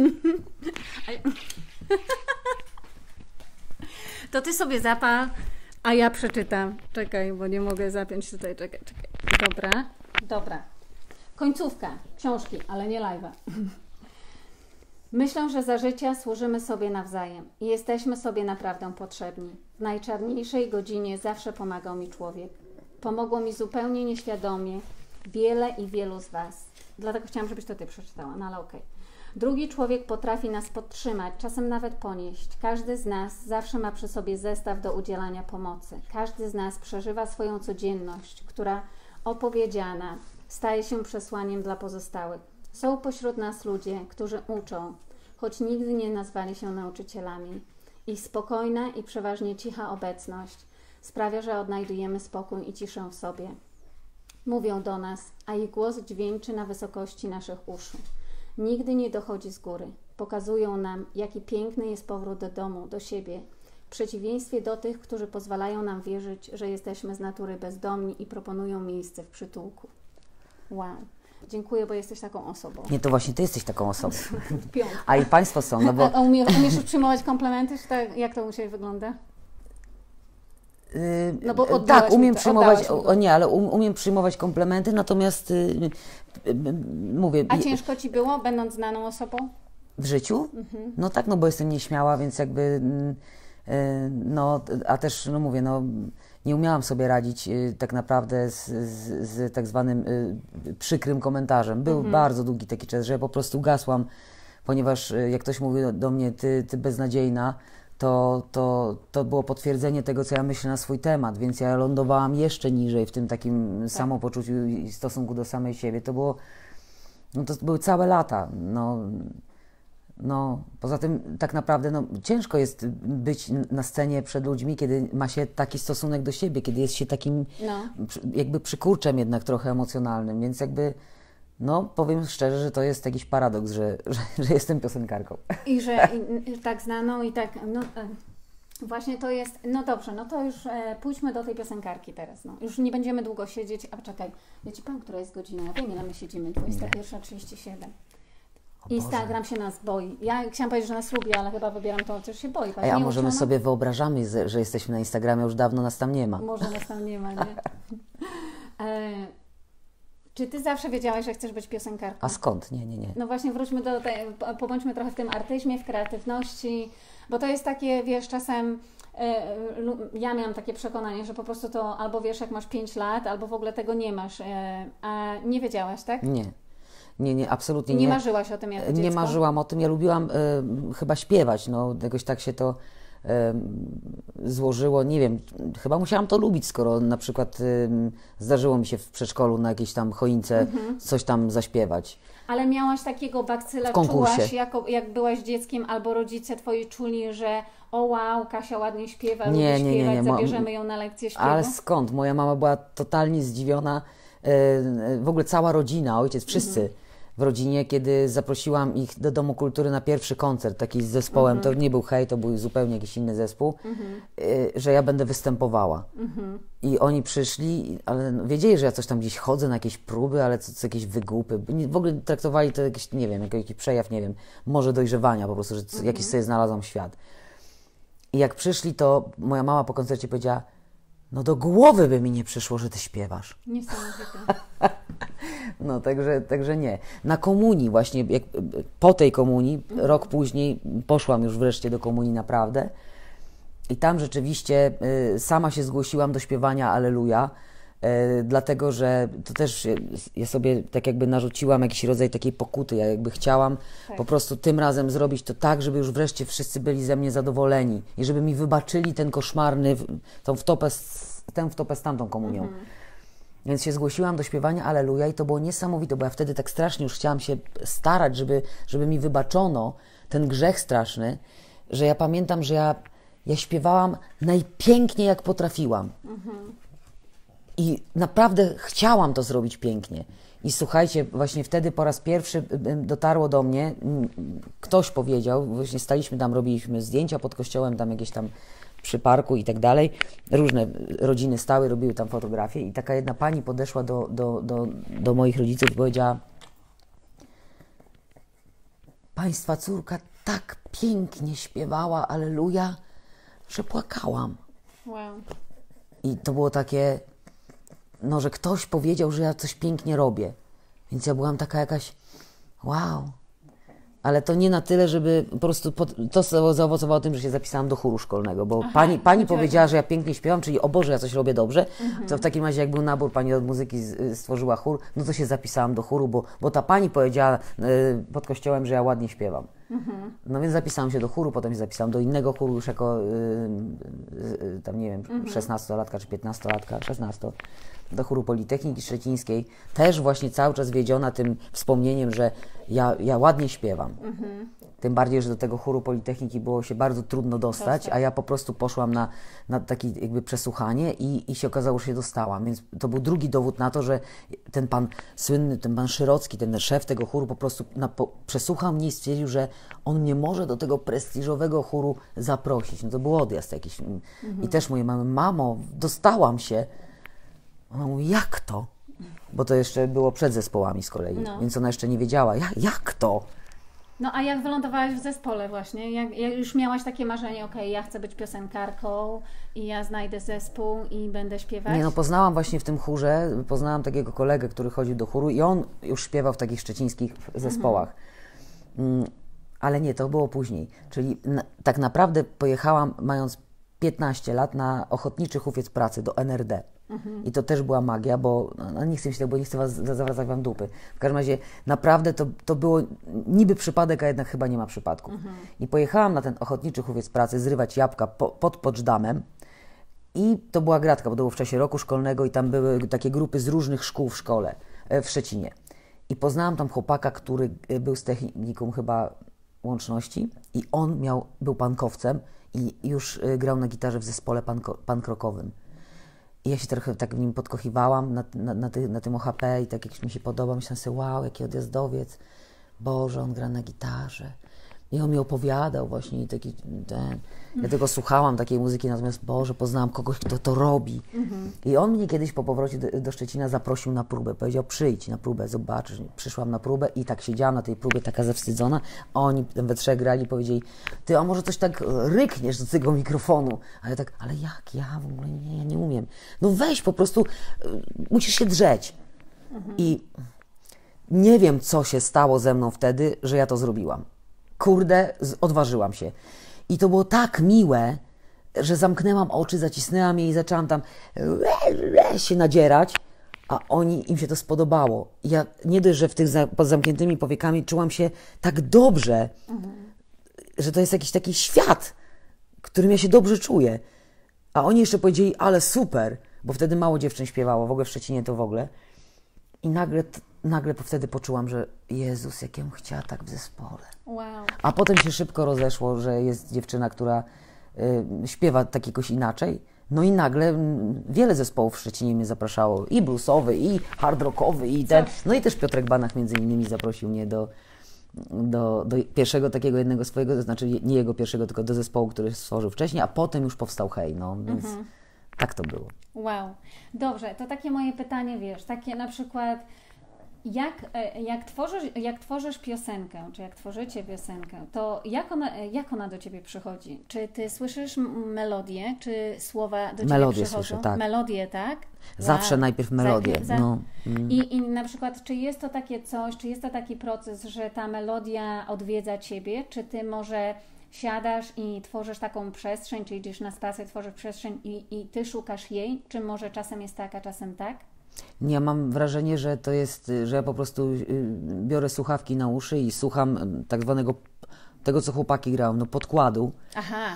To Ty sobie zapal, a ja przeczytam. Czekaj, bo nie mogę zapiąć tutaj. Czekaj. Dobra. Końcówka książki, ale nie live'a. Myślę, że za życia służymy sobie nawzajem i jesteśmy sobie naprawdę potrzebni. W najczarniejszej godzinie zawsze pomagał mi człowiek. Pomogło mi zupełnie nieświadomie wiele i wielu z Was. Dlatego chciałam, żebyś to Ty przeczytała, no ale okej. Drugi człowiek potrafi nas podtrzymać, czasem nawet ponieść. Każdy z nas zawsze ma przy sobie zestaw do udzielania pomocy. Każdy z nas przeżywa swoją codzienność, która opowiedziana staje się przesłaniem dla pozostałych. Są pośród nas ludzie, którzy uczą, choć nigdy nie nazwali się nauczycielami. Ich spokojna i przeważnie cicha obecność sprawia, że odnajdujemy spokój i ciszę w sobie. Mówią do nas, a ich głos dźwięczy na wysokości naszych uszu. Nigdy nie dochodzi z góry. Pokazują nam, jaki piękny jest powrót do domu, do siebie, w przeciwieństwie do tych, którzy pozwalają nam wierzyć, że jesteśmy z natury bezdomni i proponują miejsce w przytułku. Wow. Dziękuję, bo jesteś taką osobą. Nie, to właśnie Ty jesteś taką osobą. Piątka. A i Państwo są, no bo... A umiesz już przyjmować komplementy? Czy tak, jak to u Ciebie wygląda? No bo tak, umiem to, przyjmować, ale umiem przyjmować komplementy, natomiast mówię... A ciężko Ci było, będąc znaną osobą? W życiu? No tak, no bo jestem nieśmiała, więc jakby... a też, mówię, nie umiałam sobie radzić tak naprawdę z tak zwanym przykrym komentarzem. Był bardzo długi taki czas, że ja po prostu gasłam, ponieważ jak ktoś mówi do mnie, ty beznadziejna, to było potwierdzenie tego, co ja myślę na swój temat, więc ja lądowałam jeszcze niżej w tym takim samopoczuciu i stosunku do samej siebie. To były całe lata. Poza tym tak naprawdę ciężko jest być na scenie przed ludźmi, kiedy ma się taki stosunek do siebie, kiedy jest się takim jakby przykurczem jednak trochę emocjonalnym, więc jakby powiem szczerze, że to jest jakiś paradoks, że jestem piosenkarką. I że tak znaną i tak, Właśnie to jest, no dobrze, no to już pójdźmy do tej piosenkarki teraz, no. Już nie będziemy długo siedzieć, a czekaj, ja Ci powiem, która jest godzina, ja wiem, ile my siedzimy, 21:37. Instagram się nas boi. Ja chciałam powiedzieć, że nas lubi, ale chyba wybieram to, chociaż się boi. A może my sobie wyobrażamy, że jesteśmy na Instagramie, już dawno nas tam nie ma. Może nas tam nie ma, nie? Czy Ty zawsze wiedziałaś, że chcesz być piosenkarką? A skąd? Nie. No właśnie wróćmy do tej, pobądźmy trochę w tym artyzmie, w kreatywności, bo to jest takie, wiesz, czasem ja miałam takie przekonanie, że po prostu to albo wiesz, jak masz 5 lat, albo w ogóle tego nie masz, a nie wiedziałaś, tak? Nie, absolutnie nie. Nie marzyłaś o tym jako dziecko? Nie marzyłam o tym, ja lubiłam chyba śpiewać, no jakoś tak się to złożyło, nie wiem, chyba musiałam to lubić, skoro na przykład zdarzyło mi się w przedszkolu na jakiejś tam choince coś tam zaśpiewać. Ale miałaś takiego bakcyla, czułaś, jak byłaś dzieckiem, albo rodzice Twoi czuli, że o wow, Kasia ładnie śpiewa, lubi śpiewać, zabierzemy ją na lekcję śpiewu? Ale skąd? Moja mama była totalnie zdziwiona, w ogóle cała rodzina, ojciec, wszyscy w rodzinie, kiedy zaprosiłam ich do Domu Kultury na pierwszy koncert, taki z zespołem, to nie był Hej, to był zupełnie jakiś inny zespół, że ja będę występowała. I oni przyszli, ale wiedzieli, że ja coś tam gdzieś chodzę na jakieś próby, ale co jakieś wygłupy. W ogóle traktowali to jakiś, nie wiem, jakiś przejaw, nie wiem, może dojrzewania po prostu, że jakiś sobie znalazłam świat. I jak przyszli, to moja mama po koncercie powiedziała, no do głowy by mi nie przyszło, że Ty śpiewasz. Niesamowite. No, także nie. Na komunii właśnie, po tej komunii, rok później poszłam już wreszcie do komunii naprawdę i tam rzeczywiście sama się zgłosiłam do śpiewania Alleluja, dlatego, że to też ja sobie tak jakby narzuciłam jakiś rodzaj takiej pokuty, ja jakby chciałam po prostu tym razem zrobić to tak, żeby już wreszcie wszyscy byli ze mnie zadowoleni i żeby mi wybaczyli ten koszmarny, tą wtopę z tamtą komunią. Więc się zgłosiłam do śpiewania Alleluja i to było niesamowite, bo ja wtedy tak strasznie już chciałam się starać, żeby mi wybaczono ten grzech straszny, że ja pamiętam, że ja śpiewałam najpiękniej jak potrafiłam. I naprawdę chciałam to zrobić pięknie. I słuchajcie, właśnie wtedy po raz pierwszy dotarło do mnie, ktoś powiedział, właśnie staliśmy tam, robiliśmy zdjęcia pod kościołem, tam jakieś tam przy parku i tak dalej. Różne rodziny stały, robiły tam fotografie i taka jedna pani podeszła do moich rodziców i powiedziała: Państwa córka tak pięknie śpiewała Alleluja, że płakałam. Wow. I to było takie, no, że ktoś powiedział, że ja coś pięknie robię. Więc ja byłam taka jakaś, wow. Ale to nie na tyle, żeby po prostu to zaowocowało tym, że się zapisałam do chóru szkolnego, bo pani powiedziała, że ja pięknie śpiewam, czyli o Boże, ja coś robię dobrze, to w takim razie jak był nabór, pani od muzyki stworzyła chór, no to się zapisałam do chóru, bo ta pani powiedziała pod kościołem, że ja ładnie śpiewam. No więc zapisałam się do chóru, potem się zapisałam do innego chóru już jako tam nie wiem, 16-latka czy 15-latka, 16, do chóru Politechniki Szczecińskiej, też właśnie cały czas wiedziona tym wspomnieniem, że ja ładnie śpiewam. Tym bardziej, że do tego chóru Politechniki było się bardzo trudno dostać, a ja po prostu poszłam na takie jakby przesłuchanie i się okazało, że się dostałam. Więc to był drugi dowód na to, że ten pan słynny, ten pan Szyrocki, ten szef tego chóru po prostu przesłuchał mnie i stwierdził, że on mnie może do tego prestiżowego chóru zaprosić. No to był odjazd jakiś. I też mówię, mamo, dostałam się. Ona mówi, jak to? Bo to jeszcze było przed zespołami z kolei, więc ona jeszcze nie wiedziała, jak to? No a jak wylądowałaś w zespole właśnie? Jak już miałaś takie marzenie, okej, ja chcę być piosenkarką i ja znajdę zespół i będę śpiewać? Nie, no poznałam właśnie w tym chórze, poznałam takiego kolegę, który chodził do chóru i on już śpiewał w takich szczecińskich zespołach. Ale nie, to było później. Czyli tak naprawdę pojechałam mając 15 lat na ochotniczy hufiec pracy do NRD. I to też była magia, bo nie chcę mi się tego, bo nie chcę zawracać wam dupy. W każdym razie naprawdę to było niby przypadek, a jednak chyba nie ma przypadku. I pojechałam na ten ochotniczy hufiec pracy zrywać jabłka pod Poczdamem i to była gratka, bo to było w czasie roku szkolnego i tam były takie grupy z różnych szkół w szkole w Szczecinie. I poznałam tam chłopaka, który był z technikum chyba łączności i on był pankowcem i już grał na gitarze w zespole pankrokowym. I ja się trochę tak w nim podkochiwałam na tym OHP i tak jak mi się podoba, myślałam sobie, wow, jaki odjazdowiec, Boże, on gra na gitarze. I on mi opowiadał właśnie i taki ten... Ja tylko słuchałam takiej muzyki, natomiast Boże, poznałam kogoś, kto to robi. I on mnie kiedyś po powrocie do Szczecina zaprosił na próbę. Powiedział, przyjdź na próbę, zobaczysz. Przyszłam na próbę i tak siedziałam na tej próbie, taka zawstydzona, a oni we trzech grali i powiedzieli, ty, a może coś tak rykniesz do tego mikrofonu? A ja tak, ale jak? Ja w ogóle nie, ja nie umiem. No weź po prostu, musisz się drzeć. I nie wiem, co się stało ze mną wtedy, że ja to zrobiłam. Kurde, odważyłam się. I to było tak miłe, że zamknęłam oczy, zacisnęłam je i zaczęłam tam się nadzierać, a im się to spodobało. I ja nie dość, że pod zamkniętymi powiekami czułam się tak dobrze, że to jest jakiś taki świat, w którym ja się dobrze czuję. A oni jeszcze powiedzieli, ale super, bo wtedy mało dziewczyn śpiewało, w ogóle w Szczecinie to w ogóle. I nagle wtedy poczułam, że Jezus, jak ja bym chciała tak w zespole. Wow. A potem się szybko rozeszło, że jest dziewczyna, która śpiewa tak jakoś inaczej. No i nagle wiele zespołów w Szczecinie mnie zapraszało. I bluesowy, i hard rockowy, i ten. No i też Piotrek Banach między innymi zaprosił mnie do pierwszego takiego jednego swojego, to znaczy nie jego pierwszego, tylko do zespołu, który stworzył wcześniej, a potem już powstał Hej, no więc tak to było. Wow. Dobrze, to takie moje pytanie, wiesz, takie na przykład jak tworzysz piosenkę, czy jak tworzycie piosenkę, to jak ona do Ciebie przychodzi? Czy Ty słyszysz melodię, czy słowa do Ciebie Melodię przychodzą? słyszę, tak. Melodię, tak? Zawsze najpierw melodię. No. I na przykład, czy jest to takie coś, czy jest to taki proces, że ta melodia odwiedza Ciebie, czy Ty może siadasz i tworzysz taką przestrzeń, czy idziesz na spacer, tworzysz przestrzeń i Ty szukasz jej, czy może czasem jest tak, a czasem tak? Ja mam wrażenie, że to jest, że ja po prostu biorę słuchawki na uszy i słucham tak zwanego, tego co chłopaki grają, no podkładu. Aha.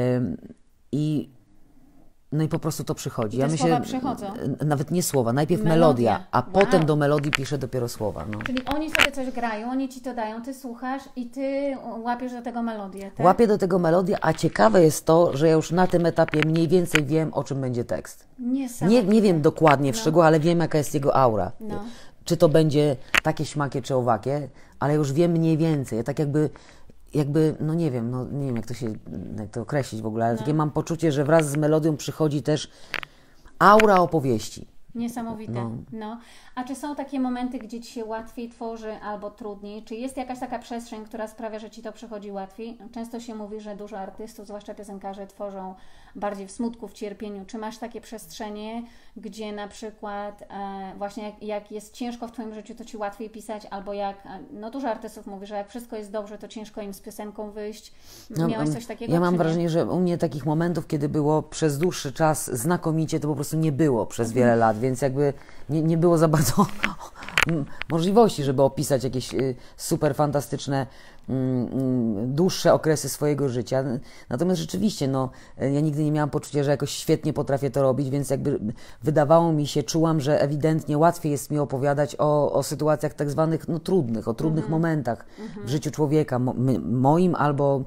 No i po prostu to przychodzi. I te słowa przychodzą? Nawet nie słowa, najpierw melodia, a potem do melodii piszę dopiero słowa. No. Czyli oni sobie coś grają, oni Ci to dają, Ty słuchasz i Ty łapiesz do tego melodię, tak? Łapię do tego melodię, a ciekawe jest to, że ja już na tym etapie mniej więcej wiem, o czym będzie tekst. Nie wiem dokładnie w szczegółach, ale wiem, jaka jest jego aura. No. Czy to będzie takie śmakie, czy owakie, ale już wiem mniej więcej. Ja tak jakby, no nie wiem jak to określić w ogóle, ale takie mam poczucie, że wraz z melodią przychodzi też aura opowieści. Niesamowite. No. A czy są takie momenty, gdzie Ci się łatwiej tworzy albo trudniej? Czy jest jakaś taka przestrzeń, która sprawia, że Ci to przychodzi łatwiej? Często się mówi, że dużo artystów, zwłaszcza piosenkarze, tworzą bardziej w smutku, w cierpieniu. Czy masz takie przestrzenie, gdzie na przykład właśnie jak jest ciężko w Twoim życiu, to Ci łatwiej pisać, albo dużo artystów mówi, że jak wszystko jest dobrze, to ciężko im z piosenką wyjść. Miałaś coś takiego? Ja mam wrażenie, że u mnie takich momentów, kiedy było przez dłuższy czas znakomicie, to po prostu nie było przez wiele lat, więc jakby nie było za bardzo możliwości, żeby opisać jakieś super fantastyczne, dłuższe okresy swojego życia. Natomiast rzeczywiście, ja nigdy nie miałam poczucia, że jakoś świetnie potrafię to robić, więc jakby wydawało mi się, czułam, że ewidentnie łatwiej jest mi opowiadać o sytuacjach tak zwanych trudnych, o trudnych momentach w życiu człowieka, moim albo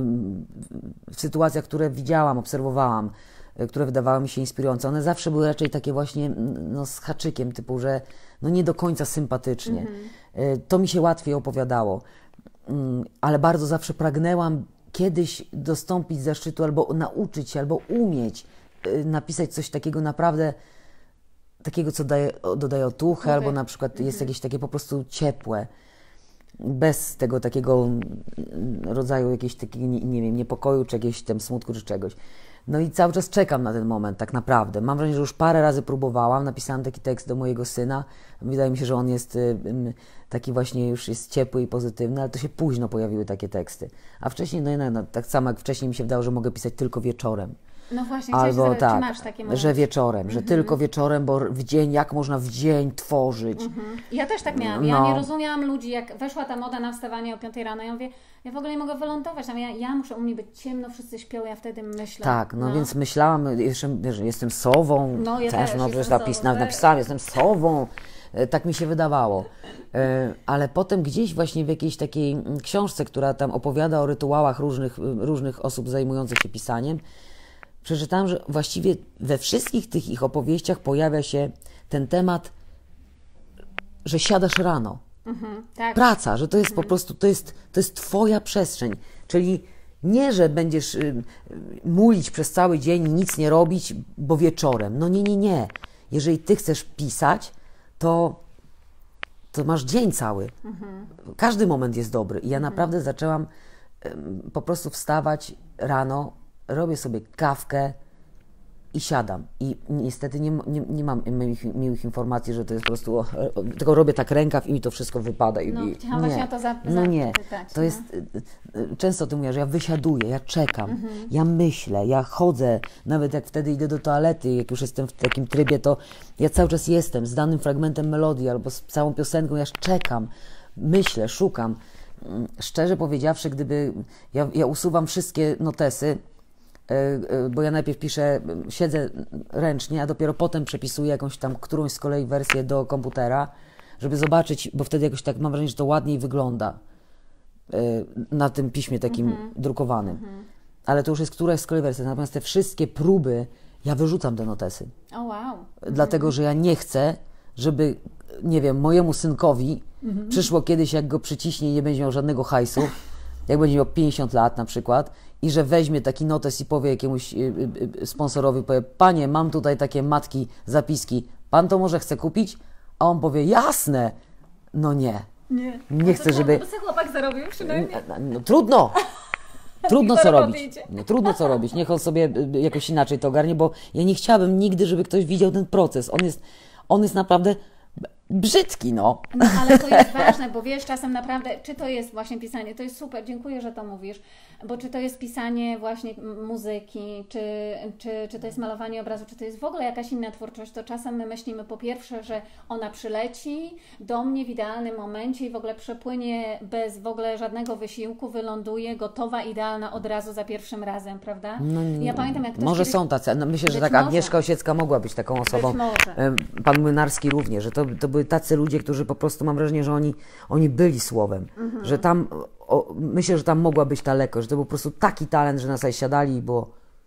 w sytuacjach, które widziałam, obserwowałam, które wydawały mi się inspirujące. One zawsze były raczej takie właśnie z haczykiem, typu, że nie do końca sympatycznie. To mi się łatwiej opowiadało. Ale bardzo zawsze pragnęłam kiedyś dostąpić zaszczytu albo nauczyć się, albo umieć napisać coś takiego naprawdę, takiego, co dodaje otuchy, albo na przykład jest jakieś takie po prostu ciepłe. Bez tego takiego rodzaju jakiegoś takiego, nie wiem, niepokoju, czy jakiegoś tam smutku, czy czegoś. No i cały czas czekam na ten moment, tak naprawdę. Mam wrażenie, że już parę razy próbowałam, napisałam taki tekst do mojego syna. Wydaje mi się, że on jest taki właśnie już jest ciepły i pozytywny, ale to się późno pojawiły takie teksty. A wcześniej, tak samo jak wcześniej mi się wydało, że mogę pisać tylko wieczorem. No właśnie, albo tak, czy masz takie momenty? że wieczorem, że tylko wieczorem, bo w dzień, jak można w dzień tworzyć. Ja też tak miałam. Ja nie rozumiałam ludzi, jak weszła ta moda na wstawanie o 5 rano, ja mówię, ja w ogóle nie mogę wylądować, ja muszę u mnie być ciemno, wszyscy śpią, ja wtedy myślę. Tak, więc myślałam, jeszcze, że jestem sową, ja też napisałam, jestem sową, tak mi się wydawało. Ale potem gdzieś właśnie w jakiejś takiej książce, która tam opowiada o rytuałach różnych osób zajmujących się pisaniem, przeczytałam, że właściwie we wszystkich tych ich opowieściach pojawia się ten temat, że siadasz rano Tak. Praca, że to jest po prostu, to jest Twoja przestrzeń. Czyli nie, że będziesz mulić przez cały dzień i nic nie robić, bo wieczorem. No nie, nie, nie. Jeżeli Ty chcesz pisać, to masz dzień cały. Każdy moment jest dobry. I ja naprawdę zaczęłam po prostu wstawać rano, robię sobie kawkę i siadam. I niestety nie mam miłych informacji, że to jest po prostu, tylko robię tak rękaw i mi to wszystko wypada. Chciałam właśnie o to No nie, zapytać. to jest, często o tym mówię, że ja wysiaduję, ja czekam, ja myślę, ja chodzę, nawet jak wtedy idę do toalety, jak już jestem w takim trybie, to ja cały czas jestem z danym fragmentem melodii albo z całą piosenką, ja czekam, myślę, szukam. Szczerze powiedziawszy, gdyby, ja usuwam wszystkie notesy, bo ja najpierw piszę, siedzę ręcznie, a dopiero potem przepisuję jakąś tam którąś z kolei wersję do komputera, żeby zobaczyć, bo wtedy jakoś tak mam wrażenie, że to ładniej wygląda na tym piśmie takim drukowanym. Ale to już jest któraś z kolei wersja. Natomiast te wszystkie próby, ja wyrzucam te notesy. O wow. Dlatego, że ja nie chcę, żeby, nie wiem, mojemu synkowi przyszło kiedyś, jak go przyciśnie i nie będzie miał żadnego hajsu, jak będzie miał 50 lat na przykład, i że weźmie taki notes i powie jakiemuś sponsorowi, powie, panie, mam tutaj takie matki, zapiski, pan to może chce kupić? A on powie, jasne! No nie. Nie chcę, żeby... To sobie chłopak zarobił przynajmniej. No trudno! Trudno co robić. Idzie. No, trudno co robić. Niech on sobie jakoś inaczej to ogarnie, bo ja nie chciałabym nigdy, żeby ktoś widział ten proces. On jest naprawdę brzydki, no. No, ale to jest ważne, bo wiesz, czasem naprawdę, czy to jest właśnie pisanie, to jest super, dziękuję, że to mówisz, bo czy to jest pisanie właśnie muzyki, czy to jest malowanie obrazu, czy to jest w ogóle jakaś inna twórczość, to czasem my myślimy po pierwsze, że ona przyleci do mnie w idealnym momencie i w ogóle przepłynie bez w ogóle żadnego wysiłku, wyląduje gotowa, idealna od razu za pierwszym razem, prawda? No, Ja pamiętam, jak ktoś może kiedyś... są tacy. No, myślę, że Być tak może. Agnieszka Osiecka mogła być taką osobą. Być może. Pan Młynarski również, że to były tacy ludzie, którzy po prostu, mam wrażenie, że oni byli słowem. Że tam, myślę, że tam mogła być ta lekkość, że to był po prostu taki talent, że na sobie siadali, bo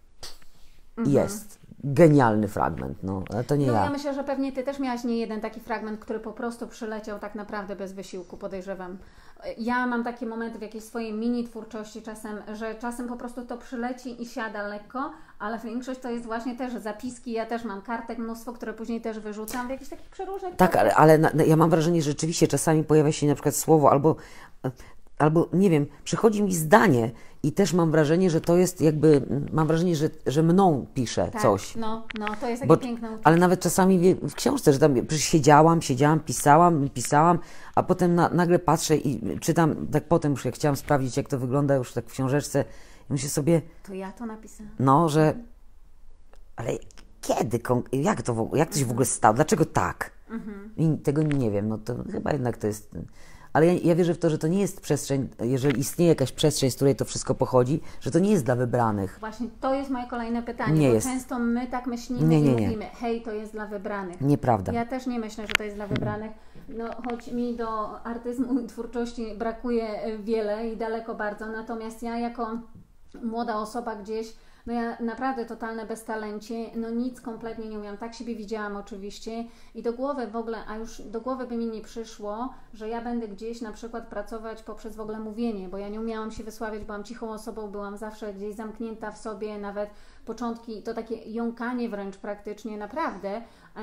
jest genialny fragment, no, ale to nie No ja. ja myślę, że pewnie Ty też miałaś nie jeden taki fragment, który po prostu przyleciał tak naprawdę bez wysiłku, podejrzewam. Ja mam takie momenty w jakiejś swojej mini twórczości czasem, że czasem po prostu to przyleci i siada lekko, ale większość to jest właśnie też zapiski, ja też mam kartek mnóstwo, które później też wyrzucam w jakichś takich przeróżnych... Tak, ale ja mam wrażenie, że rzeczywiście czasami pojawia się na przykład słowo albo nie wiem, przychodzi mi zdanie i też mam wrażenie, że to jest jakby, mam wrażenie, że mną pisze Tak, coś. no, to jest takie piękne uczucie. Ale nawet czasami w książce, że tam przecież siedziałam, pisałam, a potem nagle patrzę i czytam, tak potem już jak chciałam sprawdzić, jak to wygląda już tak w książeczce, i myślę sobie, To ja to napisałam. no, że ale kiedy, jak to się w ogóle stało, dlaczego tak? I tego nie wiem, no to chyba jednak to jest... Ale ja wierzę w to, że to nie jest przestrzeń, jeżeli istnieje jakaś przestrzeń, z której to wszystko pochodzi, że to nie jest dla wybranych. Właśnie to jest moje kolejne pytanie, Nie bo jest. często my tak myślimy Nie. i mówimy, hej, to jest dla wybranych. Nieprawda. Ja też nie myślę, że to jest dla wybranych. No, choć mi do artyzmu i twórczości brakuje wiele i daleko bardzo, natomiast ja jako młoda osoba gdzieś, no ja naprawdę totalne beztalencie, no nic kompletnie nie umiałam, tak siebie widziałam oczywiście i do głowy w ogóle, a już do głowy by mi nie przyszło, że ja będę gdzieś na przykład pracować poprzez w ogóle mówienie, bo ja nie umiałam się wysławiać, byłam cichą osobą, byłam zawsze gdzieś zamknięta w sobie, nawet początki, to takie jąkanie wręcz praktycznie, naprawdę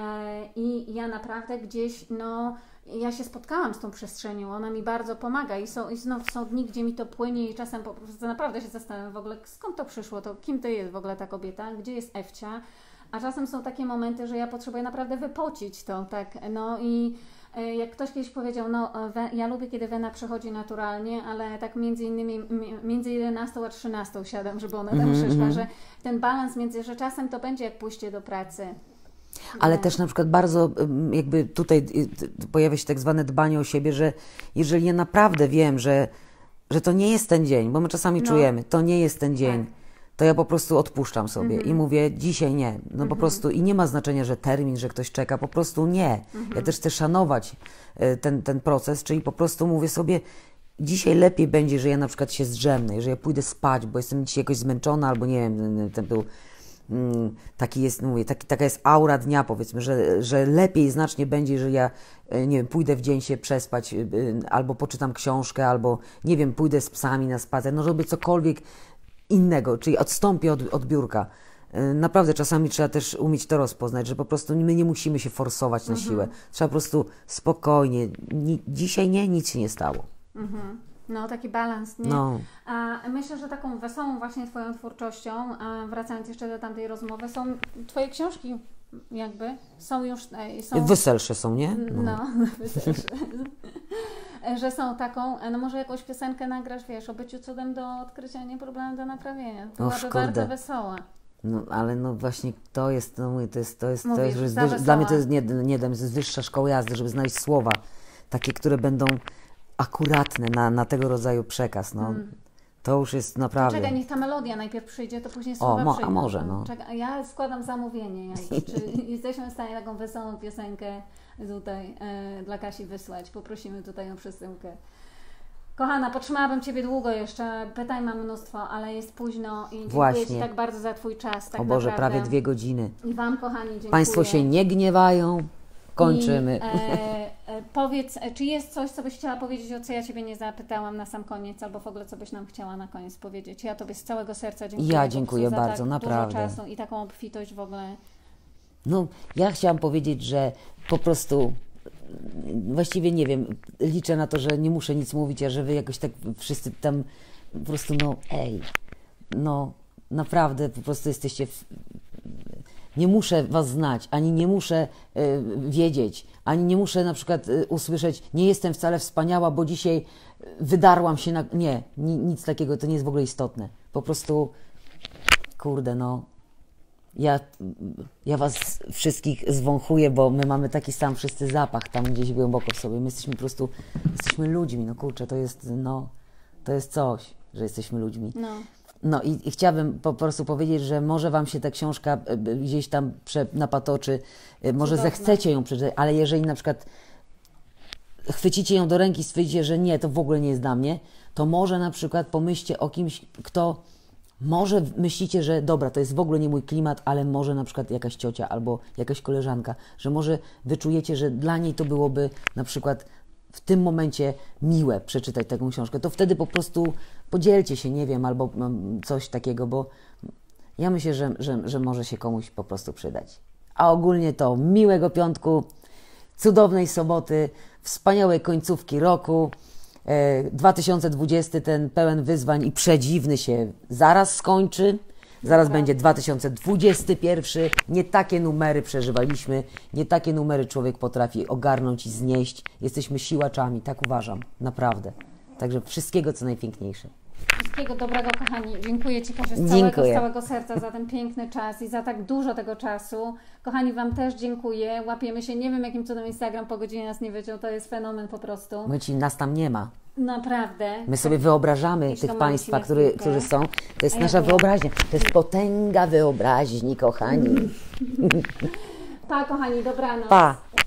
i ja naprawdę gdzieś, no ja się spotkałam z tą przestrzenią, ona mi bardzo pomaga i znów są dni, gdzie mi to płynie i czasem po prostu naprawdę się zastanawiam w ogóle, skąd to przyszło, to kim to jest w ogóle ta kobieta, gdzie jest Ewcia, a czasem są takie momenty, że ja potrzebuję naprawdę wypocić to, tak, no i jak ktoś kiedyś powiedział, no ja lubię, kiedy wena przychodzi naturalnie, ale tak między 11 a 13 siadam, żeby ona tam przyszła, że ten balans że czasem to będzie jak pójście do pracy. Ale też na przykład bardzo jakby tutaj pojawia się tak zwane dbanie o siebie, że jeżeli ja naprawdę wiem, że to nie jest ten dzień, bo my czasami czujemy, to nie jest ten dzień, to ja po prostu odpuszczam sobie i mówię, dzisiaj nie, no po prostu i nie ma znaczenia, że termin, że ktoś czeka, po prostu nie. Ja też chcę szanować ten proces, czyli po prostu mówię sobie, dzisiaj lepiej będzie, że ja na przykład się zdrzemnę, że ja pójdę spać, bo jestem dzisiaj jakoś zmęczona, albo nie wiem, ten był taki jest, mówię, taka jest aura dnia, powiedzmy, że lepiej znacznie będzie, że ja, nie wiem, pójdę w dzień się przespać, albo poczytam książkę, albo, nie wiem, pójdę z psami na spacer, no robię cokolwiek innego, czyli odstąpię od biurka. Naprawdę czasami trzeba też umieć to rozpoznać, że po prostu my nie musimy się forsować na siłę. Trzeba po prostu spokojnie. Dzisiaj nic się nie stało. No, taki balans, nie? No. A myślę, że taką wesołą właśnie Twoją twórczością, wracając jeszcze do tamtej rozmowy, są Twoje książki jakby, są już... Są... Weselsze są, nie? No, weselsze. Że są taką, no może jakąś piosenkę nagrasz, wiesz, o byciu cudem do odkrycia, nie problemem do naprawienia. To byłaby bardzo wesoła. No, ale no właśnie to jest, no mówię, to jest Mówisz, dla mnie to jest nie to jest wyższa szkoła jazdy, żeby znaleźć słowa takie, które będą akuratne na tego rodzaju przekaz, no. To już jest naprawdę... Czekaj, niech ta melodia najpierw przyjdzie, to później słowa przyjdą. A może, no. Czekaj, ja składam zamówienie. Czy jesteśmy w stanie taką wesołą piosenkę tutaj dla Kasi wysłać? Poprosimy tutaj o przesyłkę. Kochana, potrzymałabym Ciebie długo jeszcze, pytań mam mnóstwo, ale jest późno i dziękuję Ci tak bardzo za Twój czas. Tak o Boże, naprawdę. prawie 2 godziny. I Wam, kochani, dziękuję. Państwo się nie gniewają, kończymy. Powiedz, czy jest coś, co byś chciała powiedzieć, o co ja Ciebie nie zapytałam na sam koniec, albo w ogóle co byś nam chciała na koniec powiedzieć? Ja Tobie z całego serca dziękuję. Ja dziękuję za bardzo, tak naprawdę. Dużo czasu i taką obfitość w ogóle. No, ja chciałam powiedzieć, że po prostu właściwie nie wiem, liczę na to, że nie muszę nic mówić, a że Wy jakoś tak wszyscy tam po prostu, no naprawdę po prostu jesteście... Nie muszę Was znać, ani nie muszę wiedzieć, ani nie muszę na przykład usłyszeć, nie jestem wcale wspaniała, bo dzisiaj wydarłam się na... Nie, nic takiego, to nie jest w ogóle istotne. Po prostu, kurde, no, ja Was wszystkich zwąchuję, bo my mamy taki sam wszyscy zapach tam gdzieś głęboko w sobie. My jesteśmy po prostu, jesteśmy ludźmi, no kurczę, to jest coś, że jesteśmy ludźmi. No i chciałabym po prostu powiedzieć, że może Wam się ta książka gdzieś tam napatoczy, może zechcecie ją przeczytać, ale jeżeli na przykład chwycicie ją do ręki i stwierdzicie, że nie, to w ogóle nie jest dla mnie, to może na przykład pomyślcie o kimś, kto może myślicie, że dobra, to jest w ogóle nie mój klimat, ale może na przykład jakaś ciocia albo jakaś koleżanka, że może wyczujecie, że dla niej to byłoby na przykład w tym momencie miłe przeczytać taką książkę, to wtedy po prostu podzielcie się, nie wiem, albo coś takiego, bo ja myślę, że może się komuś po prostu przydać. A ogólnie to miłego piątku, cudownej soboty, wspaniałej końcówki roku. 2020 ten pełen wyzwań i przedziwny się zaraz skończy. Zaraz będzie 2021. Nie takie numery przeżywaliśmy, nie takie numery człowiek potrafi ogarnąć i znieść. Jesteśmy siłaczami, tak uważam, naprawdę. Także wszystkiego, co najpiękniejsze. Wszystkiego dobrego, kochani. Dziękuję Ci, Kasia, z całego serca za ten piękny czas i za tak dużo tego czasu. Kochani, Wam też dziękuję. Łapiemy się. Nie wiem, jakim cudem Instagram po godzinie nas nie wyciął. To jest fenomen po prostu. Nas tam nie ma. Naprawdę. My sobie wyobrażamy tych Państwa, którzy są. To jest nasza wyobraźnia. To jest potęga wyobraźni, kochani. Pa, kochani, dobranoc. Pa.